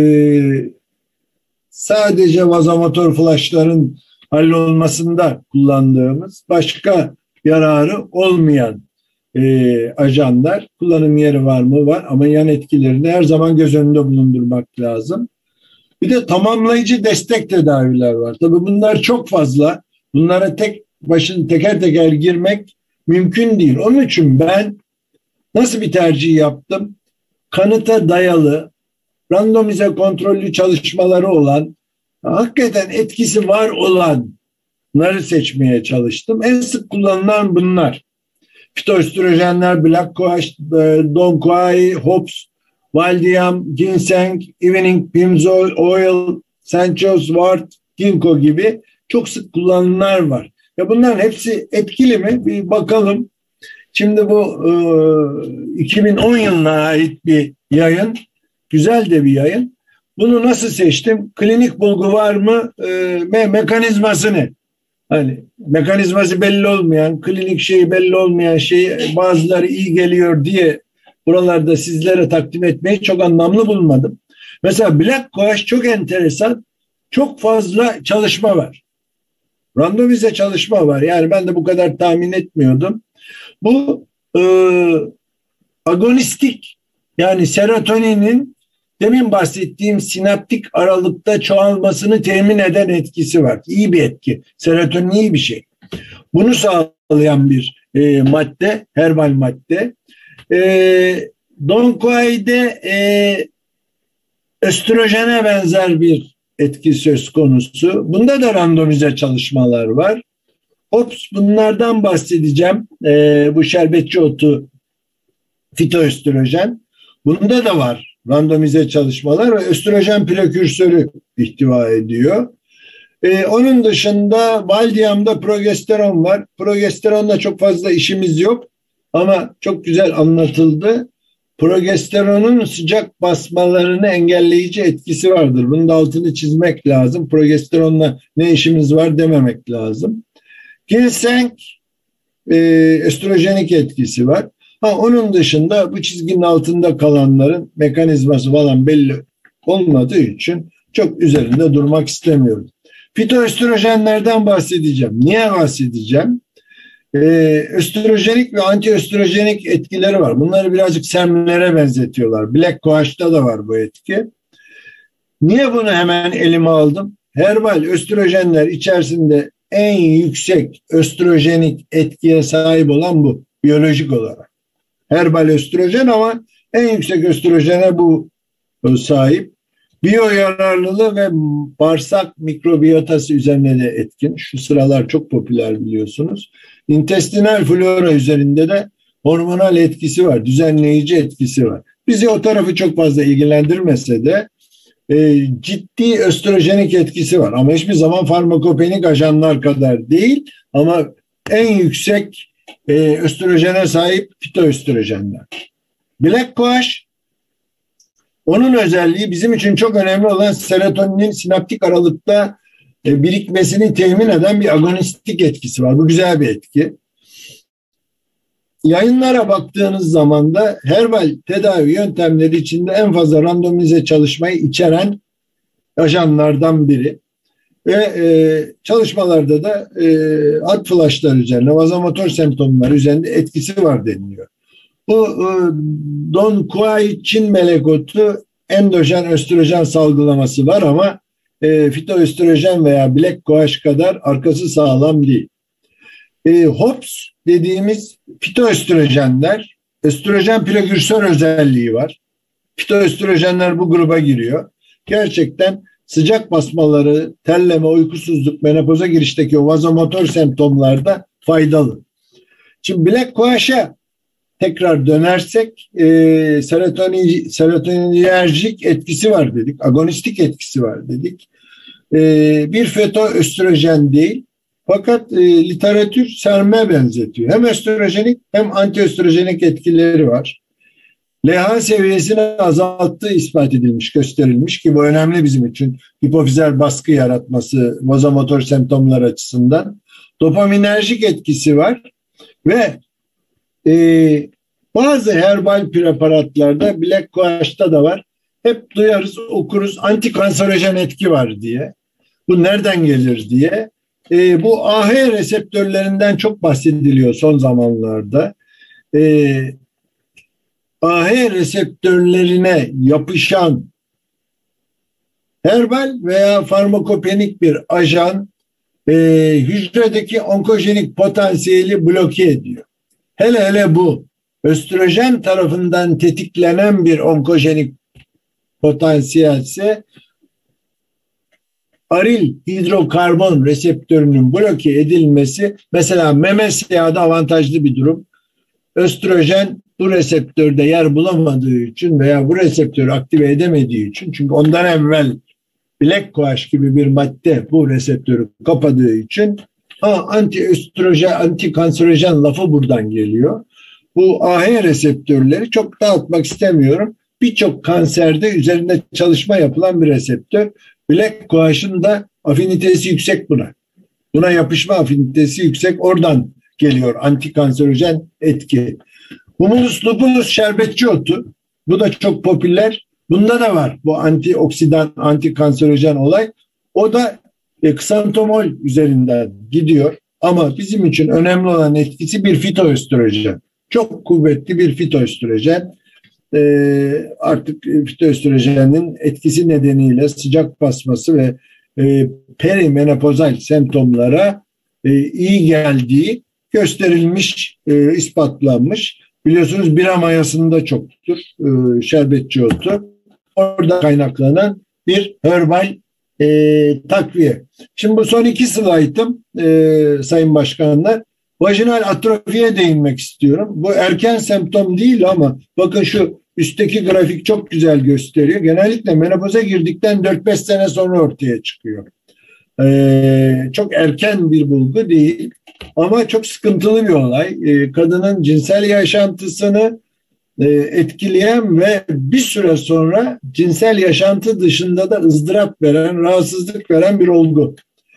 sadece vazomotor flashların hallolmasında kullandığımız başka yararı olmayan ajanlar. Kullanım yeri var mı? Var ama yan etkilerini her zaman göz önünde bulundurmak lazım. Bir de tamamlayıcı destek tedaviler var. Tabii bunlar çok fazla. Bunlara teker teker girmek mümkün değil. Onun için ben nasıl bir tercih yaptım? Kanıta dayalı, randomize kontrollü çalışmaları olan, hakikaten etkisi var olanları seçmeye çalıştım. En sık kullanılan bunlar. Fitoöstrojenler, Black Cohosh, Don Quai, Hops, Valdiam, Ginseng, Evening Pimsol Oil, Sancho, Wart, Ginkgo gibi çok sık kullanılanlar var. Ya bunların hepsi etkili mi? Bir bakalım. Şimdi bu 2010 yılına ait bir yayın. Güzel de bir yayın. Bunu nasıl seçtim? Klinik bulgu var mı? Mekanizması ne? Hani mekanizması belli olmayan, klinik şeyi belli olmayan şey bazıları iyi geliyor diye buralarda sizlere takdim etmeyi çok anlamlı bulmadım. Mesela Black Cohosh çok enteresan. Çok fazla çalışma var. Randomize çalışma var. Yani ben de bu kadar tahmin etmiyordum. Bu agonistik, yani serotoninin demin bahsettiğim sinaptik aralıkta çoğalmasını temin eden etkisi var. İyi bir etki. Serotonin iyi bir şey. Bunu sağlayan bir madde, herbal madde. Don Quixote'de östrojene benzer bir etki söz konusu. Bunda da randomize çalışmalar var. Bunlardan bahsedeceğim. Bu şerbetçi otu fitoöstrojen. Bunda da var randomize çalışmalar ve östrojen prekursörü ihtiva ediyor. Onun dışında Validium'da progesteron var. Progesteronla çok fazla işimiz yok ama çok güzel anlatıldı. Progesteronun sıcak basmalarını engelleyici etkisi vardır. Bunun da altını çizmek lazım. Progesteronla ne işimiz var dememek lazım. Ginseng östrojenik etkisi var. Onun dışında bu çizginin altında kalanların mekanizması falan belli olmadığı için çok üzerinde durmak istemiyorum. Fitoöstrojenlerden bahsedeceğim. Niye bahsedeceğim? Östrojenik ve antiöstrojenik etkileri var. Bunları birazcık semlere benzetiyorlar. Black Coach'ta da var bu etki. Niye bunu hemen elime aldım? Herbal östrojenler içerisinde en yüksek östrojenik etkiye sahip olan bu biyolojik olarak. Herbal östrojen ama en yüksek östrojene bu sahip. Biyoyararlılığı ve bağırsak mikrobiyotası üzerine de etkin. Şu sıralar çok popüler biliyorsunuz. İntestinal flora üzerinde de hormonal etkisi var, düzenleyici etkisi var. Bizi o tarafı çok fazla ilgilendirmese de ciddi östrojenik etkisi var. Ama hiçbir zaman farmakopenik ajanlar kadar değil. Ama en yüksek östrojene sahip fitoöstrojenler. Black Coach, onun özelliği bizim için çok önemli olan serotoninin sinaptik aralıkta birikmesini temin eden bir agonistik etkisi var. Bu güzel bir etki. Yayınlara baktığınız zaman da herbal tedavi yöntemleri içinde en fazla randomize çalışmayı içeren ajanlardan biri. Ve çalışmalarda da ad flaşlar üzerine, vazomotor semptomlar üzerinde etkisi var deniliyor. Bu Don Quixote Çin melek otu endojen östrojen salgılaması var ama fitoöstrojen veya Black Coach kadar arkası sağlam değil. Hops dediğimiz fitoöstrojenler, östrojen prekursör özelliği var. Fitoöstrojenler bu gruba giriyor. Gerçekten sıcak basmaları, terleme, uykusuzluk, menopoza girişteki o vazomotor semptomlarda faydalı. Şimdi Black Coach'a tekrar dönersek serotoninerjik etkisi var dedik, agonistik etkisi var dedik. Bir fitoöstrojen değil, fakat literatür serme benzetiyor. Hem östrojenik hem antiöstrojenik etkileri var. LH seviyesini azalttığı ispat edilmiş, gösterilmiş ki bu önemli bizim için. Hipofizer baskı yaratması, vazomotor semptomlar açısından. Dopaminerjik etkisi var ve bazı herbal preparatlarda, Black Coach'ta da var. Hep duyarız, okuruz, antikanserojen etki var diye. Bu nereden gelir diye. Bu AH reseptörlerinden çok bahsediliyor son zamanlarda. AH reseptörlerine yapışan herbal veya farmakopenik bir ajan hücredeki onkojenik potansiyeli bloke ediyor. Hele hele bu östrojen tarafından tetiklenen bir onkojenik potansiyelse aril hidrokarbon reseptörünün bloke edilmesi mesela meme siyahında avantajlı bir durum. Östrojen bu reseptörde yer bulamadığı için veya bu reseptörü aktive edemediği için, çünkü ondan evvel Black Coach gibi bir madde bu reseptörü kapadığı için anti-östrojen, anti-kanserojen lafı buradan geliyor. Bu AH reseptörleri çok dağıtmak istemiyorum. Birçok kanserde üzerinde çalışma yapılan bir reseptör. Black Coach'ın da afinitesi yüksek buna. Buna yapışma afinitesi yüksek. Oradan geliyor anti-kanserojen etki. Humulus lupulus şerbetçi otu. Bu da çok popüler. Bunda da var bu antioksidan, antikanserojen olay. O da ksantomol üzerinden gidiyor. Ama bizim için önemli olan etkisi bir fitoöstrojen. Çok kuvvetli bir fitoöstrojen. artık fitoöstrojenin etkisi nedeniyle sıcak basması ve perimenopozal semptomlara iyi geldiği gösterilmiş, ispatlanmış. Biliyorsunuz bira mayasında çoktur, şerbetçi otu. Orada kaynaklanan bir herbal takviye. Şimdi bu son 2 slaytım Sayın Başkanlar. Vajinal atrofiye değinmek istiyorum. Bu erken semptom değil ama bakın şu üstteki grafik çok güzel gösteriyor. Genellikle menopoza girdikten 4-5 sene sonra ortaya çıkıyor. Çok erken bir bulgu değil ama çok sıkıntılı bir olay. Kadının cinsel yaşantısını etkileyen ve bir süre sonra cinsel yaşantı dışında da ızdırap veren, rahatsızlık veren bir olgu.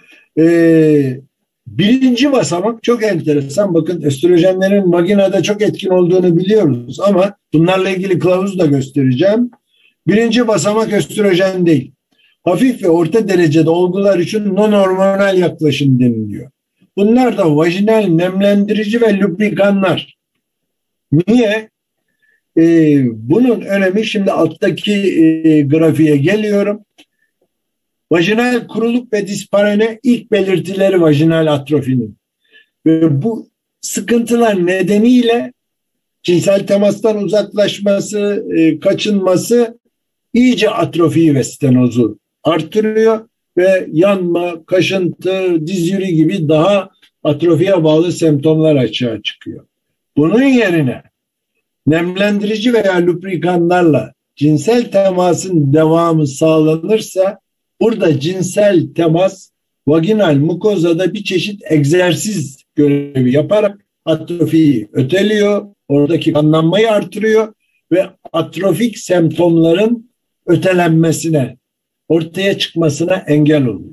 Birinci basamak çok enteresan. Bakın östrojenlerin vaginada çok etkin olduğunu biliyoruz ama bunlarla ilgili kılavuz da göstereceğim. Birinci basamak östrojen değil. Hafif ve orta derecede olgular için non-hormonal yaklaşım deniliyor. Bunlar da vajinal nemlendirici ve lubrikanlar. Niye? Bunun önemi şimdi alttaki grafiğe geliyorum. Vajinal kuruluk ve disparene ilk belirtileri vajinal atrofinin. Ve bu sıkıntılar nedeniyle cinsel temastan uzaklaşması, kaçınması iyice atrofiyi ve stenozu artırıyor ve yanma, kaşıntı, diz yürü gibi daha atrofiye bağlı semptomlar açığa çıkıyor. Bunun yerine nemlendirici veya lubrikanlarla cinsel temasın devamı sağlanırsa burada cinsel temas vaginal mukozada bir çeşit egzersiz görevi yaparak atrofiyi öteliyor, oradaki kanlanmayı artırıyor ve atrofik semptomların ötelenmesine, ortaya çıkmasına engel oluyor.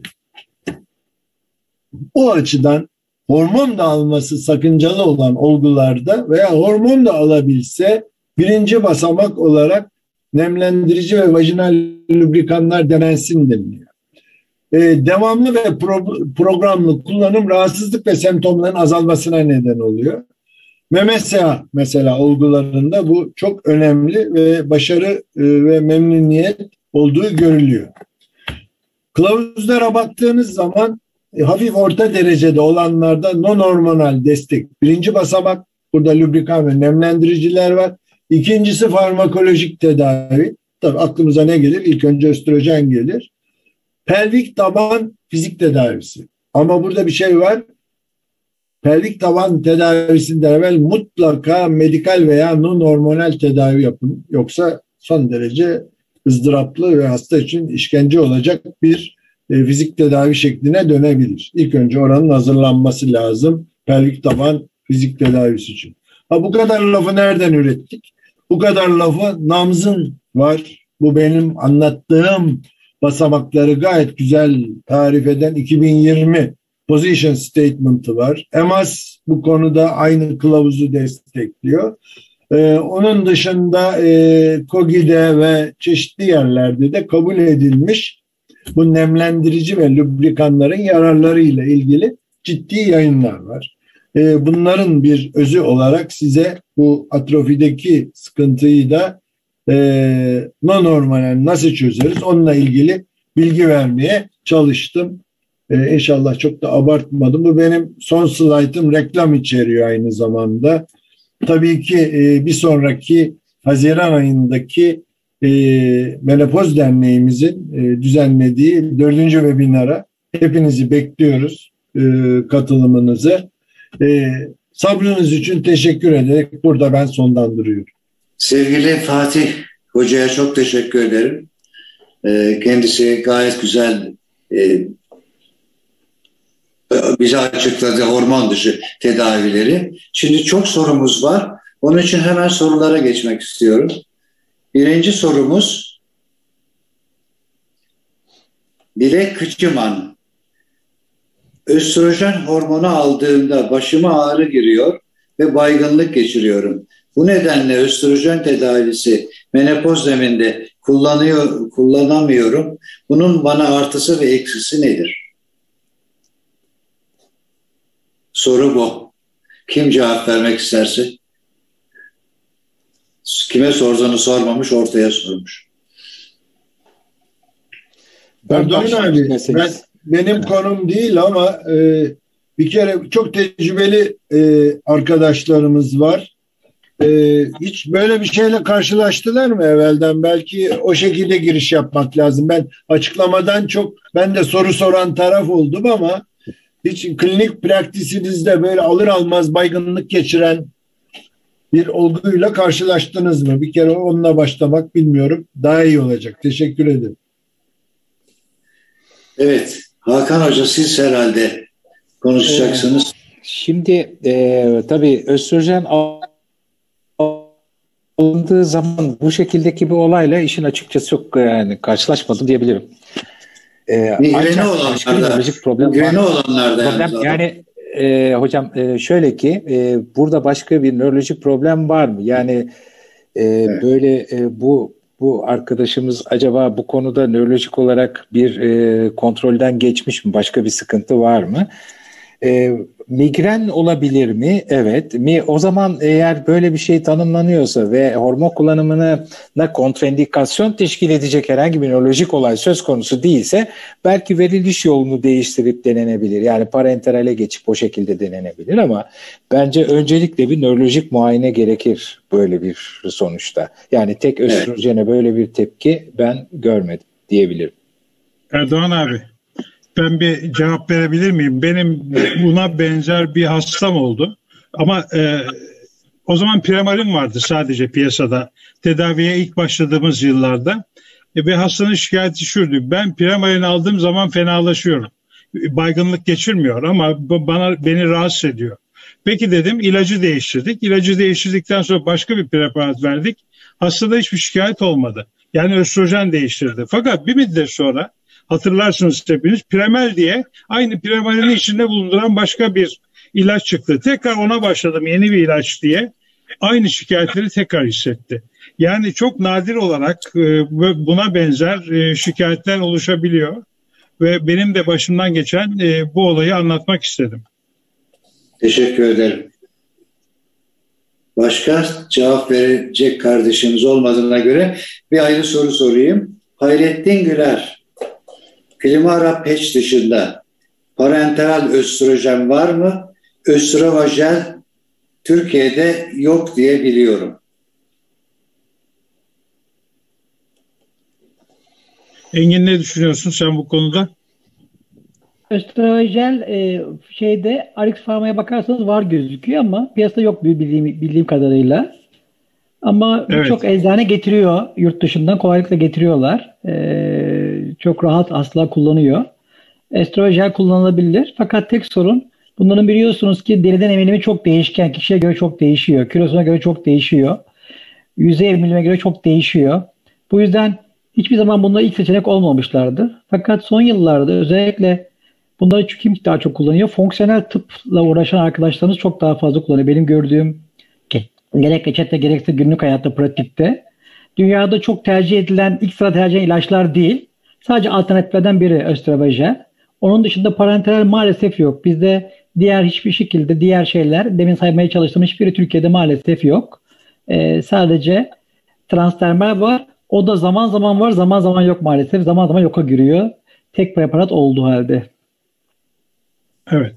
O açıdan hormon da alması sakıncalı olan olgularda veya hormon da alabilse birinci basamak olarak nemlendirici ve vajinal lubrikanlar denensin deniliyor. Devamlı ve programlı kullanım rahatsızlık ve semptomların azalmasına neden oluyor. MMSA mesela olgularında bu çok önemli ve başarı ve memnuniyet olduğu görülüyor. Kılavuzlara baktığınız zaman hafif orta derecede olanlarda non-hormonal destek. Birinci basamak, burada lubrikan ve nemlendiriciler var. İkincisi farmakolojik tedavi. Tabii aklımıza ne gelir? İlk önce östrojen gelir. Pelvik taban fizik tedavisi. Ama burada bir şey var. Pelvik taban tedavisinden evvel mutlaka medikal veya non-hormonal tedavi yapın. Yoksa son derece ızdıraplı ve hasta için işkence olacak bir fizik tedavi şekline dönebilir. İlk önce oranın hazırlanması lazım pelvik taban fizik tedavisi için. Bu kadar lafı nereden ürettik? Bu kadar lafı nabzın var. Bu benim anlattığım basamakları gayet güzel tarif eden 2020 Position Statement'ı var. EMAS bu konuda aynı kılavuzu destekliyor. Onun dışında KOGİ'de ve çeşitli yerlerde de kabul edilmiş bu nemlendirici ve lubrikanların yararları ile ilgili ciddi yayınlar var. Bunların bir özü olarak size bu atrofideki sıkıntıyı da non-hormonal nasıl çözeriz onunla ilgili bilgi vermeye çalıştım. İnşallah çok da abartmadım. Bu benim son slaytım, reklam içeriyor aynı zamanda. Tabii ki bir sonraki Haziran ayındaki Menopoz Derneğimizin düzenlediği 4. webinara hepinizi bekliyoruz, katılımınızı. Sabrınız için teşekkür ederek burada ben sonlandırıyorum. Sevgili Fatih Hoca'ya çok teşekkür ederim. Kendisi gayet güzel bize açıkladı hormon dışı tedavileri. Şimdi çok sorumuz var. Onun için hemen sorulara geçmek istiyorum. Birinci sorumuz Dilek Kıçıman. Östrojen hormonu aldığımda başıma ağrı giriyor ve baygınlık geçiriyorum. Bu nedenle östrojen tedavisi menopoz döneminde kullanamıyorum. Bunun bana artısı ve eksisi nedir? Soru bu. Kim cevap vermek isterse? kime sorduğunu sormamış, ortaya sormuş. Pardon abi, benim konum değil ama bir kere çok tecrübeli arkadaşlarımız var. Hiç böyle bir şeyle karşılaştılar mı evvelden? Belki o şekilde giriş yapmak lazım. Ben açıklamadan çok, ben de soru soran taraf oldum ama hiç klinik praktisinizde böyle alır almaz baygınlık geçiren bir olguyla karşılaştınız mı? Bir kere onunla başlamak, bilmiyorum, daha iyi olacak. Teşekkür ederim. Evet, Hakan Hoca, siz herhalde konuşacaksınız. Şimdi tabii östrojen alındığı zaman bu şekildeki bir olayla işin açıkçası çok yani karşılaşmadım diyebilirim. Migreni olanlarda yani hocam şöyle ki burada başka bir nörolojik problem var mı? Yani evet. Böyle bu arkadaşımız acaba bu konuda nörolojik olarak bir kontrolden geçmiş mi? Başka bir sıkıntı var mı? Migren olabilir mi? Evet. O zaman eğer böyle bir şey tanımlanıyorsa ve hormon kullanımına kontraindikasyon teşkil edecek herhangi bir nörolojik olay söz konusu değilse belki veriliş yolunu değiştirip denenebilir. Yani parenterale geçip o şekilde denenebilir ama bence öncelikle bir nörolojik muayene gerekir böyle bir sonuçta. Yani tek östrojene böyle bir tepki ben görmedim diyebilirim. Erdoğan abi, ben bir cevap verebilir miyim? Benim buna benzer bir hastam oldu. Ama o zaman Premarin vardı sadece piyasada. Tedaviye ilk başladığımız yıllarda. Ve hastanın şikayeti şuydu: ben Premarin aldığım zaman fenalaşıyorum. Baygınlık geçirmiyor ama beni rahatsız ediyor. Peki dedim, ilacı değiştirdik. İlacı değiştirdikten sonra başka bir preparat verdik. Hastada hiçbir şikayet olmadı. Yani östrojen değiştirdi. Fakat bir müddet sonra, hatırlarsınız hepiniz, Premel diye aynı Premel'in içinde bulunduran başka bir ilaç çıktı. Tekrar ona başladım, yeni bir ilaç diye. Aynı şikayetleri tekrar hissetti. Yani çok nadir olarak buna benzer şikayetler oluşabiliyor. Ve benim de başımdan geçen bu olayı anlatmak istedim. Teşekkür ederim. Başka cevap verecek kardeşimiz olmadığına göre bir ayrı soru sorayım. Hayrettin Güler, Climara patch dışında parenteral östrojen var mı? Östrovajel Türkiye'de yok diye biliyorum. Engin, ne düşünüyorsun sen bu konuda? Östrojen Arix Pharma'ya bakarsanız var gözüküyor ama piyasada yok bildiğim kadarıyla. Ama evet, birçok eczane getiriyor yurt dışından, kolaylıkla getiriyorlar. Çok rahat hastalar kullanıyor. Östrojen kullanılabilir. Fakat tek sorun, bunların biliyorsunuz ki deriden eminimi çok değişken. Kişiye göre çok değişiyor. Kilosuna göre çok değişiyor. Yüzey emilimine göre çok değişiyor. Bu yüzden hiçbir zaman bunlar ilk seçenek olmamışlardı. Fakat son yıllarda özellikle bunları kim daha çok kullanıyor? Fonksiyonel tıpla uğraşan arkadaşlarımız çok daha fazla kullanıyor. Benim gördüğüm, gerek reçete gerekse günlük hayatta, pratikte, dünyada çok tercih edilen, ilk sıra tercih edilen ilaçlar değil. Sadece alternatiflerden biri östrojen. Onun dışında parenteral maalesef yok. Bizde diğer hiçbir şekilde diğer şeyler, demin saymaya çalıştığım hiçbiri Türkiye'de maalesef yok. Sadece transdermal var. O da zaman zaman var, zaman zaman yok maalesef. Zaman zaman yoka giriyor. Tek preparat olduğu halde. Evet.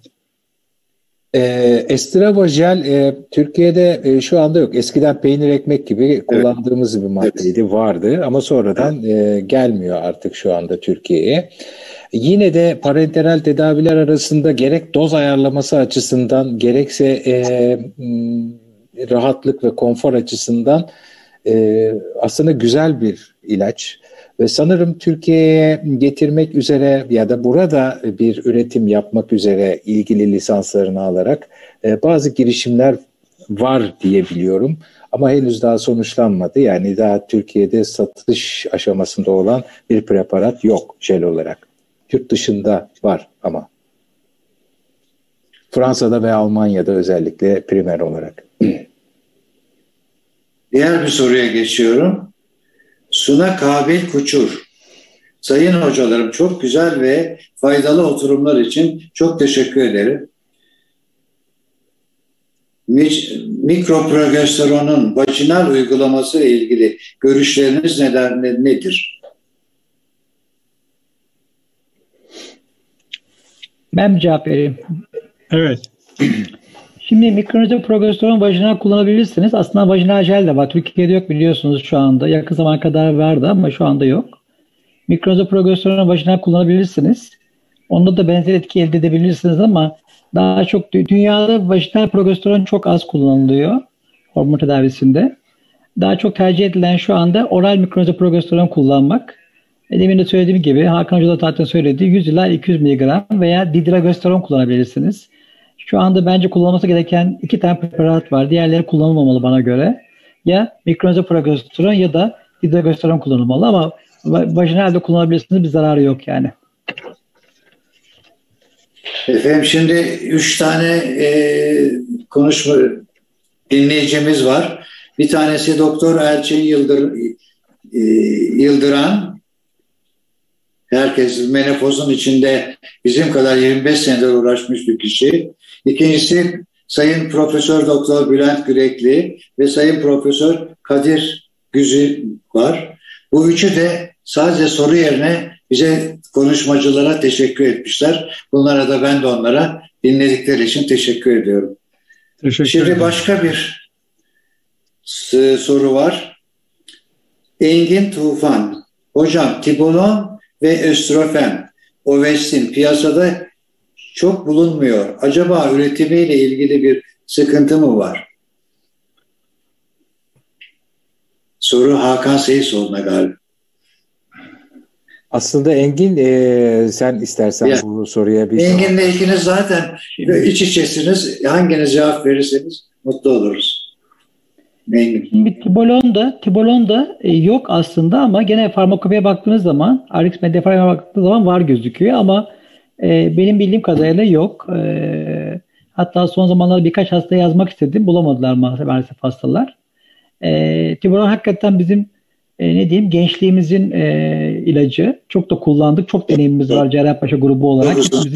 Estravogel Türkiye'de şu anda yok. Eskiden peynir ekmek gibi kullandığımız bir maddeydi, vardı ama sonradan gelmiyor artık şu anda Türkiye'ye. Yine de parenteral tedaviler arasında gerek doz ayarlaması açısından gerekse rahatlık ve konfor açısından aslında güzel bir ilaç. Ve sanırım Türkiye'ye getirmek üzere ya da burada bir üretim yapmak üzere ilgili lisanslarını alarak bazı girişimler var diye biliyorum. Ama henüz daha sonuçlanmadı. Yani daha Türkiye'de satış aşamasında olan bir preparat yok jel olarak. Yurt dışında var ama. Fransa'da ve Almanya'da özellikle primer olarak. Diğer bir soruya geçiyorum. Suna Kabil Kuçur. Sayın hocalarım, çok güzel ve faydalı oturumlar için çok teşekkür ederim. mikroprogesteronun vajinal uygulaması ile ilgili görüşleriniz nedir? Ben bir cevap vereyim. Evet. Şimdi mikroprogesteron vajinal kullanabilirsiniz. Aslında vajinal jel de var. Türkiye'de yok biliyorsunuz şu anda. Yakın zaman kadar vardı ama şu anda yok. Mikroprogesteron vajinal kullanabilirsiniz. Onda da benzer etki elde edebilirsiniz ama daha çok dünyada vajinal progesteron çok az kullanılıyor hormon tedavisinde. Daha çok tercih edilen şu anda oral mikroprogesteron kullanmak. Demin de söylediğim gibi Hakan Hoca da zaten söyledi. 100 ila 200 mg veya didragesteron kullanabilirsiniz. Şu anda bence kullanılması gereken 2 tane preparat var. Diğerleri kullanılmamalı bana göre. Ya mikroprogesteron ya da didragesteron kullanılmalı ama vajinalde kullanabilirsiniz, bir zararı yok yani. Efendim şimdi 3 tane konuşma dinleyicimiz var. Bir tanesi Doktor Elçin Yıldıran. Herkes menopozun içinde bizim kadar 25 senedir uğraşmış bir kişi. İkincisi Sayın Profesör Doktor Bülent Gürekli ve Sayın Profesör Kadir Güzü var. Bu üçü de sadece soru yerine bize konuşmacılara teşekkür etmişler. Bunlara da ben de onlara dinledikleri için teşekkür ediyorum. Şimdi başka bir soru var. Engin Tufan. Hocam tibolon ve östrofen, ovestin piyasada çok bulunmuyor. Acaba üretimiyle ilgili bir sıkıntı mı var? Soru Hakan Seysoğlu'na galiba. Aslında Engin sen istersen bu soruya bir... Engin'le ikiniz zaten iç içesiniz. Hanginiz cevap verirseniz mutlu oluruz. Engin. Tibolon da yok aslında ama gene farmakopiye baktığınız zaman, Rx Mediafarm'a baktığınız zaman var gözüküyor ama benim bildiğim kadarıyla yok. Hatta son zamanlarda birkaç hasta yazmak istedim. Bulamadılar maalesef hastalar. Tibolon hakikaten bizim gençliğimizin ilacı. Çok da kullandık. Çok deneyimimiz var Cerrahpaşa grubu olarak.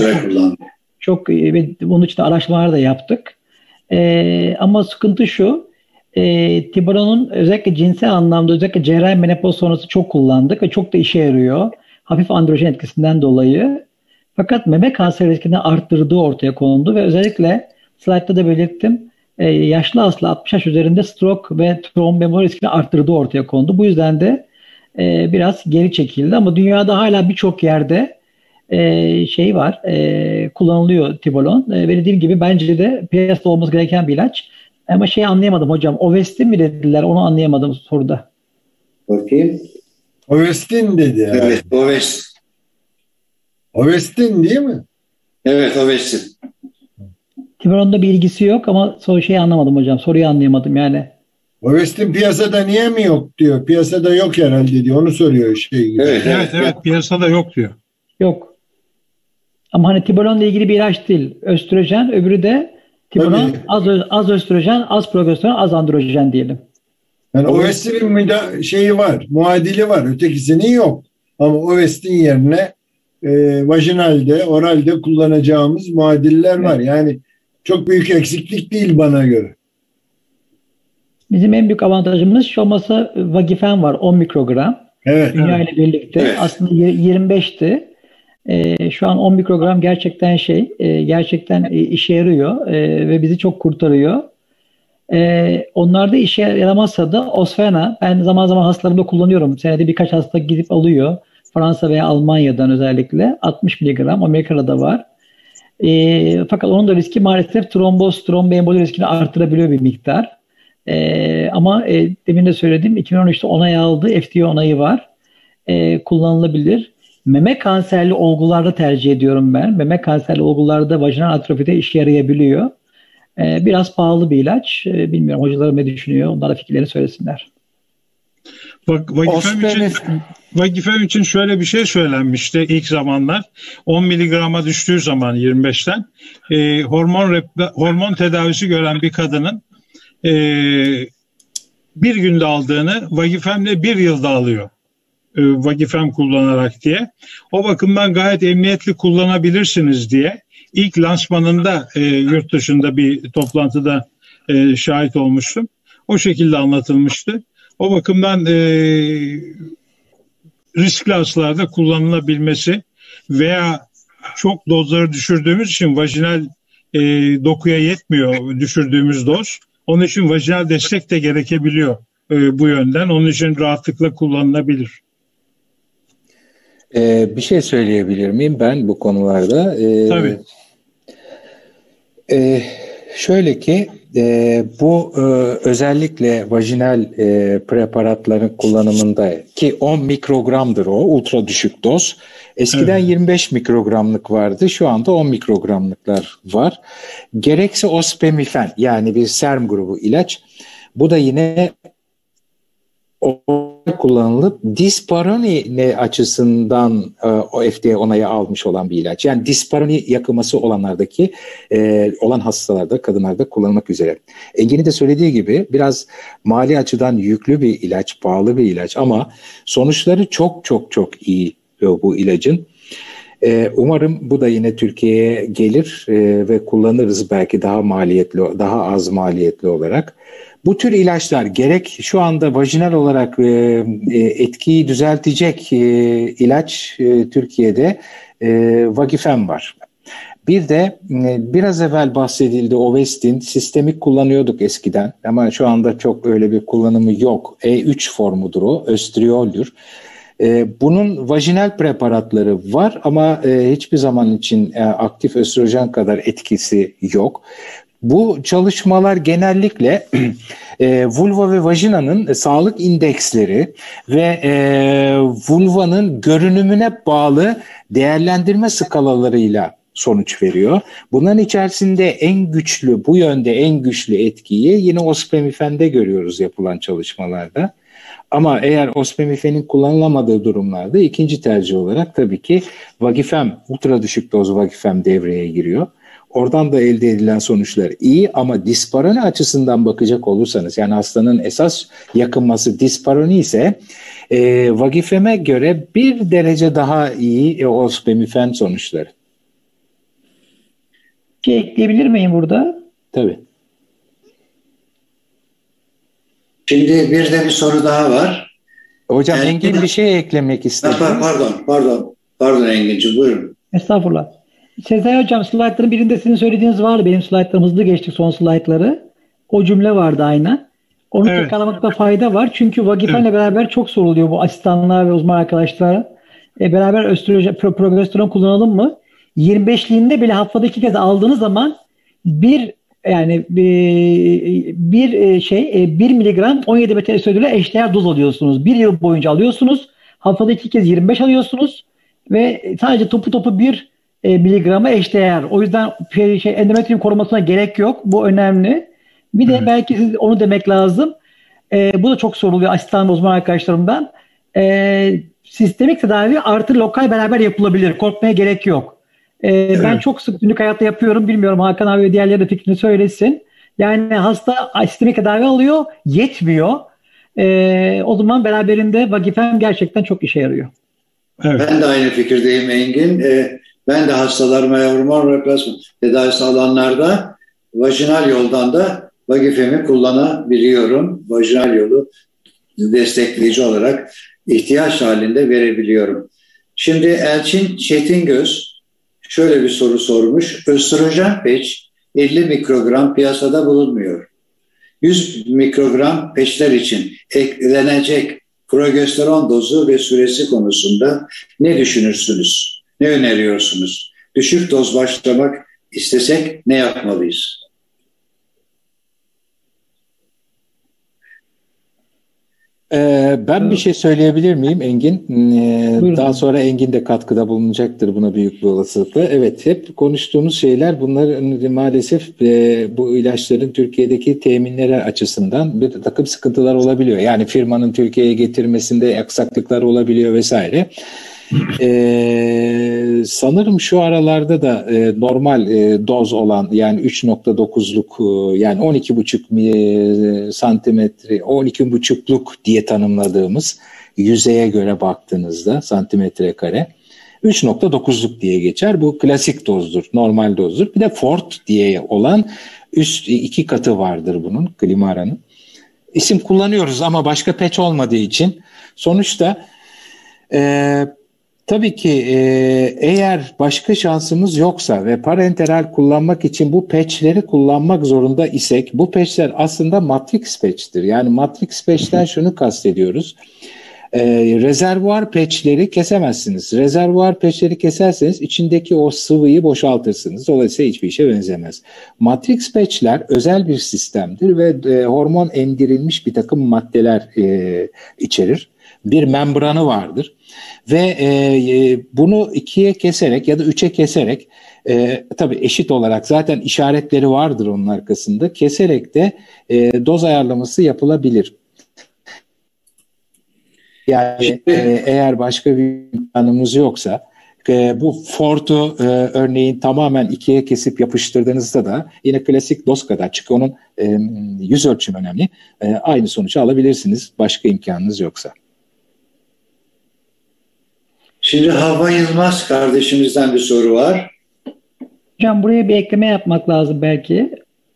Çok bunun için de araştırmalar da yaptık. Ama sıkıntı şu, tibolonun özellikle cinsel anlamda, özellikle cerrahi menopoz sonrası çok kullandık ve çok da işe yarıyor. Hafif androjen etkisinden dolayı. Fakat meme kanseri riskini arttırdığı ortaya konuldu ve özellikle slaytta da belirttim. Yaşlı hasta 60 yaş üzerinde stroke ve trombemoli riskini arttırdığı ortaya kondu. Bu yüzden de biraz geri çekildi ama dünyada hala birçok yerde var, kullanılıyor tibolon. Ve dediğim gibi bence de piyasada olması gereken bir ilaç. Ama anlayamadım hocam. Ovestin mi dediler? Onu anlayamadım soruda. Bakayım. Ovestin dedi yani. Evet, Ovestin. Ovestin değil mi? Evet, Ovestin. Tibolon'da bir ilgisi yok ama anlamadım hocam. Soruyu anlayamadım yani. Ovestin piyasada niye mi yok diyor. Piyasada yok herhalde diyor. Onu soruyor gibi. Evet, piyasada yok diyor. Yok. Ama tibolonla ilgili bir ilaç değil. Östrojen, öbürü de tibolon, az östrojen, az progesteron, az androjen diyelim. Yani Ovestin'in var, muadili var. Ötekisinin yok. Ama Ovestin yerine vajinalde, oralde kullanacağımız muadiller var. Yani çok büyük eksiklik değil bana göre. Bizim en büyük avantajımız şu olmasa Vagifen var 10 mikrogram. Evet. Dünya ile birlikte. Evet. Aslında 25'ti. Şu an 10 mikrogram gerçekten gerçekten işe yarıyor ve bizi çok kurtarıyor. Onlarda işe yaramazsa da Osfena, ben zaman zaman hastalarımda kullanıyorum. Senede birkaç hasta gidip alıyor. Fransa veya Almanya'dan özellikle 60 miligram, Amerika'da da var. Fakat onun da riski maalesef tromboemboli riskini artırabiliyor bir miktar. Ama demin de söyledim, 2013'te onay aldı, FDA onayı var. Kullanılabilir. Meme kanserli olgularda tercih ediyorum ben. Meme kanserli olgularda vajinal atrofide işe yarayabiliyor. Biraz pahalı bir ilaç. Bilmiyorum hocalarım ne düşünüyor. Onlar da fikirlerini söylesinler. Vagifem için şöyle bir şey söylenmişti ilk zamanlar. 10 miligrama düştüğü zaman 25'ten hormon tedavisi gören bir kadının bir günde aldığını Vagifem'le bir yılda alıyor. Vagifem kullanarak diye. O bakımdan gayet emniyetli kullanabilirsiniz diye ilk lansmanında yurt dışında bir toplantıda şahit olmuştum. O şekilde anlatılmıştı. O bakımdan riskli hastalarda kullanılabilmesi veya çok dozları düşürdüğümüz için vajinal dokuya yetmiyor düşürdüğümüz doz. Onun için vajinal destek de gerekebiliyor bu yönden. Onun için rahatlıkla kullanılabilir. Bir şey söyleyebilir miyim ben bu konularda? Tabii. Şöyle ki bu özellikle vajinal preparatların kullanımında ki 10 mikrogramdır o ultra düşük doz. Eskiden 25 mikrogramlık vardı. Şu anda 10 mikrogramlıklar var. Gerekse ospemifen yani bir SERM grubu ilaç. Bu da yine kullanılıp disparoni açısından o FDA onayı almış olan bir ilaç. Yani disparoni yakılması olanlardaki olan hastalarda, kadınlarda kullanılmak üzere. Engin'in de söylediği gibi biraz mali açıdan yüklü bir ilaç, pahalı bir ilaç ama sonuçları çok çok çok iyi bu ilacın. Umarım bu da yine Türkiye'ye gelir ve kullanırız belki daha maliyetli, daha az maliyetli olarak. Bu tür ilaçlar gerek şu anda vajinal olarak etkiyi düzeltecek ilaç Türkiye'de Vagifem var. Bir de biraz evvel bahsedildi Ovestin, sistemik kullanıyorduk eskiden ama şu anda çok öyle bir kullanımı yok. E3 formudur o, östriyoldür. Bunun vajinal preparatları var ama hiçbir zaman için aktif östrojen kadar etkisi yok. Bu çalışmalar genellikle vulva ve vajinanın sağlık indeksleri ve vulvanın görünümüne bağlı değerlendirme skalalarıyla sonuç veriyor. Bunların içerisinde en güçlü, bu yönde en güçlü etkiyi yine ospemifende görüyoruz yapılan çalışmalarda. Ama eğer ospemifenin kullanılamadığı durumlarda ikinci tercih olarak tabii ki Vagifem, ultra düşük doz Vagifem devreye giriyor. Oradan da elde edilen sonuçlar iyi ama disparoni açısından bakacak olursanız yani hastanın esas yakınması disparoni ise Vagifem'e göre bir derece daha iyi ospemifen sonuçları. Şey ekleyebilir miyim burada? Tabii. Şimdi bir de bir soru daha var. Hocam Engin bir şey eklemek istedi. Pardon Engin'ciğim buyurun. Estağfurullah. Sezai Hocam slaytların birinde sizin söylediğiniz vardı. Benim slaytlarım hızlı geçtik son slaytları. O cümle vardı aynen. Onu tekrarlamakta fayda var. Çünkü Vagifem'le beraber çok soruluyor bu asistanlar ve uzman arkadaşlar. Beraber östrojen, progesteron kullanalım mı? 25'liğinde bile haftada 2 kez aldığınız zaman 1 miligram 17 beta östrojenle eşdeğer doz alıyorsunuz. 1 yıl boyunca alıyorsunuz. Haftada 2 kez 25 alıyorsunuz. Ve sadece topu 1 miligrama eşdeğer. O yüzden endometrium korumasına gerek yok. Bu önemli. Bir de belki siz onu demek lazım. Bu da çok soruluyor asistan uzman arkadaşlarımdan. Sistemik tedavi artı lokal beraber yapılabilir. Korkmaya gerek yok. Ben çok sık günlük hayatta yapıyorum. Bilmiyorum Hakan abi ve diğerleri de fikrini söylesin. Yani hasta sistemik tedavi alıyor. Yetmiyor. O zaman beraberinde Vagifem gerçekten çok işe yarıyor. Evet. Ben de aynı fikirdeyim Engin. Ben de hastalarıma hormon replasman tedavisi alanlarda vajinal yoldan da Vagifem'i kullanabiliyorum. Vajinal yolu destekleyici olarak ihtiyaç halinde verebiliyorum. Şimdi Elçin Çetingöz şöyle bir soru sormuş. Östrojen peç 50 mikrogram piyasada bulunmuyor. 100 mikrogram peçler için eklenecek progesteron dozu ve süresi konusunda ne düşünürsünüz? Ne öneriyorsunuz? Düşük doz başlamak istesek ne yapmalıyız? Ben bir şey söyleyebilir miyim Engin? Daha sonra Engin de katkıda bulunacaktır buna büyük bir olasılıkla. Evet, hep konuştuğumuz şeyler bunlar maalesef bu ilaçların Türkiye'deki teminleri açısından bir takım sıkıntılar olabiliyor. Yani firmanın Türkiye'ye getirmesinde aksaklıklar olabiliyor vesaire. Sanırım şu aralarda da normal doz olan yani 3.9'luk yani 12,5 santimetre 12,5'luk diye tanımladığımız yüzeye göre baktığınızda santimetre kare 3.9'luk diye geçer. Bu klasik dozdur, normal dozdur. Bir de Fort diye olan üst 2 katı vardır bunun, Klimara'nın. İsim kullanıyoruz ama başka patch olmadığı için sonuçta tabii ki eğer başka şansımız yoksa ve parenteral kullanmak için bu patchleri kullanmak zorunda isek, bu patchler aslında matrix patch'tir. Yani matrix patch'ten şunu kastediyoruz. Rezervuar patch'leri kesemezsiniz. Rezervuar patch'leri keserseniz içindeki o sıvıyı boşaltırsınız. Dolayısıyla hiçbir işe benzemez. Matrix patch'ler özel bir sistemdir ve hormon emdirilmiş bir takım maddeler içerir. Bir membranı vardır. Ve bunu 2'ye keserek ya da 3'e keserek tabii eşit olarak zaten işaretleri vardır onun arkasında. Keserek de doz ayarlaması yapılabilir. Yani eğer başka bir imkanımız yoksa bu Fort'u örneğin tamamen 2'ye kesip yapıştırdığınızda da yine klasik doz kadar, çünkü onun yüz ölçümü önemli. Aynı sonucu alabilirsiniz başka imkanınız yoksa. Şimdi Havva Yılmaz kardeşimizden bir soru var. Hocam buraya bir ekleme yapmak lazım belki.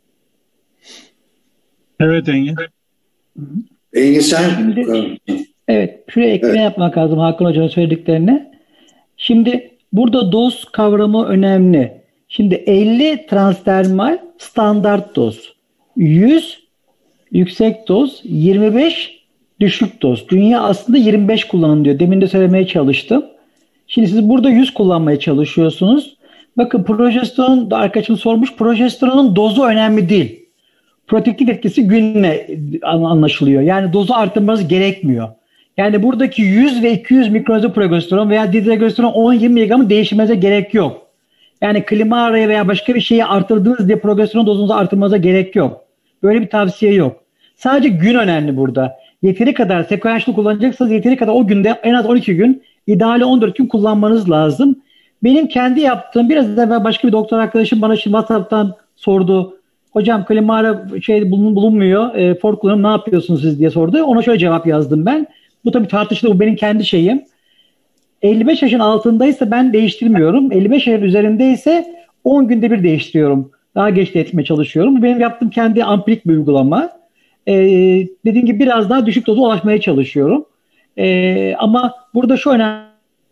Evet Engin. Engin sen... Evet, şuraya ekleme yapmak lazım Hakan Hoca'nın söylediklerine. Şimdi burada doz kavramı önemli. Şimdi 50 transdermal standart doz, 100 yüksek doz, 25 düşük doz. Dünya aslında 25 kullanın diyor. Demin de söylemeye çalıştım. Şimdi siz burada 100 kullanmaya çalışıyorsunuz. Bakın progesteron, arkadaşım sormuş, progesteronun dozu önemli değil. Protektif etkisi günle anlaşılıyor. Yani dozu arttırmanız gerekmiyor. Yani buradaki 100 ve 200 mikrodoz progesteron veya dihidrogenesteron 10-20 mg'ı değiştirmenize gerek yok. Yani Klimara'yı veya başka bir şeyi arttırdınız diye progesteron dozunuzu arttırmanıza gerek yok. Böyle bir tavsiye yok. Sadece gün önemli burada. Yeteri kadar sekanslı kullanacaksanız yeteri kadar o günde en az 12 gün, ideali 14 gün kullanmanız lazım. Benim kendi yaptığım, biraz evvel başka bir doktor arkadaşım bana şimdi WhatsApp'tan sordu. Hocam Klimara bulunmuyor. Fort kullanım, ne yapıyorsunuz siz diye sordu. Ona şöyle cevap yazdım ben. Bu tabii tartışılır. Bu benim kendi şeyim. 55 yaşın altındaysa ben değiştirmiyorum. 55 yaşın üzerindeyse 10 günde bir değiştiriyorum. Daha geç de etmeye çalışıyorum. Bu benim yaptığım kendi ampirik bir uygulama. Dediğim gibi biraz daha düşük doza ulaşmaya çalışıyorum. Ama burada şu önemli.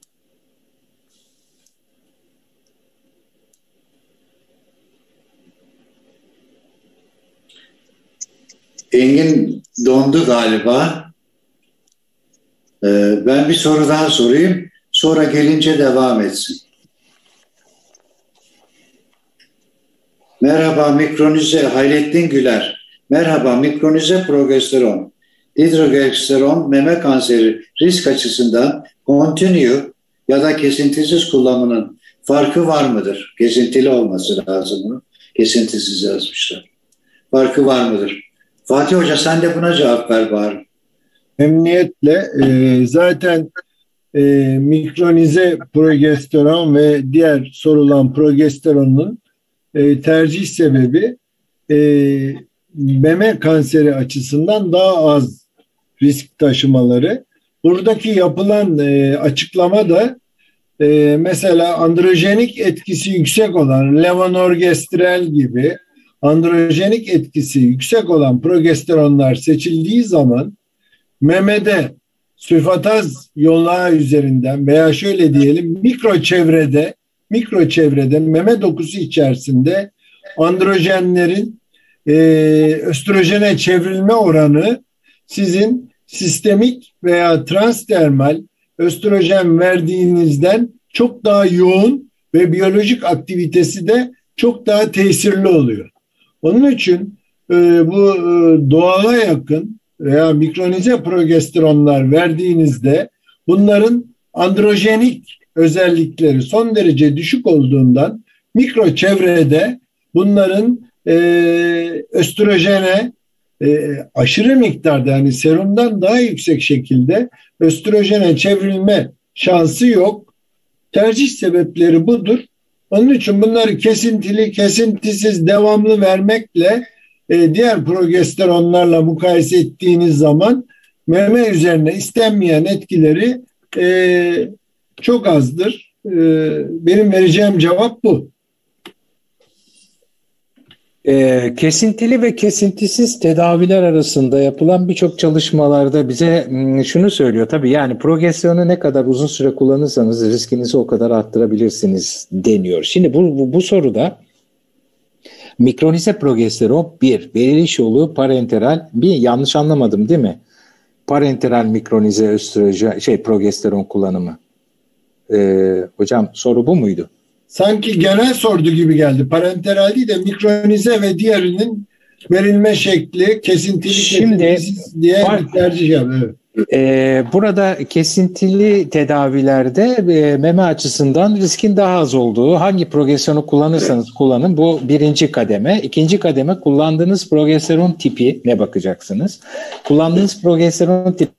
Engin dondu galiba. Ben bir soru daha sorayım. Sonra gelince devam etsin. Merhaba mikronize Hayrettin Güler. Merhaba mikronize progesteron. Dihidrogenesteron meme kanseri risk açısından continue ya da kesintisiz kullanımının farkı var mıdır? Kesintili olması lazım bunun. Kesintisiz yazmışlar. Farkı var mıdır? Fatih Hoca sen de buna cevap ver bari. Emniyetle zaten mikronize progesteron ve diğer sorulan progesteronun tercih sebebi meme kanseri açısından daha az risk taşımaları. Buradaki yapılan açıklama da mesela androjenik etkisi yüksek olan levonorgestrel gibi androjenik etkisi yüksek olan progesteronlar seçildiği zaman memede sülfataz yolağı üzerinden veya şöyle diyelim mikro çevrede meme dokusu içerisinde androjenlerin östrojene çevrilme oranı sizin sistemik veya transdermal östrojen verdiğinizden çok daha yoğun ve biyolojik aktivitesi de çok daha tesirli oluyor. Onun için bu doğala yakın veya mikronize progesteronlar verdiğinizde bunların androjenik özellikleri son derece düşük olduğundan mikro çevrede bunların östrojene aşırı miktarda, yani serumdan daha yüksek şekilde östrojene çevrilme şansı yok. Tercih sebepleri budur. Onun için bunları kesintili, kesintisiz, devamlı vermekle diğer progesteronlarla mukayese ettiğiniz zaman meme üzerine istenmeyen etkileri çok azdır. benim vereceğim cevap bu. Kesintili ve kesintisiz tedaviler arasında yapılan birçok çalışmalarda bize şunu söylüyor. Tabii yani progesteron'u ne kadar uzun süre kullanırsanız riskinizi o kadar arttırabilirsiniz deniyor. Şimdi bu soruda mikronize progesteron veriliş yolu parenteral, yanlış anlamadım değil mi? Parenteral mikronize östrojen progesteron kullanımı. Hocam soru bu muydu? Sanki genel sordu gibi geldi. Parenteral değil de mikronize ve diğerinin verilme şekli kesintili kesintisiz diye bir tercih yapıyor. Burada kesintili tedavilerde meme açısından riskin daha az olduğu, hangi progesteronu kullanırsanız kullanın, bu birinci kademe. İkinci kademe, kullandığınız progesteron tipi ne bakacaksınız? Kullandığınız progesteron tipi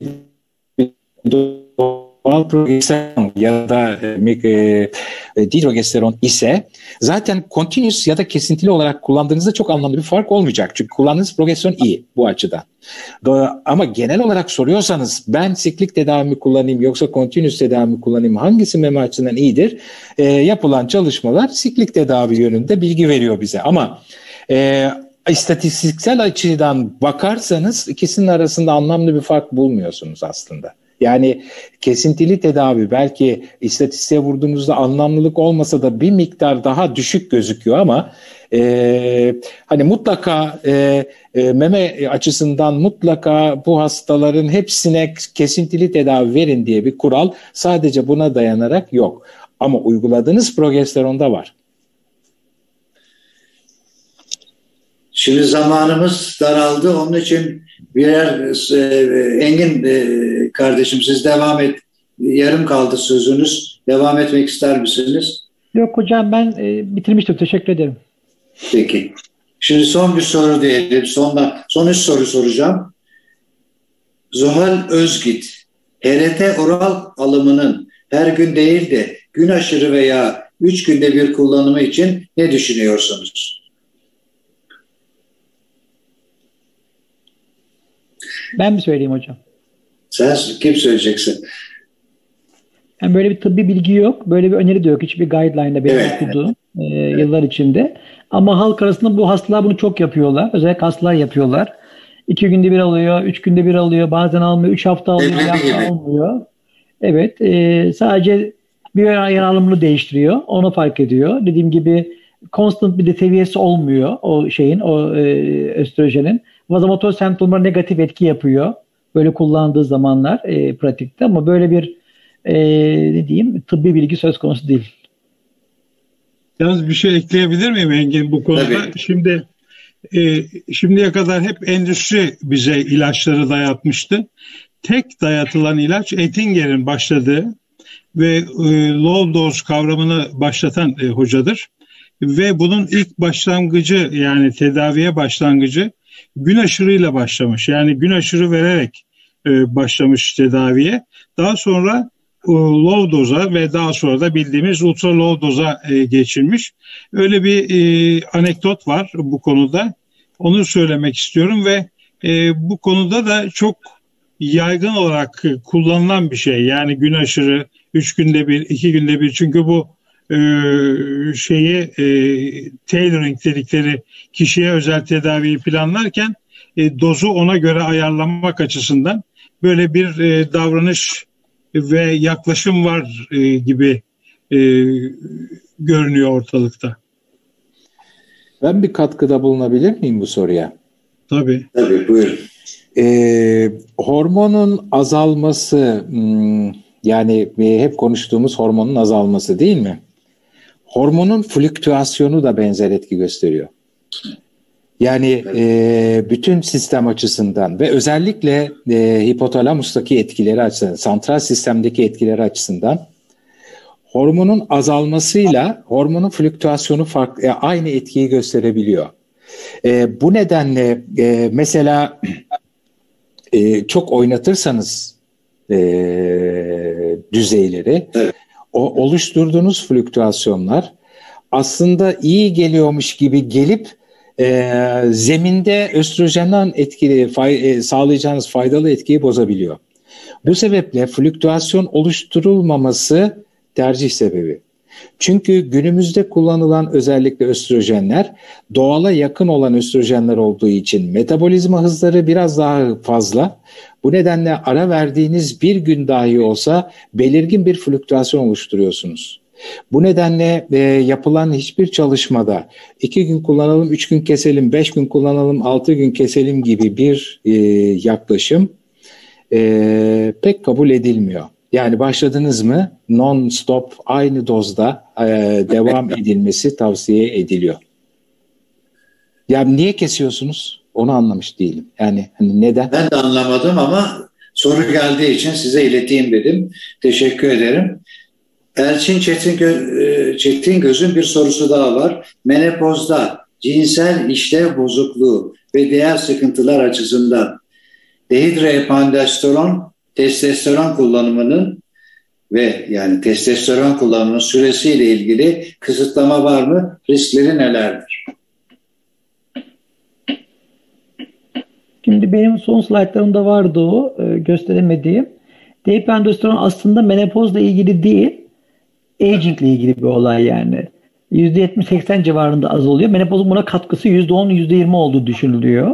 doğal progesteron ya da dihidrogesteron ise zaten continuous ya da kesintili olarak kullandığınızda çok anlamlı bir fark olmayacak. Çünkü kullandığınız progesteron iyi bu açıdan. Ama genel olarak soruyorsanız ben siklik tedavi mi kullanayım yoksa continuous tedavi mi kullanayım, hangisi meme açısından iyidir? Yapılan çalışmalar siklik tedavi yönünde bilgi veriyor bize. Ama istatistiksel açıdan bakarsanız ikisinin arasında anlamlı bir fark bulmuyorsunuz aslında. Yani kesintili tedavi belki istatistiğe vurduğunuzda anlamlılık olmasa da bir miktar daha düşük gözüküyor ama hani mutlaka meme açısından mutlaka bu hastaların hepsine kesintili tedavi verin diye bir kural sadece buna dayanarak yok. Ama uyguladığınız progesteronda var. Şimdi zamanımız daraldı. Onun için birer Engin kardeşim siz devam et. Yarım kaldı sözünüz. Devam etmek ister misiniz? Yok hocam, ben bitirmiştim. Teşekkür ederim. Peki. Şimdi son bir soru diyelim. Son 3 soru soracağım. Zuhal Özgit, HRT oral alımının her gün değil de gün aşırı veya 3 günde bir kullanımı için ne düşünüyorsunuz? Ben mi söyleyeyim hocam? Sen kim söyleyeceksin? Yani böyle bir tıbbi bilgi yok. Böyle bir öneri de yok. Hiçbir guideline'da benim okuduğum yıllar içinde. Ama halk arasında bu hastalar bunu çok yapıyorlar. Özellikle hastalar yapıyorlar. 2 günde bir alıyor, 3 günde bir alıyor. Bazen almıyor, 3 hafta alıyor, 1 hafta almıyor. Evet. Sadece bir ayar alımını değiştiriyor. Onu fark ediyor. Dediğim gibi constant bir de seviyesi olmuyor o şeyin, o östrojenin. Vazomotor semptomlara negatif etki yapıyor. Böyle kullandığı zamanlar pratikte, ama böyle bir ne diyeyim, tıbbi bilgi söz konusu değil. Yalnız bir şey ekleyebilir miyim Engin bu konuda? Tabii. Şimdi şimdiye kadar hep endüstri bize ilaçları dayatmıştı. Tek dayatılan ilaç Ettinger'in başladığı ve low dose kavramını başlatan hocadır. Ve bunun ilk başlangıcı, yani tedaviye başlangıcı gün aşırıyla başlamış. Yani gün aşırı vererek başlamış tedaviye. Daha sonra low doza ve daha sonra da bildiğimiz ultra low doza geçilmiş. Öyle bir anekdot var bu konuda. Onu söylemek istiyorum ve bu konuda da çok yaygın olarak kullanılan bir şey. Yani gün aşırı 3 günde bir, 2 günde bir. Çünkü bu tailoring dedikleri kişiye özel tedaviyi planlarken dozu ona göre ayarlamak açısından böyle bir davranış ve yaklaşım var gibi görünüyor ortalıkta. Ben bir katkıda bulunabilir miyim bu soruya? Tabii buyurun. Hormonun azalması, yani hep konuştuğumuz hormonun azalması değil mi? Hormonun flüktüasyonu da benzer etki gösteriyor. Yani bütün sistem açısından ve özellikle hipotalamustaki etkileri açısından, santral sistemdeki etkileri açısından hormonun azalmasıyla hormonun flüktüasyonu aynı etkiyi gösterebiliyor. Bu nedenle mesela çok oynatırsanız düzeyleri, evet, oluşturduğunuz flüktüasyonlar aslında iyi geliyormuş gibi gelip zeminde östrojenden sağlayacağınız faydalı etkiyi bozabiliyor. Bu sebeple flüktüasyon oluşturulmaması tercih sebebi. Çünkü günümüzde kullanılan özellikle östrojenler doğala yakın olan östrojenler olduğu için metabolizma hızları biraz daha fazla. Bu nedenle ara verdiğiniz bir gün dahi olsa belirgin bir fluktuasyon oluşturuyorsunuz. Bu nedenle yapılan hiçbir çalışmada 2 gün kullanalım, 3 gün keselim, 5 gün kullanalım, 6 gün keselim gibi bir yaklaşım pek kabul edilmiyor. Yani başladınız mı non-stop aynı dozda devam edilmesi tavsiye ediliyor. Ya niye kesiyorsunuz? Onu anlamış değilim. Yani hani neden? Ben de anlamadım ama soru geldiği için size ileteyim dedim. Teşekkür ederim. Elçin Çetingöz'ün bir sorusu daha var. Menopozda cinsel işlev bozukluğu ve diğer sıkıntılar açısından dehidroepiandrosteron, testosteron kullanımının ve yani testosteron kullanımının süresiyle ilgili kısıtlama var mı? Riskleri nelerdir? Şimdi benim son slaytlarımda vardı o gösteremediğim. Dehidroepiandrosteron aslında menopozla ilgili değil, aging ile ilgili bir olay yani. %70-80 civarında azalıyor. Menopozun buna katkısı %10, %20 olduğu düşünülüyor.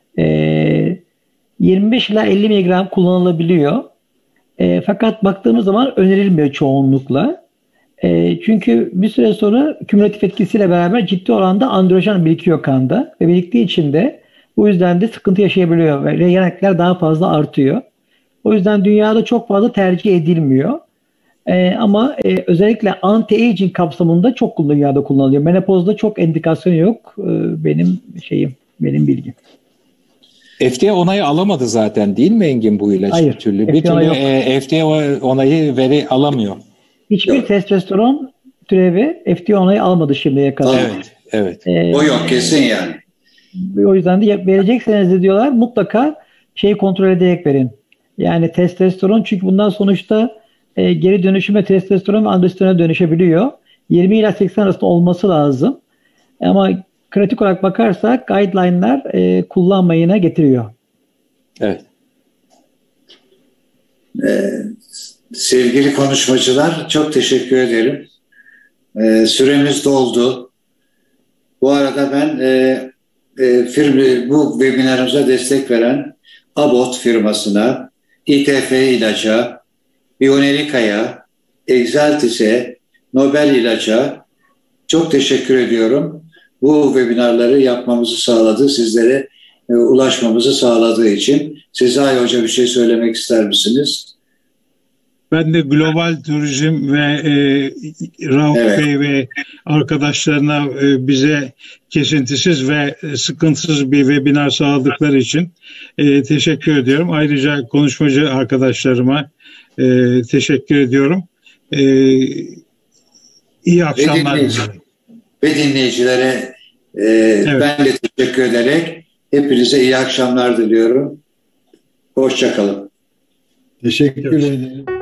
25 ila 50 mg kullanılabiliyor. Fakat baktığımız zaman önerilmiyor çoğunlukla. Çünkü bir süre sonra kümülatif etkisiyle beraber ciddi oranda androjen birikiyor kanda ve biriktiği için de bu yüzden de sıkıntı yaşayabiliyor ve reagenetler daha fazla artıyor. O yüzden dünyada çok fazla tercih edilmiyor. Ama özellikle anti-aging kapsamında çok dünyada kullanılıyor. Menopozda çok indikasyonu yok. Benim bilgim. FDA onayı alamadı zaten değil mi Engin bu ilaç? Hayır. Bir türlü FDA onayı alamıyor. Hiçbir testosteron türevi FDA onayı almadı şimdiye kadar. Evet. O yok kesin yani. O yüzden de verecekseniz de diyorlar mutlaka kontrol ederek verin. Yani testosteron çünkü bundan sonuçta geri dönüşüme testosteron ve androstenona dönüşebiliyor. 20 ila 80 arasında olması lazım. Ama kritik olarak bakarsak guideline'lar kullanmayına getiriyor. Evet. Sevgili konuşmacılar çok teşekkür ederim. Süremiz doldu. Bu arada ben bu webinarımıza destek veren Abbott firmasına, ITF ilaca, Bionerica'ya, Exaltis'e, Nobel ilaca çok teşekkür ediyorum. Bu webinarları yapmamızı sağladı, sizlere ulaşmamızı sağladığı için. Sezai Hoca bir şey söylemek ister misiniz? Ben de Global Turizm ve Rauf Bey ve arkadaşlarına bize kesintisiz ve sıkıntısız bir webinar sağladıkları için teşekkür ediyorum. Ayrıca konuşmacı arkadaşlarıma teşekkür ediyorum. İyi akşamlar. Ve dinleyicilere ben de teşekkür ederek hepinize iyi akşamlar diliyorum. Hoşça kalın. Teşekkür ederim.